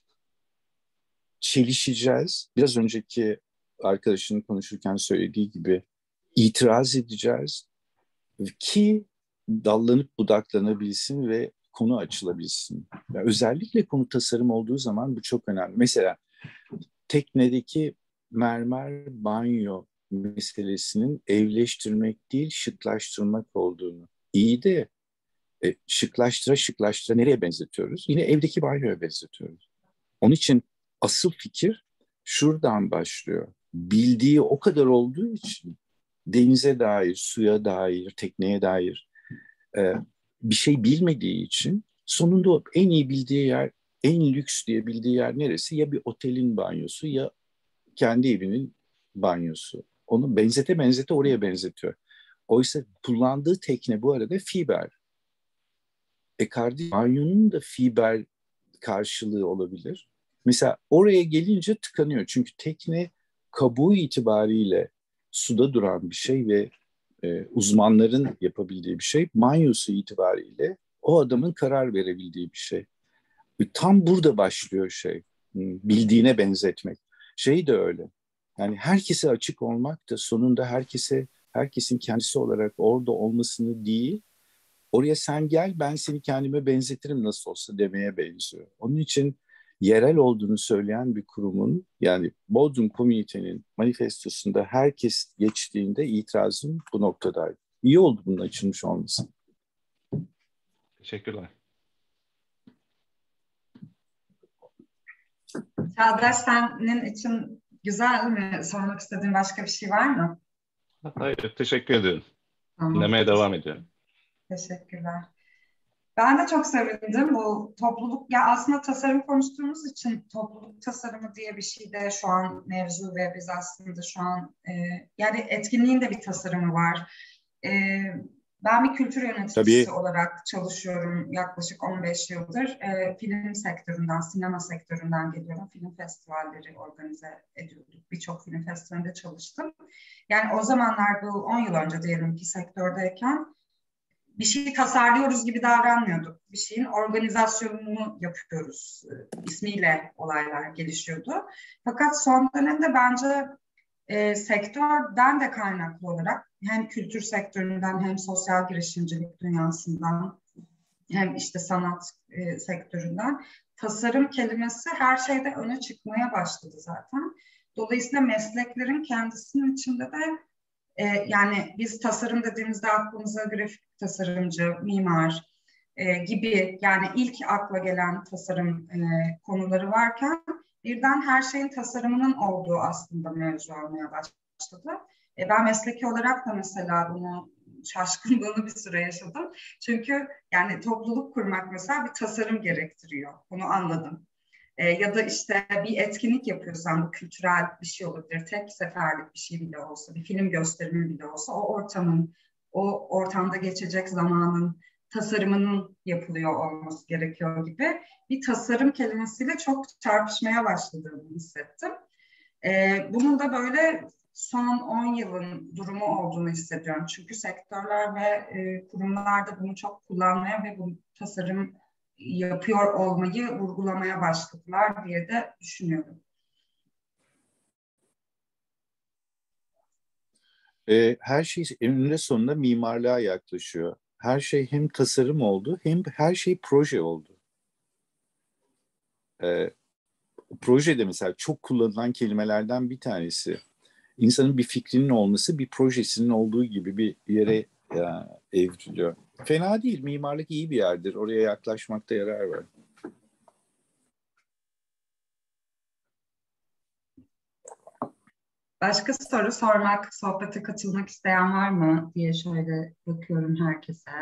Çelişeceğiz. Biraz önceki arkadaşının konuşurken söylediği gibi itiraz edeceğiz ki dallanıp budaklanabilsin ve konu açılabilsin. Yani özellikle konu tasarım olduğu zaman bu çok önemli. Mesela teknedeki mermer banyo meselesinin evleştirmek değil şıklaştırmak olduğunu. İyi de e, şıklaştıra şıklaştıra nereye benzetiyoruz? Yine evdeki banyoya benzetiyoruz. Onun için asıl fikir şuradan başlıyor. Bildiği o kadar olduğu için denize dair, suya dair, tekneye dair e, bir şey bilmediği için sonunda en iyi bildiği yer, en lüks diye bildiği yer neresi? Ya bir otelin banyosu ya kendi evinin banyosu. Onu benzete benzete oraya benzetiyor. Oysa kullandığı tekne bu arada fiber. E kardeşim banyonun da fiber karşılığı olabilir. Mesela oraya gelince tıkanıyor. Çünkü tekne kabuğu itibariyle suda duran bir şey ve e, uzmanların yapabildiği bir şey. Banyosu itibariyle o adamın karar verebildiği bir şey. Ve tam burada başlıyor şey. Bildiğine benzetmek. Şey de öyle. Yani herkese açık olmak da sonunda herkese herkesin kendisi olarak orada olmasını değil, oraya sen gel ben seni kendime benzetirim nasıl olsa demeye benziyor. Onun için yerel olduğunu söyleyen bir kurumun, yani Bodrum Komünite'nin manifestosunda herkes geçtiğinde itirazım bu noktadaydı. İyi oldu bunun açılmış olması. Teşekkürler. Çağdaş, senin için güzel mi? Sormak istediğin başka bir şey var mı? Hayır, teşekkür ederim. Tamam. Dinlemeye devam ediyorum. Teşekkürler. Ben de çok sevindim bu topluluk. Ya aslında tasarım konuştuğumuz için topluluk tasarımı diye bir şey de şu an mevzu ve biz aslında şu an e, yani etkinliğin de bir tasarımı var. E, ben bir kültür yöneticisi Tabii. olarak çalışıyorum yaklaşık on beş yıldır. E, film sektöründen, sinema sektöründen geliyorum. Film festivalleri organize ediyorduk. Birçok film festivalinde çalıştım. Yani o zamanlar bu on yıl önce diyelim ki sektördeyken bir şeyi tasarlıyoruz gibi davranmıyorduk. Bir şeyin organizasyonunu yapıyoruz. İsmiyle olaylar gelişiyordu. Fakat son dönemde bence e, sektörden de kaynaklı olarak hem kültür sektöründen hem sosyal girişimcilik dünyasından hem işte sanat e, sektöründen tasarım kelimesi her şeyde öne çıkmaya başladı zaten. Dolayısıyla mesleklerin kendisinin içinde de Ee, yani biz tasarım dediğimizde aklımıza grafik tasarımcı, mimar e, gibi yani ilk akla gelen tasarım e, konuları varken birden her şeyin tasarımının olduğu aslında mevzu olmaya başladı. E, ben mesleki olarak da mesela bunu şaşkınlığını bir süre yaşadım. Çünkü yani topluluk kurmak mesela bir tasarım gerektiriyor. Bunu anladım. E, ya da işte bir etkinlik yapıyorsan bu kültürel bir şey olabilir, tek seferlik bir şey bile olsa, bir film gösterimi bile olsa o ortamın, o ortamda geçecek zamanın tasarımının yapılıyor olması gerekiyor gibi bir tasarım kelimesiyle çok çarpışmaya başladığımı hissettim. E, bunun da böyle son on yılın durumu olduğunu hissediyorum. Çünkü sektörler ve e, kurumlar da bunu çok kullanmaya ve bu tasarım yapıyor olmayı vurgulamaya başladılar diye de düşünüyorum. E, her şey eninde sonunda mimarlığa yaklaşıyor. Her şey hem tasarım oldu hem her şey proje oldu. E, projede mesela çok kullanılan kelimelerden bir tanesi. İnsanın bir fikrinin olması bir projesinin olduğu gibi bir yere ya, evriliyor. Fena değil. Mimarlık iyi bir yerdir. Oraya yaklaşmakta yarar var. Başka soru sormak, sohbete katılmak isteyen var mı diye şöyle bakıyorum herkese.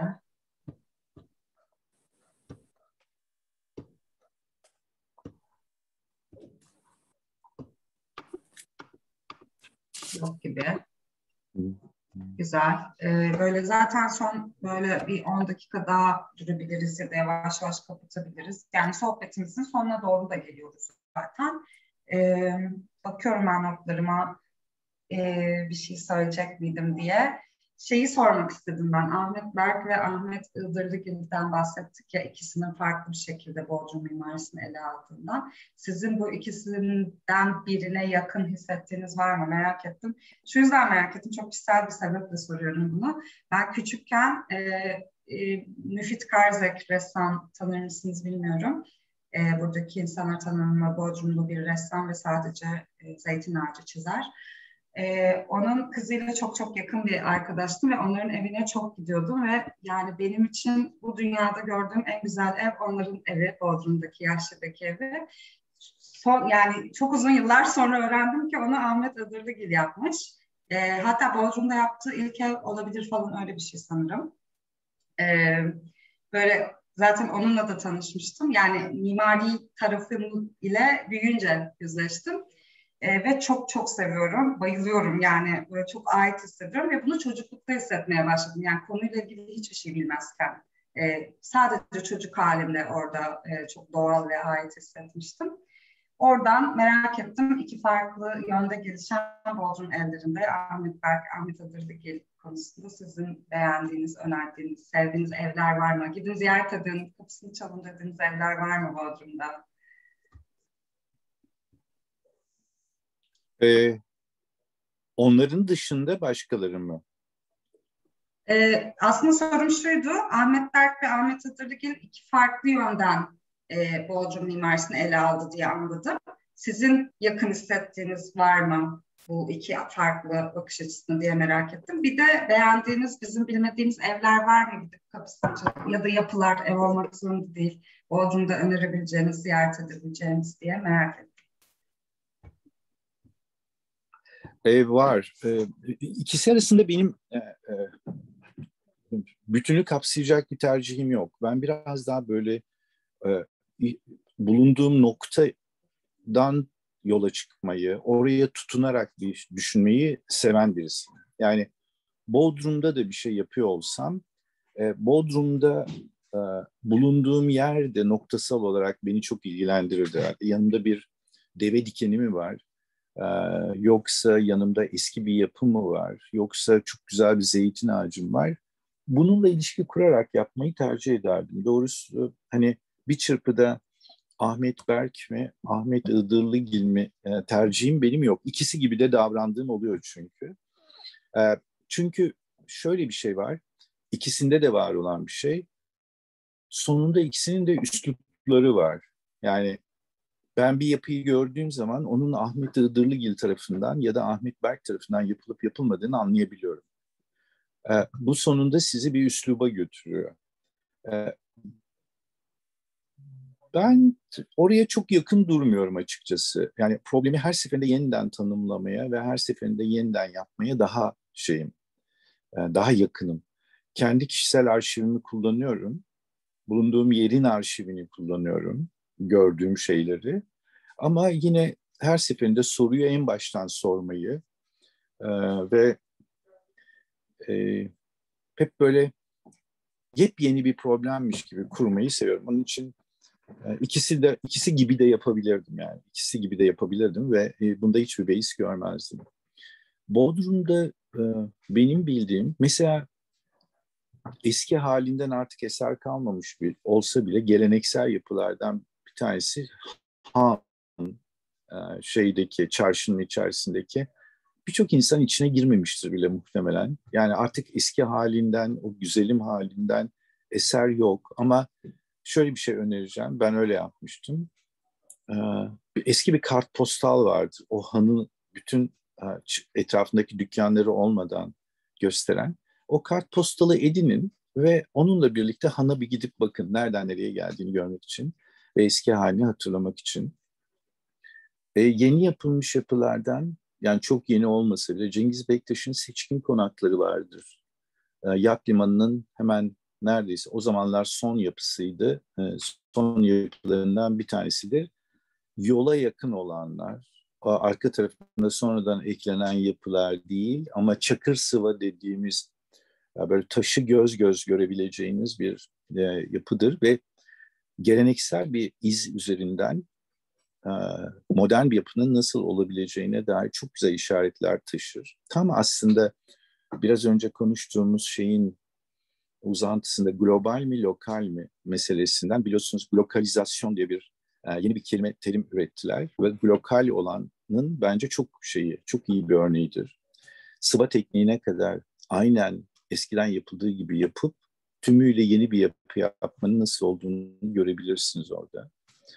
Yok gibi. Güzel. Ee, böyle zaten son böyle bir on dakika daha durabiliriz ya da yavaş yavaş kapatabiliriz. Yani sohbetimizin sonuna doğru da geliyoruz zaten. Ee, bakıyorum ben notlarıma ee, bir şey söyleyecek miydim diye. Şeyi sormak istedim ben. Ahmet Berk ve Ahmet Iğdırlıgil'den bahsettik ya, ikisinin farklı bir şekilde Bodrum mimarisini ele aldığından. Sizin bu ikisinden birine yakın hissettiğiniz var mı? Merak ettim. Şu yüzden merak ettim. Çok kişisel bir sebeple soruyorum bunu. Ben küçükken e, e, Müfit Karzek ressam, tanır mısınız bilmiyorum. E, buradaki insanlar tanımlı Bodrumlu bir ressam ve sadece e, zeytin ağacı çizer. Ee, onun kızıyla çok çok yakın bir arkadaştım ve onların evine çok gidiyordum ve yani benim için bu dünyada gördüğüm en güzel ev onların evi, Bodrum'daki Yaşlı'daki evi. Son, yani çok uzun yıllar sonra öğrendim ki onu Ahmet Iğdırlıgil yapmış. Ee, hatta Bodrum'da yaptığı ilk ev olabilir falan, öyle bir şey sanırım. Ee, böyle zaten onunla da tanışmıştım. Yani mimari tarafım ile büyüyünce yüzleştim. E, ve çok çok seviyorum, bayılıyorum yani, böyle çok ait hissediyorum ve bunu çocuklukta hissetmeye başladım. Yani konuyla ilgili hiçbir şey bilmezken e, sadece çocuk halimle orada e, çok doğal ve ait hissetmiştim. Oradan merak ettim, iki farklı yönde gelişen Bodrum evlerinde Ahmet Berk, Ahmet Iğdırlıgil konusunda sizin beğendiğiniz, önerdiğiniz, sevdiğiniz evler var mı? Gidin ziyaret edin, kapısını çalın dediğiniz evler var mı Bodrum'da? Ee, onların dışında başkaları mı? Ee, aslında sorum şuydu, Ahmet Berk ve Ahmet Iğdırlıgil iki farklı yönden e, Bodrum mimarisini ele aldı diye anladım. Sizin yakın hissettiğiniz var mı bu iki farklı bakış açısını diye merak ettim. Bir de beğendiğiniz, bizim bilmediğimiz evler var mı gidip kapısını çalıp ya da yapılar, ev olmak zorunda değil, Bodrum'da önerebileceğiniz, ziyaret edebileceğiniz diye merak ettim. Ev var. Ee, ikisi arasında benim e, e, bütünü kapsayacak bir tercihim yok. Ben biraz daha böyle e, bulunduğum noktadan yola çıkmayı, oraya tutunarak bir düşünmeyi seven birisiyim. Yani Bodrum'da da bir şey yapıyor olsam, e, Bodrum'da e, bulunduğum yerde noktasal olarak beni çok ilgilendirirdi. Yani yanımda bir deve dikeni mi var? Ee, yoksa yanımda eski bir yapı mı var? Yoksa çok güzel bir zeytin ağacım var? Bununla ilişki kurarak yapmayı tercih ederdim. Doğrusu hani bir çırpıda Ahmet Berk mi, Ahmet Iğdırlıgil mi e, tercihim benim yok. İkisi gibi de davrandığım oluyor çünkü. E, çünkü şöyle bir şey var. İkisinde de var olan bir şey. Sonunda ikisinin de üslupları var. Yani ben bir yapıyı gördüğüm zaman onun Ahmet Iğdırlıgil tarafından ya da Ahmet Berk tarafından yapılıp yapılmadığını anlayabiliyorum. Ee, bu sonunda sizi bir üsluba götürüyor. Ee, ben oraya çok yakın durmuyorum açıkçası. Yani problemi her seferinde yeniden tanımlamaya ve her seferinde yeniden yapmaya daha şeyim, daha yakınım. Kendi kişisel arşivimi kullanıyorum. Bulunduğum yerin arşivini kullanıyorum. Gördüğüm şeyleri. Ama yine her seferinde soruyu en baştan sormayı e, ve e, hep böyle yepyeni bir problemmiş gibi kurmayı seviyorum. Onun için e, ikisi de ikisi gibi de yapabilirdim yani. İkisi gibi de yapabilirdim ve e, bunda hiçbir beis görmezdim. Bodrum'da e, benim bildiğim mesela eski halinden artık eser kalmamış bir olsa bile geleneksel yapılardan bir tanesi Han şeydeki, çarşının içerisindeki birçok insan içine girmemiştir bile muhtemelen. Yani artık eski halinden, o güzelim halinden eser yok. Ama şöyle bir şey önereceğim. Ben öyle yapmıştım. Ee, eski bir kartpostal vardı. O hanın bütün etrafındaki dükkanları olmadan gösteren. O kartpostalı edinin ve onunla birlikte hana bir gidip bakın. Nereden nereye geldiğini görmek için ve eski halini hatırlamak için. E, yeni yapılmış yapılardan, yani çok yeni olmasa bile Cengiz Bektaş'ın seçkin konakları vardır. E, Yat Limanı'nın hemen neredeyse o zamanlar son yapısıydı. E, son yapılarından bir tanesidir. Yola yakın olanlar, o arka tarafında sonradan eklenen yapılar değil ama çakır sıva dediğimiz ya böyle taşı göz göz görebileceğiniz bir e, yapıdır ve geleneksel bir iz üzerinden modern bir yapının nasıl olabileceğine dair çok güzel işaretler taşır. Tam aslında biraz önce konuştuğumuz şeyin uzantısında global mi lokal mi meselesinden biliyorsunuz lokalizasyon diye bir yeni bir kelime terim ürettiler ve lokal olanın bence çok şeyi çok iyi bir örneğidir. Sıva tekniğine kadar aynen eskiden yapıldığı gibi yapıp tümüyle yeni bir yapı yapmanın nasıl olduğunu görebilirsiniz orada.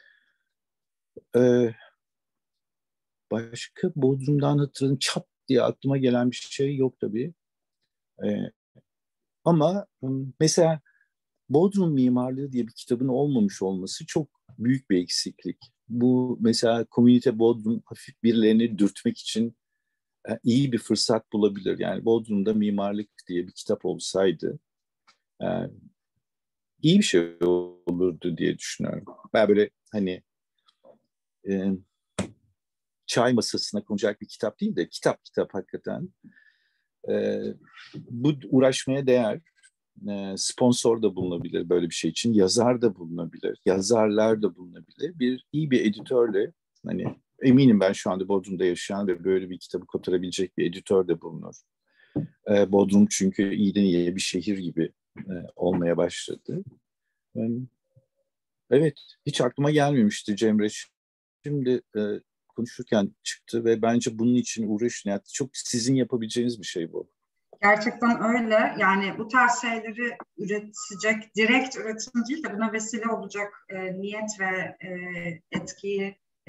Ee, başka Bodrum'dan hatırladığım çat diye aklıma gelen bir şey yok tabii. Ee, ama mesela Bodrum Mimarlığı diye bir kitabın olmamış olması çok büyük bir eksiklik. Bu mesela Komünite Bodrum hafif birilerini dürtmek için e, iyi bir fırsat bulabilir. Yani Bodrum'da mimarlık diye bir kitap olsaydı e, iyi bir şey olurdu diye düşünüyorum. Ben böyle hani e, çay masasına konacak bir kitap değil de kitap kitap hakikaten. E, bu uğraşmaya değer. E, sponsor da bulunabilir böyle bir şey için. Yazar da bulunabilir. Yazarlar da bulunabilir. Bir iyi bir editörle hani eminim ben şu anda Bodrum'da yaşayan ve böyle bir kitabı kotarabilecek bir editör de bulunur. E, Bodrum çünkü iyiden iyiye bir şehir gibi e, olmaya başladı. E, evet, hiç aklıma gelmemişti Cemre. Şimdi e, konuşurken çıktı ve bence bunun için uğraşın. Yani çok sizin yapabileceğiniz bir şey bu. Gerçekten öyle. Yani bu tarz şeyleri üretecek, direkt üretim değil de buna vesile olacak e, niyet ve e, etkiyi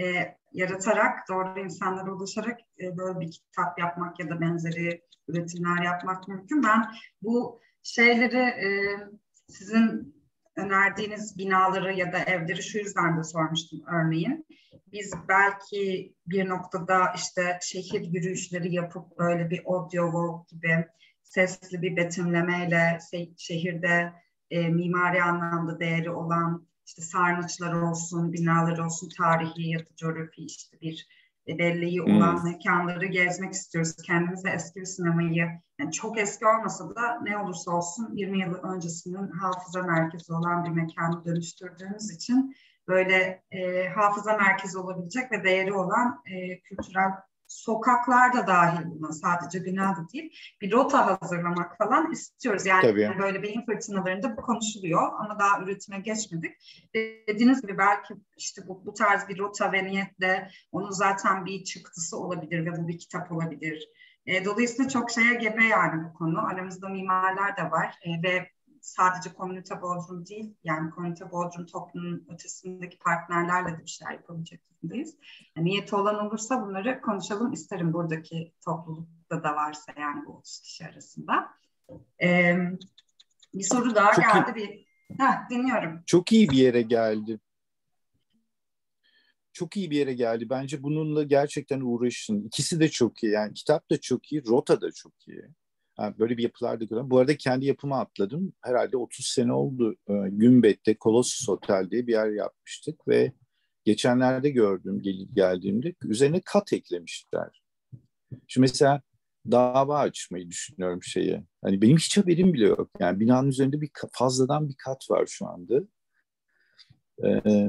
e, yaratarak, doğru insanlara ulaşarak e, böyle bir kitap yapmak ya da benzeri üretimler yapmak mümkün. Ben bu şeyleri e, sizin önerdiğiniz binaları ya da evleri şu yüzden de sormuştum örneğin. Biz belki bir noktada işte şehir yürüyüşleri yapıp böyle bir audio walk gibi sesli bir betimlemeyle şehirde e, mimari anlamda değeri olan işte sarnıçlar olsun, binalar olsun, tarihi ya da coğrafi işte bir e, belleği olan hmm. mekanları gezmek istiyoruz. Kendimize eski bir sinemayı, yani çok eski olmasa da ne olursa olsun yirmi yıl öncesinin hafıza merkezi olan bir mekanı dönüştürdüğümüz için böyle e, hafıza merkezi olabilecek ve değeri olan e, kültürel sokaklar da dahil buna, sadece bina da değil, bir rota hazırlamak falan istiyoruz. Yani Tabii. böyle beyin fırtınalarında bu konuşuluyor ama daha üretime geçmedik. Dediğiniz gibi belki işte bu, bu tarz bir rota ve niyetle onun zaten bir çıktısı olabilir ve bu bir kitap olabilir. E, dolayısıyla çok şeye gebe yani bu konu. Aramızda mimarlar da var e, ve sadece Komünite Bodrum değil, yani Komünite Bodrum toplumun ötesindeki partnerlerle de bir şeyler yapabilecek durumdayız. Yani niyeti olan olursa bunları konuşalım isterim, buradaki toplulukta da varsa yani bu otuz kişi arasında. Ee, bir soru daha çok geldi. Iyi. Bir Heh, dinliyorum. Çok iyi bir yere geldi. Çok iyi bir yere geldi. Bence bununla gerçekten uğraşın. İkisi de çok iyi. Yani kitap da çok iyi, rota da çok iyi. Yani böyle bir yapılar da görüyorum. Bu arada kendi yapıma atladım. Herhalde otuz sene oldu. Gümbet'te Colossus Otel diye bir yer yapmıştık ve geçenlerde gördüm gelip geldiğimde üzerine kat eklemişler. Şimdi mesela dava açmayı düşünüyorum şeye. Hani benim hiç haberim bile yok. Yani binanın üzerinde bir fazladan bir kat var şu anda. Ee,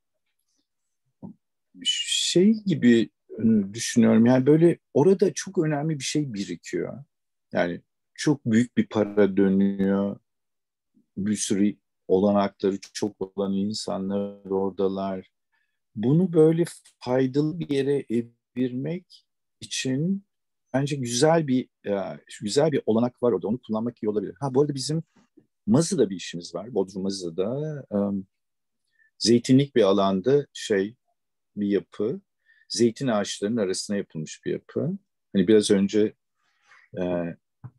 şey gibi düşünüyorum. Yani böyle orada çok önemli bir şey birikiyor. Yani çok büyük bir para dönüyor. Bir sürü olanakları çok olan insanlar oradalar. Bunu böyle faydalı bir yere evirmek için bence güzel bir güzel bir olanak var orada. Onu kullanmak iyi olabilir. Ha bu arada bizim Mazı'da bir işimiz var. Bodrum Mazı'da um, zeytinlik bir alanda şey bir yapı. Zeytin ağaçlarının arasına yapılmış bir yapı. Hani biraz önce e,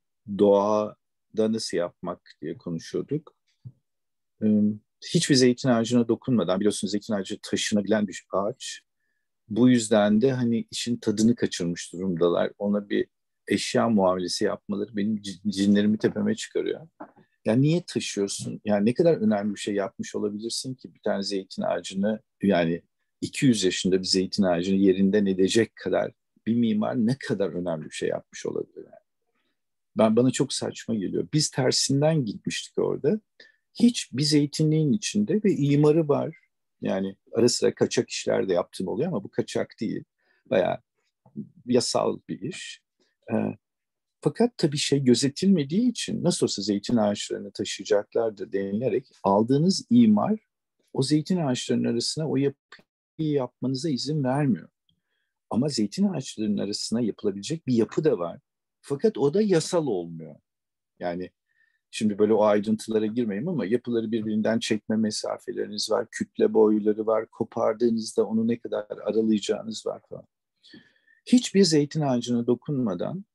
doğada nasıl yapmak diye konuşuyorduk. Um, hiçbir zeytin ağacına dokunmadan, biliyorsunuz zeytin ağacı taşınabilen bir ağaç. Bu yüzden de hani işin tadını kaçırmış durumdalar. Ona bir eşya muamelesi yapmaları benim cinlerimi tepeme çıkarıyor. Yani niye taşıyorsun? Yani ne kadar önemli bir şey yapmış olabilirsin ki bir tane zeytin ağacını, yani iki yüz yaşında bir zeytin ağacını yerinden edecek kadar bir mimar ne kadar önemli bir şey yapmış olabilir? Yani. Ben bana çok saçma geliyor. Biz tersinden gitmiştik orada. Hiç bir zeytinliğin içinde ve imarı var. Yani ara sıra kaçak işler de yaptığım oluyor ama bu kaçak değil. Bayağı yasal bir iş. Ee, fakat tabii şey gözetilmediği için nasıl olsa zeytin ağaçlarını taşıyacaklardır denilerek aldığınız imar o zeytin ağaçlarının arasına o yapıyı yapmanıza izin vermiyor. Ama zeytin ağaçlarının arasına yapılabilecek bir yapı da var. Fakat o da yasal olmuyor. Yani şimdi böyle o ayrıntılara girmeyeyim ama yapıları birbirinden çekme mesafeleriniz var, kütle boyları var, kopardığınızda onu ne kadar aralayacağınız var falan. Hiçbir zeytin ağacına dokunmadan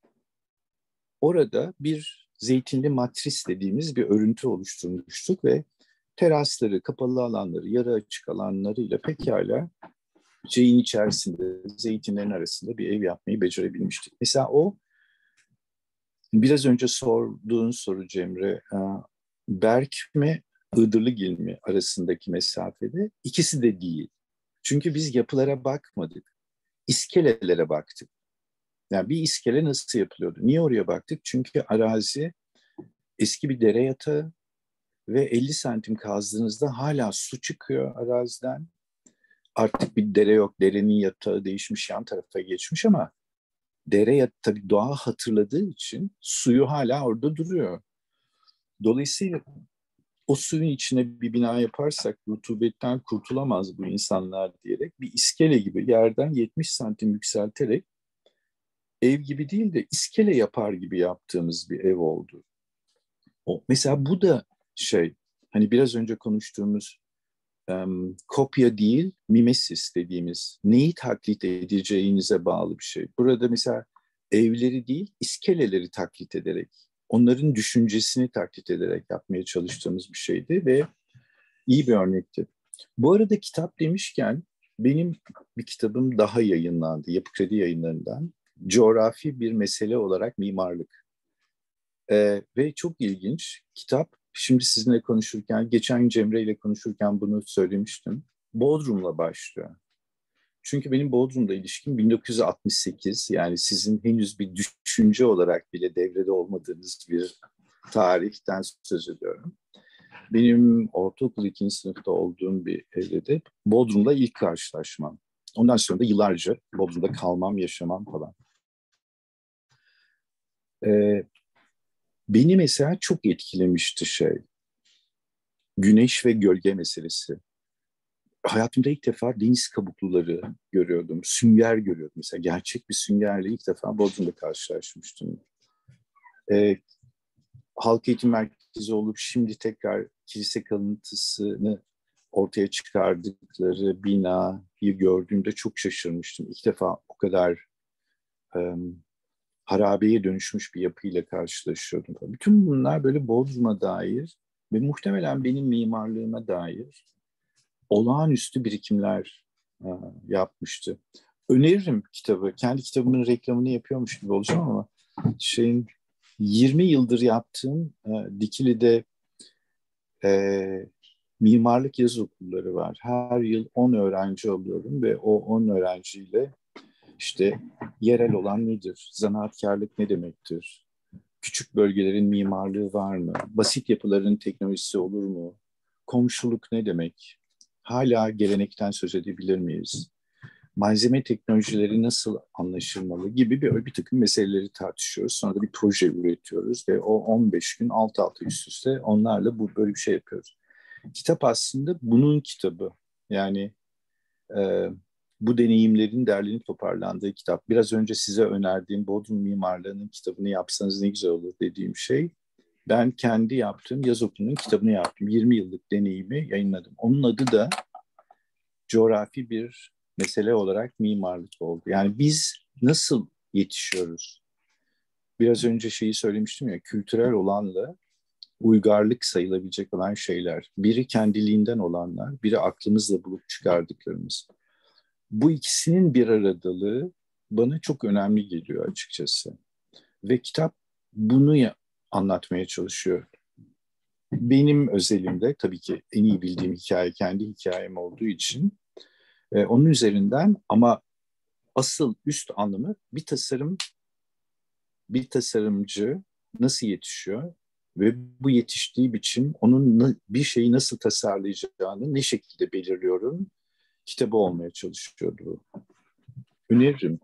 orada bir zeytinli matris dediğimiz bir örüntü oluşturmuştuk ve terasları, kapalı alanları, yarı açık alanlarıyla pekala şeyin içerisinde, zeytinlerin arasında bir ev yapmayı becerebilmiştik. Mesela o biraz önce sorduğun soru Cemre, Berk mi, Iğdırlıgil mi arasındaki mesafede? İkisi de değil. Çünkü biz yapılara bakmadık, iskelelere baktık. Yani bir iskele nasıl yapılıyordu? Niye oraya baktık? Çünkü arazi eski bir dere yatağı ve elli santim kazdığınızda hala su çıkıyor araziden. Artık bir dere yok, derenin yatağı değişmiş, yan tarafa geçmiş ama dere yatağı tabii doğa hatırladığı için suyu hala orada duruyor. Dolayısıyla o suyun içine bir bina yaparsak rutubetten kurtulamaz bu insanlar diyerek bir iskele gibi yerden yetmiş santim yükselterek ev gibi değil de iskele yapar gibi yaptığımız bir ev oldu. O, mesela bu da şey, hani biraz önce konuştuğumuz um, kopya değil, mimesis dediğimiz, neyi taklit edeceğinize bağlı bir şey. Burada mesela evleri değil, iskeleleri taklit ederek, onların düşüncesini taklit ederek yapmaya çalıştığımız bir şeydi ve iyi bir örnekti. Bu arada kitap demişken benim bir kitabım daha yayınlandı, Yapı Kredi Yayınları'ndan. Coğrafi bir mesele olarak mimarlık. Ee, ve çok ilginç kitap. Şimdi sizinle konuşurken, geçen gün Cemre ile konuşurken bunu söylemiştim. Bodrum'la başlıyor. Çünkü benim Bodrum'la ilişkim bin dokuz yüz altmış sekiz, yani sizin henüz bir düşünce olarak bile devrede olmadığınız bir tarihten söz ediyorum. Benim ortaokul ikinci sınıfta olduğum bir evrede Bodrum'da ilk karşılaşmam. Ondan sonra da yıllarca Bodrum'da kalmam, yaşamam falan. Ee, beni mesela çok etkilemişti şey, güneş ve gölge meselesi. Hayatımda ilk defa deniz kabukluları görüyordum, sünger görüyordum. Mesela gerçek bir süngerle ilk defa Bodrum'da karşılaşmıştım. Ee, Halk eğitim merkezi olup şimdi tekrar kilise kalıntısını ortaya çıkardıkları binayı gördüğümde çok şaşırmıştım. İlk defa o kadar um, harabeye dönüşmüş bir yapıyla karşılaşıyordum. Bütün bunlar böyle Bodrum'a dair ve muhtemelen benim mimarlığıma dair olağanüstü birikimler uh, yapmıştı. Öneririm kitabı. Kendi kitabımın reklamını yapıyormuş gibi olacağım ama şeyin yirmi yıldır yaptığım uh, Dikili'de e, mimarlık yaz okulları var. Her yıl on öğrenci alıyorum ve o on öğrenciyle işte yerel olan nedir? Zanaatkarlık ne demektir? Küçük bölgelerin mimarlığı var mı? Basit yapıların teknolojisi olur mu? Komşuluk ne demek? Hala gelenekten söz edebilir miyiz? Malzeme teknolojileri nasıl anlaşılmalı gibi bir, bir takım meseleleri tartışıyoruz. Sonra da bir proje üretiyoruz ve o on beş gün alt alta üst üste onlarla bu böyle bir şey yapıyoruz. Kitap aslında bunun kitabı. Yani e, bu deneyimlerin derlenip toparlandığı kitap. Biraz önce size önerdiğim Bodrum Mimarlığı'nın kitabını yapsanız ne güzel olur dediğim şey. Ben kendi yaptığım yaz okulunun kitabını yaptım. yirmi yıllık deneyimi yayınladım. Onun adı da coğrafi bir mesele olarak mimarlık oldu. Yani biz nasıl yetişiyoruz? Biraz önce şeyi söylemiştim ya, kültürel olanla uygarlık sayılabilecek olan şeyler. Biri kendiliğinden olanlar, biri aklımızla bulup çıkardıklarımız. Bu ikisinin bir aradalığı bana çok önemli geliyor açıkçası. Ve kitap bunu ya- anlatmaya çalışıyor. Benim özelimde tabii ki en iyi bildiğim hikaye kendi hikayem olduğu için e, onun üzerinden, ama asıl üst anlamı bir tasarım, bir tasarımcı nasıl yetişiyor ve bu yetiştiği biçim onun bir şeyi nasıl tasarlayacağını ne şekilde belirliyorum kitabı olmaya çalışıyordu. Öneririm.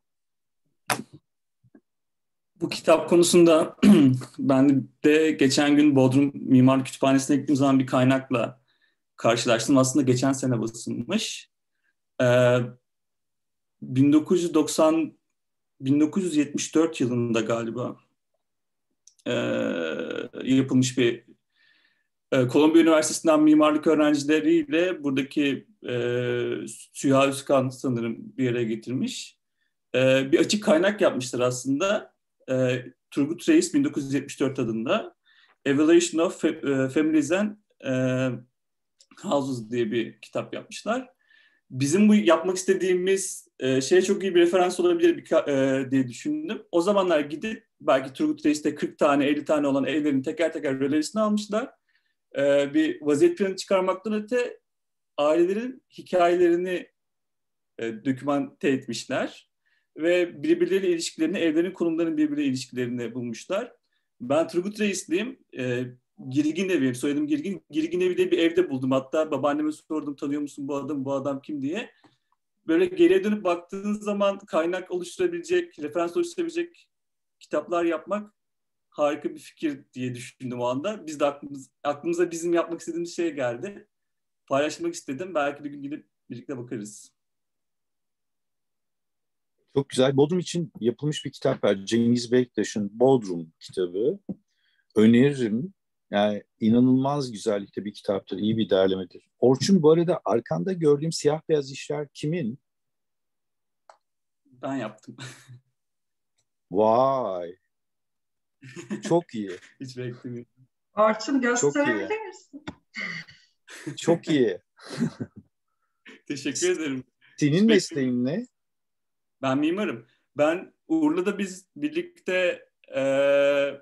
Bu kitap konusunda ben de geçen gün Bodrum Mimar Kütüphanesi'ne gittiğim zaman bir kaynakla karşılaştım. Aslında geçen sene basılmış. Ee, bin dokuz yüz doksan bin dokuz yüz yetmiş dört yılında galiba e, yapılmış bir e, Kolombiya Üniversitesi'nden mimarlık öğrencileriyle buradaki e, Süha Özkan sanırım bir yere getirmiş. E, bir açık kaynak yapmışlar aslında. E, Turgut Reis bin dokuz yüz yetmiş dört adında Evaluation of Families and e, Houses diye bir kitap yapmışlar. Bizim bu yapmak istediğimiz e, şeye çok iyi bir referans olabilir bir, e, diye düşündüm. O zamanlar gidip belki Turgut Reis'te kırk tane elli tane olan evlerin teker teker rölevesini almışlar. E, bir vaziyet planı çıkarmaktan öte ailelerin hikayelerini e, dokümante etmişler. Ve birbirleriyle ilişkilerini, evlerin konumlarının birbirleriyle ilişkilerini bulmuşlar. Ben Turgut Reisliyim. E, Girgin Evi, soyadım Girgin. Girgin Evi diye bir evde buldum. Hatta babaanneme sordum, tanıyor musun bu adam, bu adam kim diye. Böyle geriye dönüp baktığınız zaman kaynak oluşturabilecek, referans oluşturabilecek kitaplar yapmak harika bir fikir diye düşündüm o anda. Biz de aklımız, aklımıza bizim yapmak istediğimiz şey geldi. Paylaşmak istedim. Belki bir gün gidip birlikte bakarız. Çok güzel. Bodrum için yapılmış bir kitap var. Cengiz Bektaş'ın Bodrum kitabı. Öneririm. Yani inanılmaz güzellikte bir kitaptır, iyi bir derlemedir. Orçun, bu arada arkanda gördüğüm siyah beyaz işler kimin? Ben yaptım. Vay, çok iyi. Hiç beklemiyorum. Orçun Çok iyi. gösterebilir misin? Çok iyi. Teşekkür ederim. Senin Hiç mesleğin ne? Ben mimarım. Ben Urla'da biz birlikte e,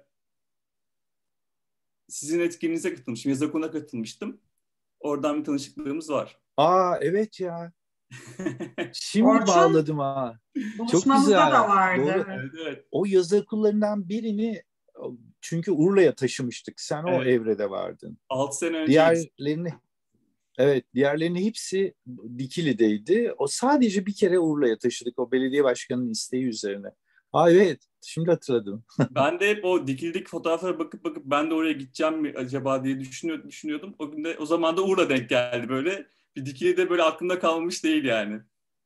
sizin etkinliğinize katılmıştım. Yaz okuluna katılmıştım. Oradan bir tanışıklığımız var. Aa evet ya. Şimdi Orçun, bağladım ha. Çok buluşmamızda güzel. da vardı. Doğru. Evet, evet. O yaz okullarından birini çünkü Urla'ya taşımıştık. Sen o Evet. evrede vardın. altı sene önce. Diğerlerini evet, diğerlerinin hepsi Dikili'deydi. O sadece bir kere Urla'ya taşıdık. O belediye başkanının isteği üzerine. Aa evet, şimdi hatırladım. Ben de hep o Dikili'deki fotoğraflara bakıp bakıp ben de oraya gideceğim mi acaba diye düşünüyordum. düşünüyordum. O gün de o zaman da Urla denk geldi böyle. Bir Dikili'de böyle aklımda kalmış değil yani.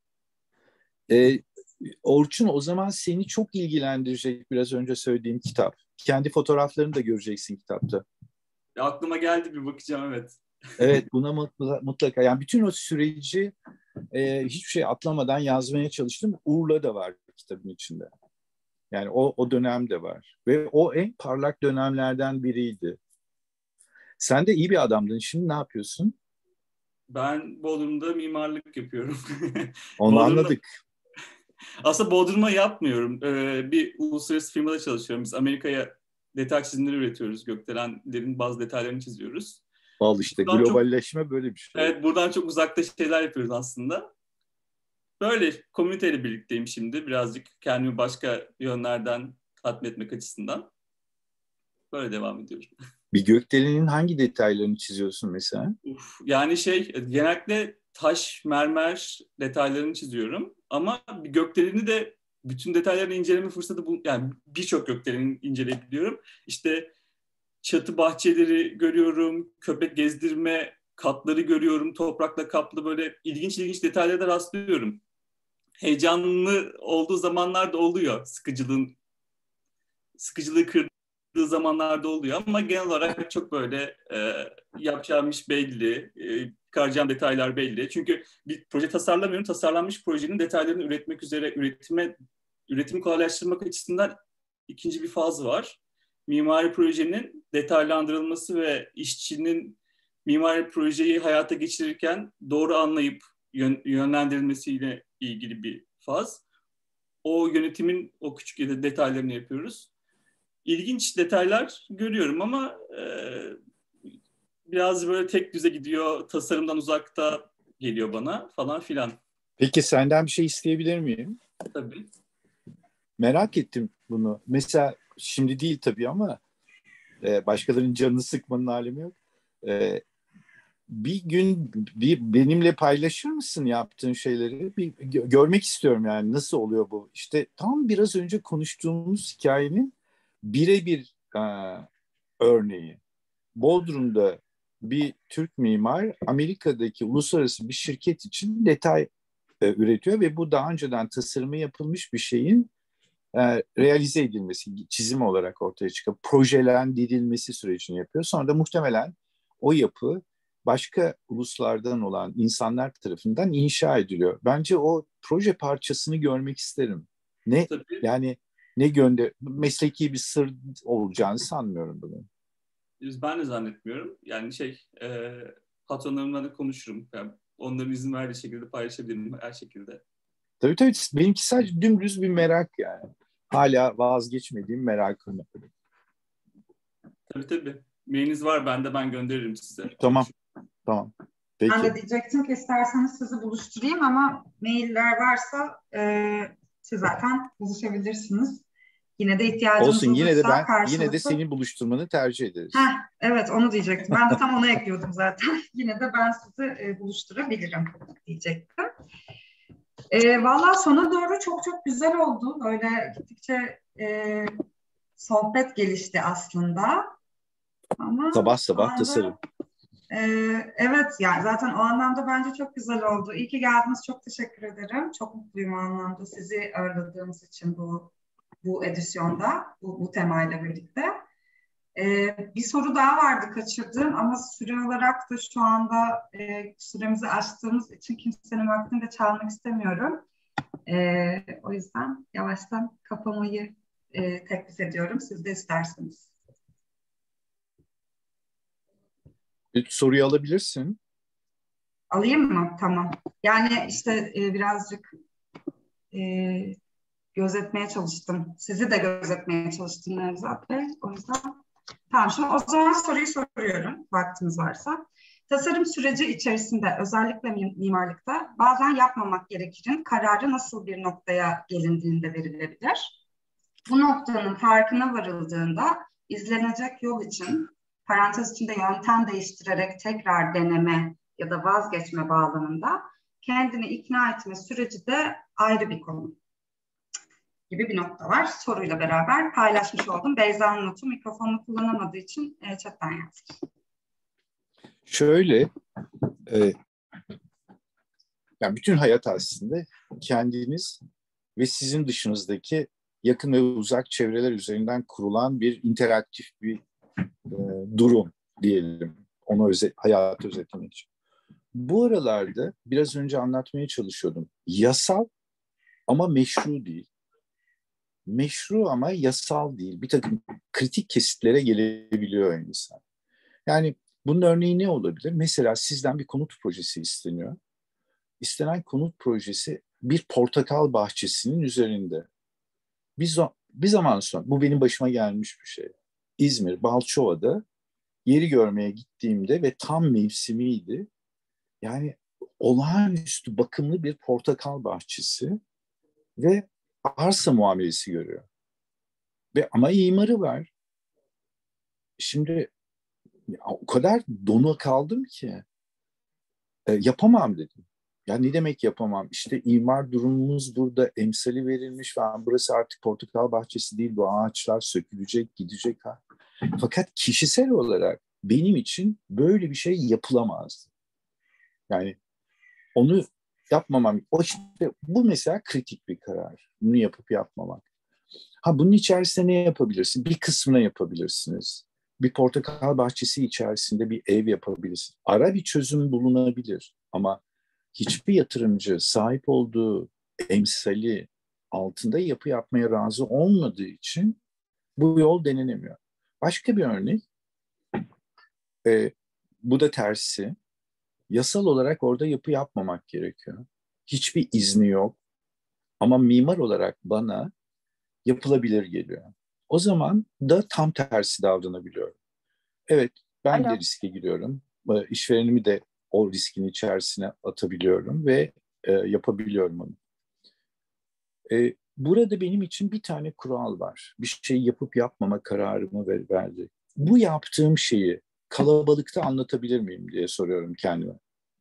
Ee, Orçun, o zaman seni çok ilgilendirecek biraz önce söylediğim kitap. Kendi fotoğraflarını da göreceksin kitapta. Ya aklıma geldi, bir bakacağım, evet. Evet, buna mutlaka. Yani bütün o süreci e, hiçbir şey atlamadan yazmaya çalıştım. Urla da var kitabın içinde. Yani o, o dönem de var. Ve o en parlak dönemlerden biriydi. Sen de iyi bir adamdın. Şimdi ne yapıyorsun? Ben Bodrum'da mimarlık yapıyorum. Onu Bodrum'da... anladık. Aslında Bodrum'a yapmıyorum. Ee, bir uluslararası firmada çalışıyorum. Biz Amerika'ya detay çizimleri üretiyoruz. Gökdelenlerin bazı detaylarını çiziyoruz. Al işte, Buradan globalleşme çok, böyle bir şey. Evet, buradan çok uzakta şeyler yapıyoruz aslında. Böyle komüniteyle birlikteyim şimdi. Birazcık kendimi başka yönlerden tatmin etmek açısından. Böyle devam ediyorum. Bir gökdelenin hangi detaylarını çiziyorsun mesela? Uf, yani şey, genellikle taş, mermer detaylarını çiziyorum. Ama bir gökdeleni de bütün detaylarını inceleme fırsatı bul, yani birçok gökdeleni inceleyebiliyorum. İşte çatı bahçeleri görüyorum, köpek gezdirme katları görüyorum, toprakla kaplı böyle ilginç ilginç detaylara da rastlıyorum. Heyecanlı olduğu zamanlar da oluyor, sıkıcılığın sıkıcılığı kırdığı zamanlarda oluyor ama genel olarak çok böyle e, yapacağım iş belli, e, çıkaracağım detaylar belli. Çünkü bir proje tasarlamıyorum, tasarlanmış projenin detaylarını üretmek üzere üretime üretimi kolaylaştırmak açısından ikinci bir faz var. Mimari projenin detaylandırılması ve işçinin mimari projeyi hayata geçirirken doğru anlayıp yön, yönlendirilmesiyle ilgili bir faz. O yönetimin o küçük detaylarını yapıyoruz. İlginç detaylar görüyorum ama e, biraz böyle tek düze gidiyor, tasarımdan uzakta geliyor bana falan filan. Peki senden bir şey isteyebilir miyim? Tabii. Merak ettim bunu. Mesela şimdi değil tabii ama e, başkalarının canını sıkmanın alemi yok. E, bir gün bir benimle paylaşır mısın yaptığın şeyleri? Bir gö- görmek istiyorum yani, nasıl oluyor bu? İşte tam biraz önce konuştuğumuz hikayenin birebir e, örneği. Bodrum'da bir Türk mimar Amerika'daki uluslararası bir şirket için detay e, üretiyor ve bu daha önceden tasarımı yapılmış bir şeyin e, realize edilmesi, çizim olarak ortaya çıkıp projelendirilmesi sürecini yapıyor. Sonra da muhtemelen o yapı başka uluslardan olan insanlar tarafından inşa ediliyor. Bence o proje parçasını görmek isterim. Ne Tabii. yani ne gönder mesleki bir sır olacağını sanmıyorum bunu. Ben de zannetmiyorum. Yani şey, e, patronlarımla da konuşurum. Yani onların izin verdiği şekilde paylaşabilirim her şekilde. Tabii tabii, benimki sadece dümdüz bir merak yani. Hala vazgeçmediğim merakım. Tabii tabii. Mailiniz var bende, ben gönderirim size. Tamam, tamam. Peki. Ben de diyecektim ki isterseniz sizi buluşturayım ama mailler varsa e, siz zaten buluşabilirsiniz. Yine de ihtiyacınız Olsun, yine de olursa ben karşılıklı... yine de senin buluşturmanı tercih ederiz. Heh, evet, onu diyecektim. Ben de tam onu ekliyordum zaten. Yine de ben sizi e, buluşturabilirim diyecektim. E, Valla sona doğru çok çok güzel oldu. Böyle gittikçe e, sohbet gelişti aslında. Ama Sabah sabah anda, tasarım. E, evet, yani zaten o anlamda bence çok güzel oldu. İyi ki geldiniz. Çok teşekkür ederim. Çok mutluyum o anlamda sizi ağırladığımız için bu bu edisyonda, bu, bu temayla birlikte. Ee, bir soru daha vardı kaçırdığım ama süre olarak da şu anda e, süremizi aştığımız için kimsenin vaktini de çalmak istemiyorum. Ee, o yüzden yavaştan kapamayı e, teklif ediyorum. Siz de isterseniz. Soruyu alabilirsin. Alayım mı? Tamam. Yani işte e, birazcık e, gözetmeye çalıştım. Sizi de gözetmeye çalıştım Nevzat Bey. O yüzden tamam. Şimdi o zaman soruyu soruyorum vaktimiz varsa. Tasarım süreci içerisinde özellikle mimarlıkta bazen yapmamak gerekirin kararı nasıl bir noktaya gelindiğinde verilebilir. Bu noktanın farkına varıldığında izlenecek yol için parantez içinde yöntem değiştirerek tekrar deneme ya da vazgeçme bağlamında kendini ikna etme süreci de ayrı bir konu gibi bir nokta var. Soruyla beraber paylaşmış oldum. Beyza'nın notu mikrofonunu kullanamadığı için e, chatten yazdım. Şöyle, e, yani bütün hayat aslında kendiniz ve sizin dışınızdaki yakın ve uzak çevreler üzerinden kurulan bir interaktif bir e, durum diyelim. Onu öze, hayatı özetlemek için. Bu aralarda biraz önce anlatmaya çalışıyordum. Yasal ama meşru değil. Meşru ama yasal değil. Bir takım kritik kesitlere gelebiliyor insan. Yani bunun örneği ne olabilir? Mesela sizden bir konut projesi isteniyor. İstenen konut projesi bir portakal bahçesinin üzerinde. Bir, bir zaman sonra, bu benim başıma gelmiş bir şey. İzmir, Balçova'da yeri görmeye gittiğimde ve tam mevsimiydi. Yani olağanüstü bakımlı bir portakal bahçesi ve arsa muamelesi görüyor. Ve ama imarı var. Şimdi o kadar donu kaldım ki e, yapamam dedim. Ya ne demek yapamam? İşte imar durumumuz burada, emsali verilmiş falan. Burası artık portakal bahçesi değil, bu ağaçlar sökülecek, gidecek. Ha. Fakat kişisel olarak benim için böyle bir şey yapılamazdı. Yani onu yapmamam. O işte, bu mesela kritik bir karar. Bunu yapıp yapmamak. Ha bunun içerisinde ne yapabilirsin? Bir kısmına yapabilirsiniz. Bir portakal bahçesi içerisinde bir ev yapabilirsiniz. Ara bir çözüm bulunabilir. Ama hiçbir yatırımcı sahip olduğu emsali altında yapı yapmaya razı olmadığı için bu yol denenemiyor. Başka bir örnek, e, bu da tersi. Yasal olarak orada yapı yapmamak gerekiyor. Hiçbir izni yok. Ama mimar olarak bana yapılabilir geliyor. O zaman da tam tersi davranabiliyorum. Evet, ben Alo. de riske giriyorum. İşverenimi de o riskin içerisine atabiliyorum ve e, yapabiliyorum onu. E, burada benim için bir tane kural var. Bir şeyi yapıp yapmama kararımı ver, verdi. Bu yaptığım şeyi kalabalıkta anlatabilir miyim diye soruyorum kendime.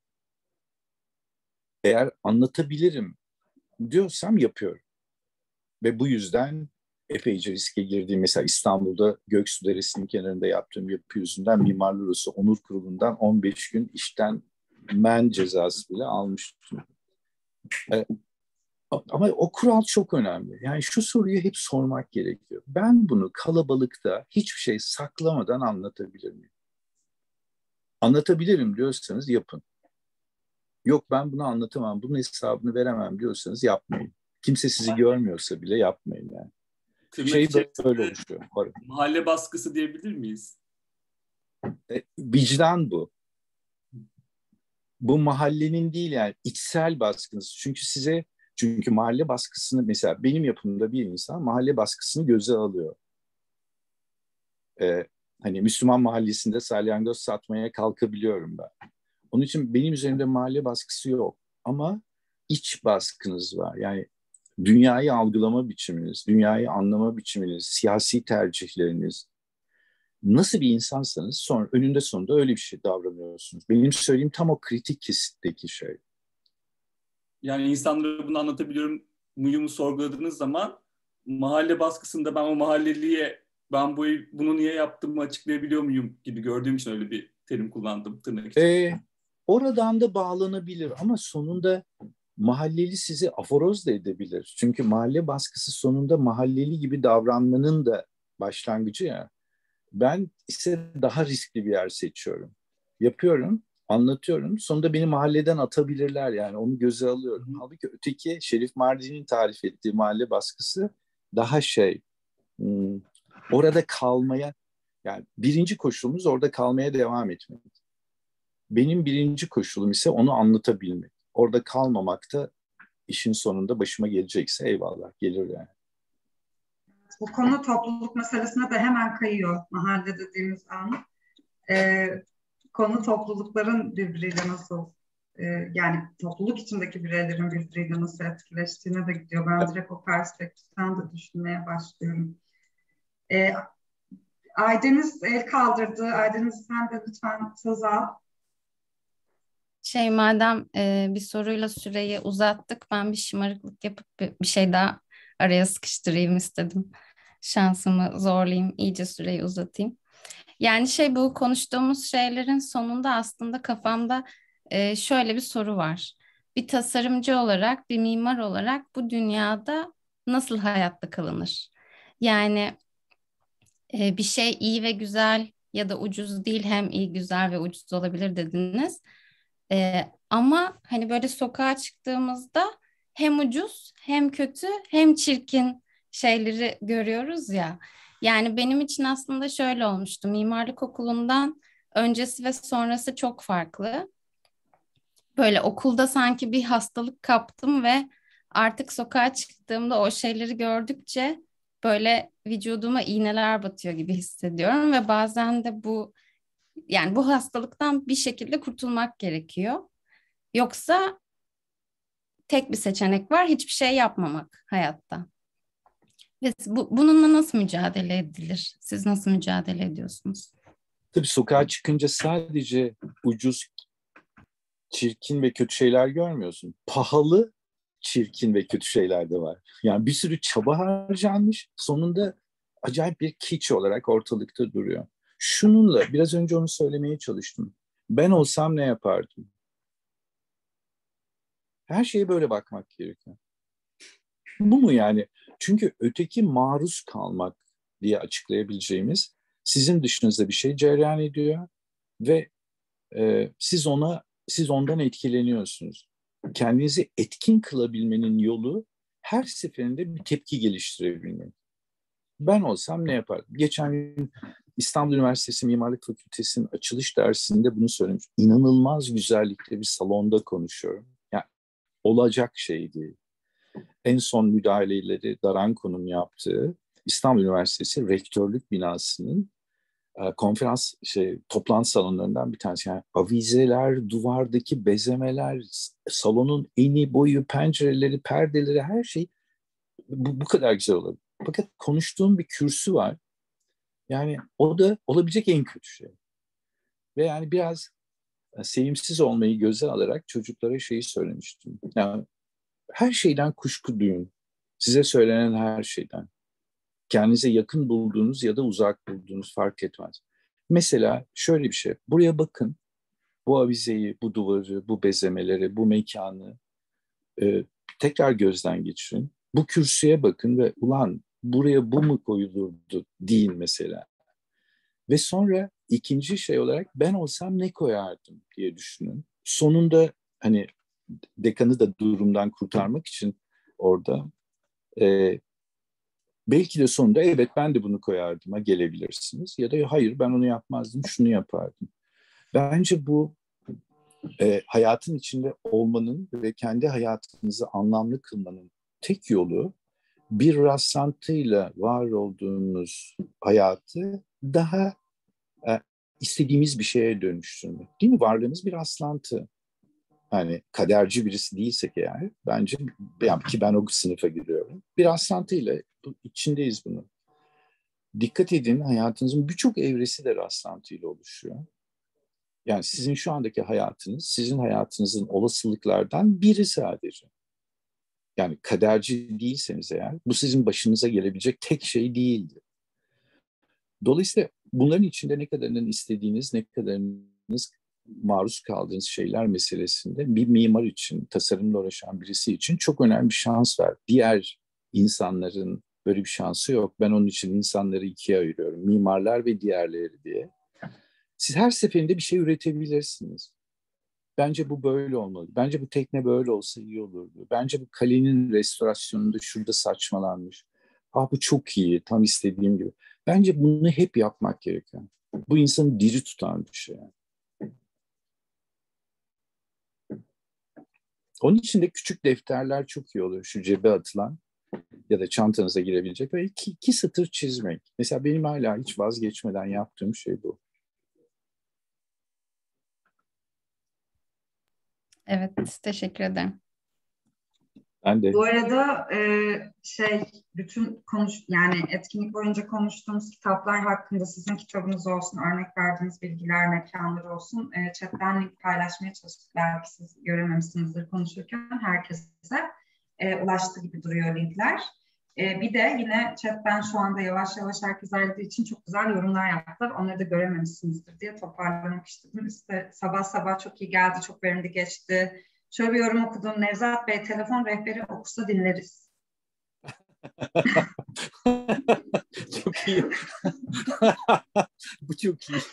Eğer anlatabilirim diyorsam yapıyorum. Ve bu yüzden epeyce riske girdiğim, mesela İstanbul'da Göksu Deresi'nin kenarında yaptığım yapı yüzünden Mimarlar Odası Onur Kurulu'ndan on beş gün işten men cezası bile almıştım. Ee, ama o kural çok önemli. Yani şu soruyu hep sormak gerekiyor. Ben bunu kalabalıkta hiçbir şey saklamadan anlatabilir miyim? Anlatabilirim diyorsanız yapın. Yok ben bunu anlatamam, bunun hesabını veremem diyorsanız yapmayın. Kimse sizi görmüyorsa bile yapmayın yani. Şey böyle oluşuyor. Mahalle baskısı diyebilir miyiz? E, vicdan bu. Bu mahallenin değil yani içsel baskınız. Çünkü size, çünkü mahalle baskısını, mesela benim yapımda bir insan mahalle baskısını göze alıyor. E, hani Müslüman mahallesinde salyangoz satmaya kalkabiliyorum ben. Onun için benim üzerimde mahalle baskısı yok. Ama iç baskınız var. Yani dünyayı algılama biçiminiz, dünyayı anlama biçiminiz, siyasi tercihleriniz, nasıl bir insansanız sonra önünde sonunda öyle bir şey davranıyorsunuz. Benim söylediğim tam o kritik kesitteki şey. Yani insanlara bunu anlatabiliyorum muyumu sorguladığınız zaman mahalle baskısında ben o mahalleliye ben bu bunu niye yaptığımı açıklayabiliyor muyum gibi gördüğüm için öyle bir terim kullandım tırnak için. Ee, oradan da bağlanabilir ama sonunda mahalleli sizi aforoz da edebilir. Çünkü mahalle baskısı sonunda mahalleli gibi davranmanın da başlangıcı ya. Ben ise daha riskli bir yer seçiyorum. Yapıyorum, anlatıyorum. Sonunda beni mahalleden atabilirler yani. Onu göze alıyorum. Halbuki öteki Şerif Mardin'in tarif ettiği mahalle baskısı daha şey, hmm, orada kalmaya, yani birinci koşulumuz orada kalmaya devam etmek. Benim birinci koşulum ise onu anlatabilmek. Orada kalmamak da işin sonunda başıma gelecekse eyvallah, gelir yani. Bu konu topluluk meselesine de hemen kayıyor mahalle dediğimiz an. Ee, konu toplulukların birbiriyle nasıl, e, yani topluluk içindeki bireylerin birbiriyle nasıl etkileştiğine de gidiyor. Ben direkt o perspektiften de düşünmeye başlıyorum. Ee, Aydeniz el kaldırdı. Aydeniz sen de lütfen söz al. Şey madem e, bir soruyla süreyi uzattık, ben bir şımarıklık yapıp bir, bir şey daha araya sıkıştırayım istedim. Şansımı zorlayayım, iyice süreyi uzatayım. Yani şey, bu konuştuğumuz şeylerin sonunda aslında kafamda e, şöyle bir soru var. Bir tasarımcı olarak, bir mimar olarak bu dünyada nasıl hayatta kalınır? Yani e, bir şey iyi ve güzel ya da ucuz değil, hem iyi, güzel ve ucuz olabilir dediniz. E, ama hani böyle sokağa çıktığımızda hem ucuz hem kötü hem çirkin şeyleri görüyoruz ya. Yani benim için aslında şöyle olmuştu. Mimarlık okulundan öncesi ve sonrası çok farklı. Böyle okulda sanki bir hastalık kaptım ve artık sokağa çıktığımda o şeyleri gördükçe böyle vücuduma iğneler batıyor gibi hissediyorum ve bazen de bu, yani bu hastalıktan bir şekilde kurtulmak gerekiyor. Yoksa tek bir seçenek var, hiçbir şey yapmamak hayatta. Ve bu, bununla nasıl mücadele edilir? Siz nasıl mücadele ediyorsunuz? Tabii sokağa çıkınca sadece ucuz, çirkin ve kötü şeyler görmüyorsun. Pahalı, çirkin ve kötü şeyler de var. Yani bir sürü çaba harcanmış, sonunda acayip bir kiç olarak ortalıkta duruyor. Şununla, biraz önce onu söylemeye çalıştım. Ben olsam ne yapardım? Her şeye böyle bakmak gerekiyor. Bu mu yani? Çünkü öteki maruz kalmak diye açıklayabileceğimiz, sizin dışınızda bir şey cereyan ediyor ve e, siz ona siz ondan etkileniyorsunuz. Kendinizi etkin kılabilmenin yolu her seferinde bir tepki geliştirebilmek. Ben olsam ne yapardım? Geçen gün İstanbul Üniversitesi Mimarlık Fakültesi'nin açılış dersinde bunu söylemiş. İnanılmaz güzellikte bir salonda konuşuyorum. Yani olacak şey değil. En son müdahaleleri Daranko'nun yaptığı İstanbul Üniversitesi Rektörlük binasının konferans şey toplantı salonlarından bir tanesi. Yani avizeler, duvardaki bezemeler, salonun eni, boyu, pencereleri, perdeleri, her şey bu, bu kadar güzel olabilir. Fakat konuştuğum bir kürsü var. Yani o da olabilecek en kötü şey. Ve yani biraz sevimsiz olmayı göze alarak çocuklara şeyi söylemiştim. Yani her şeyden kuşku duyun. Size söylenen her şeyden. Kendinize yakın bulduğunuz ya da uzak bulduğunuz fark etmez. Mesela şöyle bir şey. Buraya bakın. Bu avizeyi, bu duvarı, bu bezemeleri, bu mekanı e, tekrar gözden geçirin. Bu kürsüye bakın ve ulan buraya bu mu koyulurdu deyin mesela. Ve sonra ikinci şey olarak ben olsam ne koyardım diye düşünün. Sonunda hani dekanı da durumdan kurtarmak için orada e, belki de sonunda evet ben de bunu koyardım'a gelebilirsiniz. Ya da hayır ben onu yapmazdım, şunu yapardım. Bence bu e, hayatın içinde olmanın ve kendi hayatınızı anlamlı kılmanın tek yolu bir rastlantıyla var olduğunuz hayatı daha e, istediğimiz bir şeye dönüştürmek. Değil mi? Varlığımız bir rastlantı. Hani kaderci birisi değilsek eğer, bence yani ki ben o sınıfa giriyorum. Bir rastlantıyla içindeyiz bunun. Dikkat edin, hayatınızın birçok evresi de rastlantıyla oluşuyor. Yani sizin şu andaki hayatınız, sizin hayatınızın olasılıklardan biri sadece. Yani kaderci değilseniz eğer, bu sizin başınıza gelebilecek tek şey değildi. Dolayısıyla bunların içinde ne kadarının istediğiniz, ne kadarınız maruz kaldığınız şeyler meselesinde bir mimar için, tasarımla uğraşan birisi için çok önemli bir şans var. Diğer insanların Böyle bir şansı yok. Ben onun için insanları ikiye ayırıyorum. Mimarlar ve diğerleri diye. Siz her seferinde bir şey üretebilirsiniz. Bence bu böyle olmalı. Bence bu tekne böyle olsa iyi olurdu. Bence bu kalenin restorasyonunda şurada saçmalanmış. Ah bu çok iyi, tam istediğim gibi. Bence bunu hep yapmak gerekiyor. Bu insanı diri tutan bir şey. Onun için de küçük defterler çok iyi oluyor. Şu cebe atılan ya da çantanıza girebilecek ve iki, iki satır çizmek. Mesela benim hala hiç vazgeçmeden yaptığım şey bu. Evet, teşekkür ederim. Ben de. Bu arada e, şey bütün konuş yani etkinlik boyunca konuştuğumuz kitaplar hakkında sizin kitabınız olsun, örnek verdiğiniz bilgiler, mekanlar olsun. E, chatten link paylaşmaya çalıştık. Belki siz görememişsinizdir konuşurken herkese e, ulaştı gibi duruyor linkler. E, bir de yine chatten şu anda yavaş yavaş herkes ayrıldığı için çok güzel yorumlar yaptılar. Onları da görememişsinizdir diye toparlamak istedim. İşte sabah sabah çok iyi geldi, çok verimli geçti. Şöyle bir yorum okudum. Nevzat Bey telefon rehberi okusa dinleriz. Çok iyi. Bu çok iyi.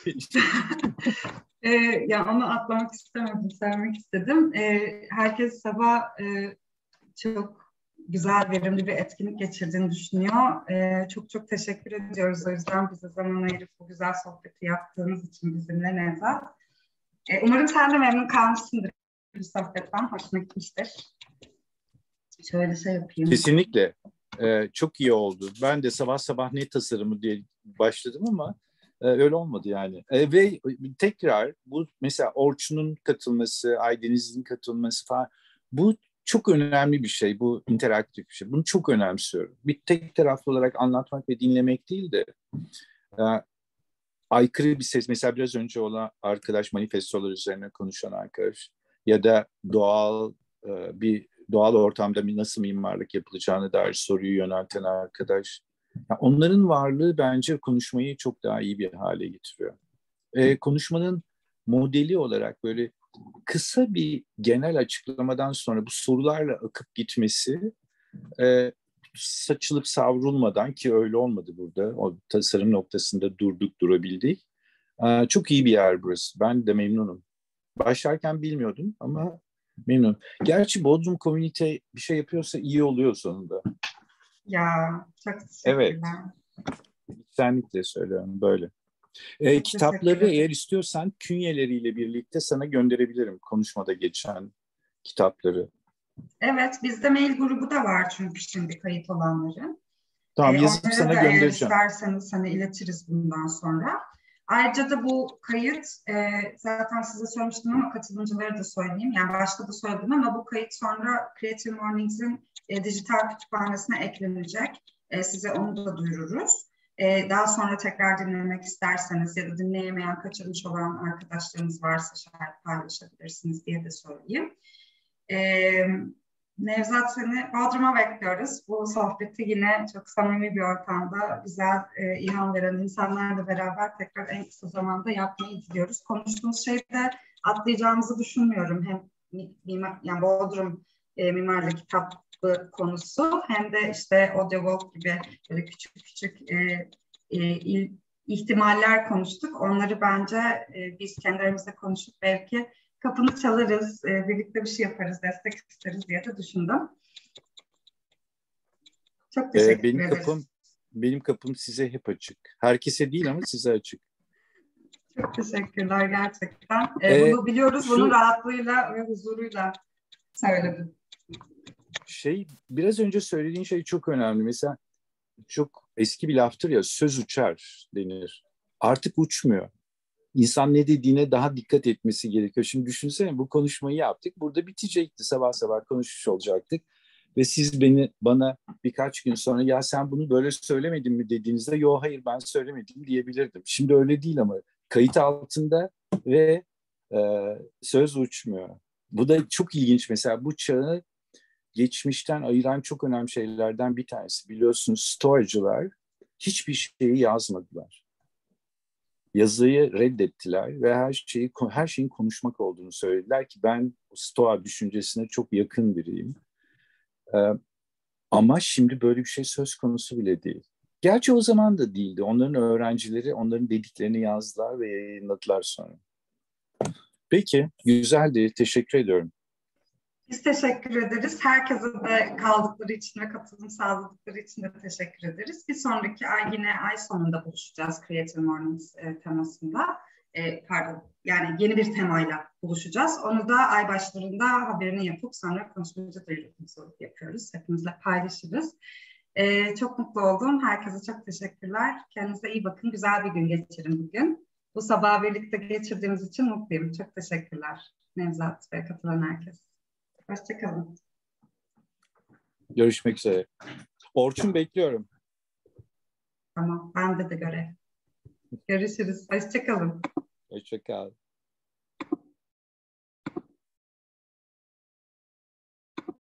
ee, ya onu atlamak istemedim, sevmek istedim. Ee, herkes sabah e, çok güzel, verimli bir etkinlik geçirdiğini düşünüyor. Ee, çok çok teşekkür ediyoruz. O yüzden bize zaman ayırıp bu güzel sohbeti yaptığınız için bizimle Nevzat. Ee, umarım sen de memnun kalmışsındır bu sohbetten. Hoşuna gitmiştir. Şöyle şey yapayım. Kesinlikle. Ee, çok iyi oldu. Ben de sabah sabah ne tasarımı diye başladım ama e, öyle olmadı yani. E, ve tekrar bu mesela Orçun'un katılması, Aydeniz'in katılması falan bu çok önemli bir şey. Bu interaktif bir şey. Bunu çok önemsiyorum. Bir tek taraflı olarak anlatmak ve dinlemek değil de e, aykırı bir ses. Mesela biraz önce olan arkadaş manifestolar üzerine konuşan arkadaş ya da doğal e, bir doğal ortamda nasıl mimarlık yapılacağını dair soruyu yönelten arkadaş. Yani onların varlığı bence konuşmayı çok daha iyi bir hale getiriyor. E, konuşmanın modeli olarak böyle kısa bir genel açıklamadan sonra bu sorularla akıp gitmesi e, saçılıp savrulmadan ki öyle olmadı burada. O tasarım noktasında durduk durabildik. E, çok iyi bir yer burası. Ben de memnunum. Başlarken bilmiyordum ama memnunum. Gerçi Bodrum Komünite bir şey yapıyorsa iyi oluyor sonunda. Ya çok teşekkürler. Evet. İçtenlikle söylüyorum böyle. E, kitapları eğer istiyorsan künyeleriyle birlikte sana gönderebilirim. Konuşmada geçen kitapları. Evet, bizde mail grubu da var çünkü şimdi kayıt olanların. Tamam, ee, yazıp sana da göndereceğim. Eğer isterseniz hani iletiriz bundan sonra. Ayrıca da bu kayıt e, zaten size söylemiştim ama katılımcılara da söyleyeyim. Yani başta da söyledim ama bu kayıt sonra Creative Mornings'in e, dijital kütüphanesine eklenecek. E, size onu da duyururuz. E, daha sonra tekrar dinlemek isterseniz ya da dinleyemeyen, kaçırmış olan arkadaşlarınız varsa şayet paylaşabilirsiniz diye de söyleyeyim. Ee, Nevzat seni Bodrum'a bekliyoruz. Bu sohbeti yine çok samimi bir ortamda güzel, e, ilham veren insanlarla beraber tekrar en kısa zamanda yapmayı diliyoruz. Konuştuğumuz şeyde atlayacağımızı düşünmüyorum. Hem mimar, yani Bodrum e, mimarlık kitabı konusu hem de işte Audiowalk gibi böyle küçük küçük e, e, il, ihtimaller konuştuk. Onları bence e, biz kendi aramızda konuşup belki kapını çalarız, e, birlikte bir şey yaparız, destek isteriz diye de düşündüm. Çok teşekkür ee, benim ederiz. Kapım, benim kapım size hep açık. Herkese değil ama size açık. Çok teşekkürler gerçekten. E, Ee, bunu biliyoruz, şu, bunu rahatlığıyla ve huzuruyla söyledim. Şey, biraz önce söylediğin şey çok önemli. Mesela çok eski bir laftır ya, söz uçar denir. Artık uçmuyor. İnsan ne dediğine daha dikkat etmesi gerekiyor. Şimdi düşünsene bu konuşmayı yaptık. Burada bitecekti. Sabah sabah konuşmuş olacaktık. Ve siz beni bana birkaç gün sonra ya sen bunu böyle söylemedin mi dediğinizde yo hayır ben söylemedim diyebilirdim. Şimdi öyle değil ama kayıt altında ve e, söz uçmuyor. Bu da çok ilginç. Mesela bu çağı geçmişten ayıran çok önemli şeylerden bir tanesi. Biliyorsunuz Stoacılar hiçbir şeyi yazmadılar. Yazıyı reddettiler ve her şeyi her şeyin konuşmak olduğunu söylediler ki ben Stoa düşüncesine çok yakın biriyim. Ee, Ama şimdi böyle bir şey söz konusu bile değil. Gerçi o zaman da değildi. Onların öğrencileri onların dediklerini yazdılar ve yayınladılar sonra. Peki, güzeldi. Teşekkür ediyorum. Biz teşekkür ederiz. Herkese de kaldıkları için ve katılım sağladıkları için de teşekkür ederiz. Bir sonraki ay yine ay sonunda buluşacağız Creative Mornings e, temasında. E, pardon, yani yeni bir temayla buluşacağız. Onu da ay başlarında haberini yapıp sonra konuşmacılarıyla yapıyoruz. Hepinizle paylaşırız. E, çok mutlu oldum. Herkese çok teşekkürler. Kendinize iyi bakın. Güzel bir gün geçirin bugün. Bu sabah birlikte geçirdiğimiz için mutluyum. Çok teşekkürler Nevzat ve katılan herkes. Hoşçakalın. Görüşmek üzere. Orçun bekliyorum. Tamam, bende de görev. Görüşürüz. Hoşçakalın. Hoşçakal.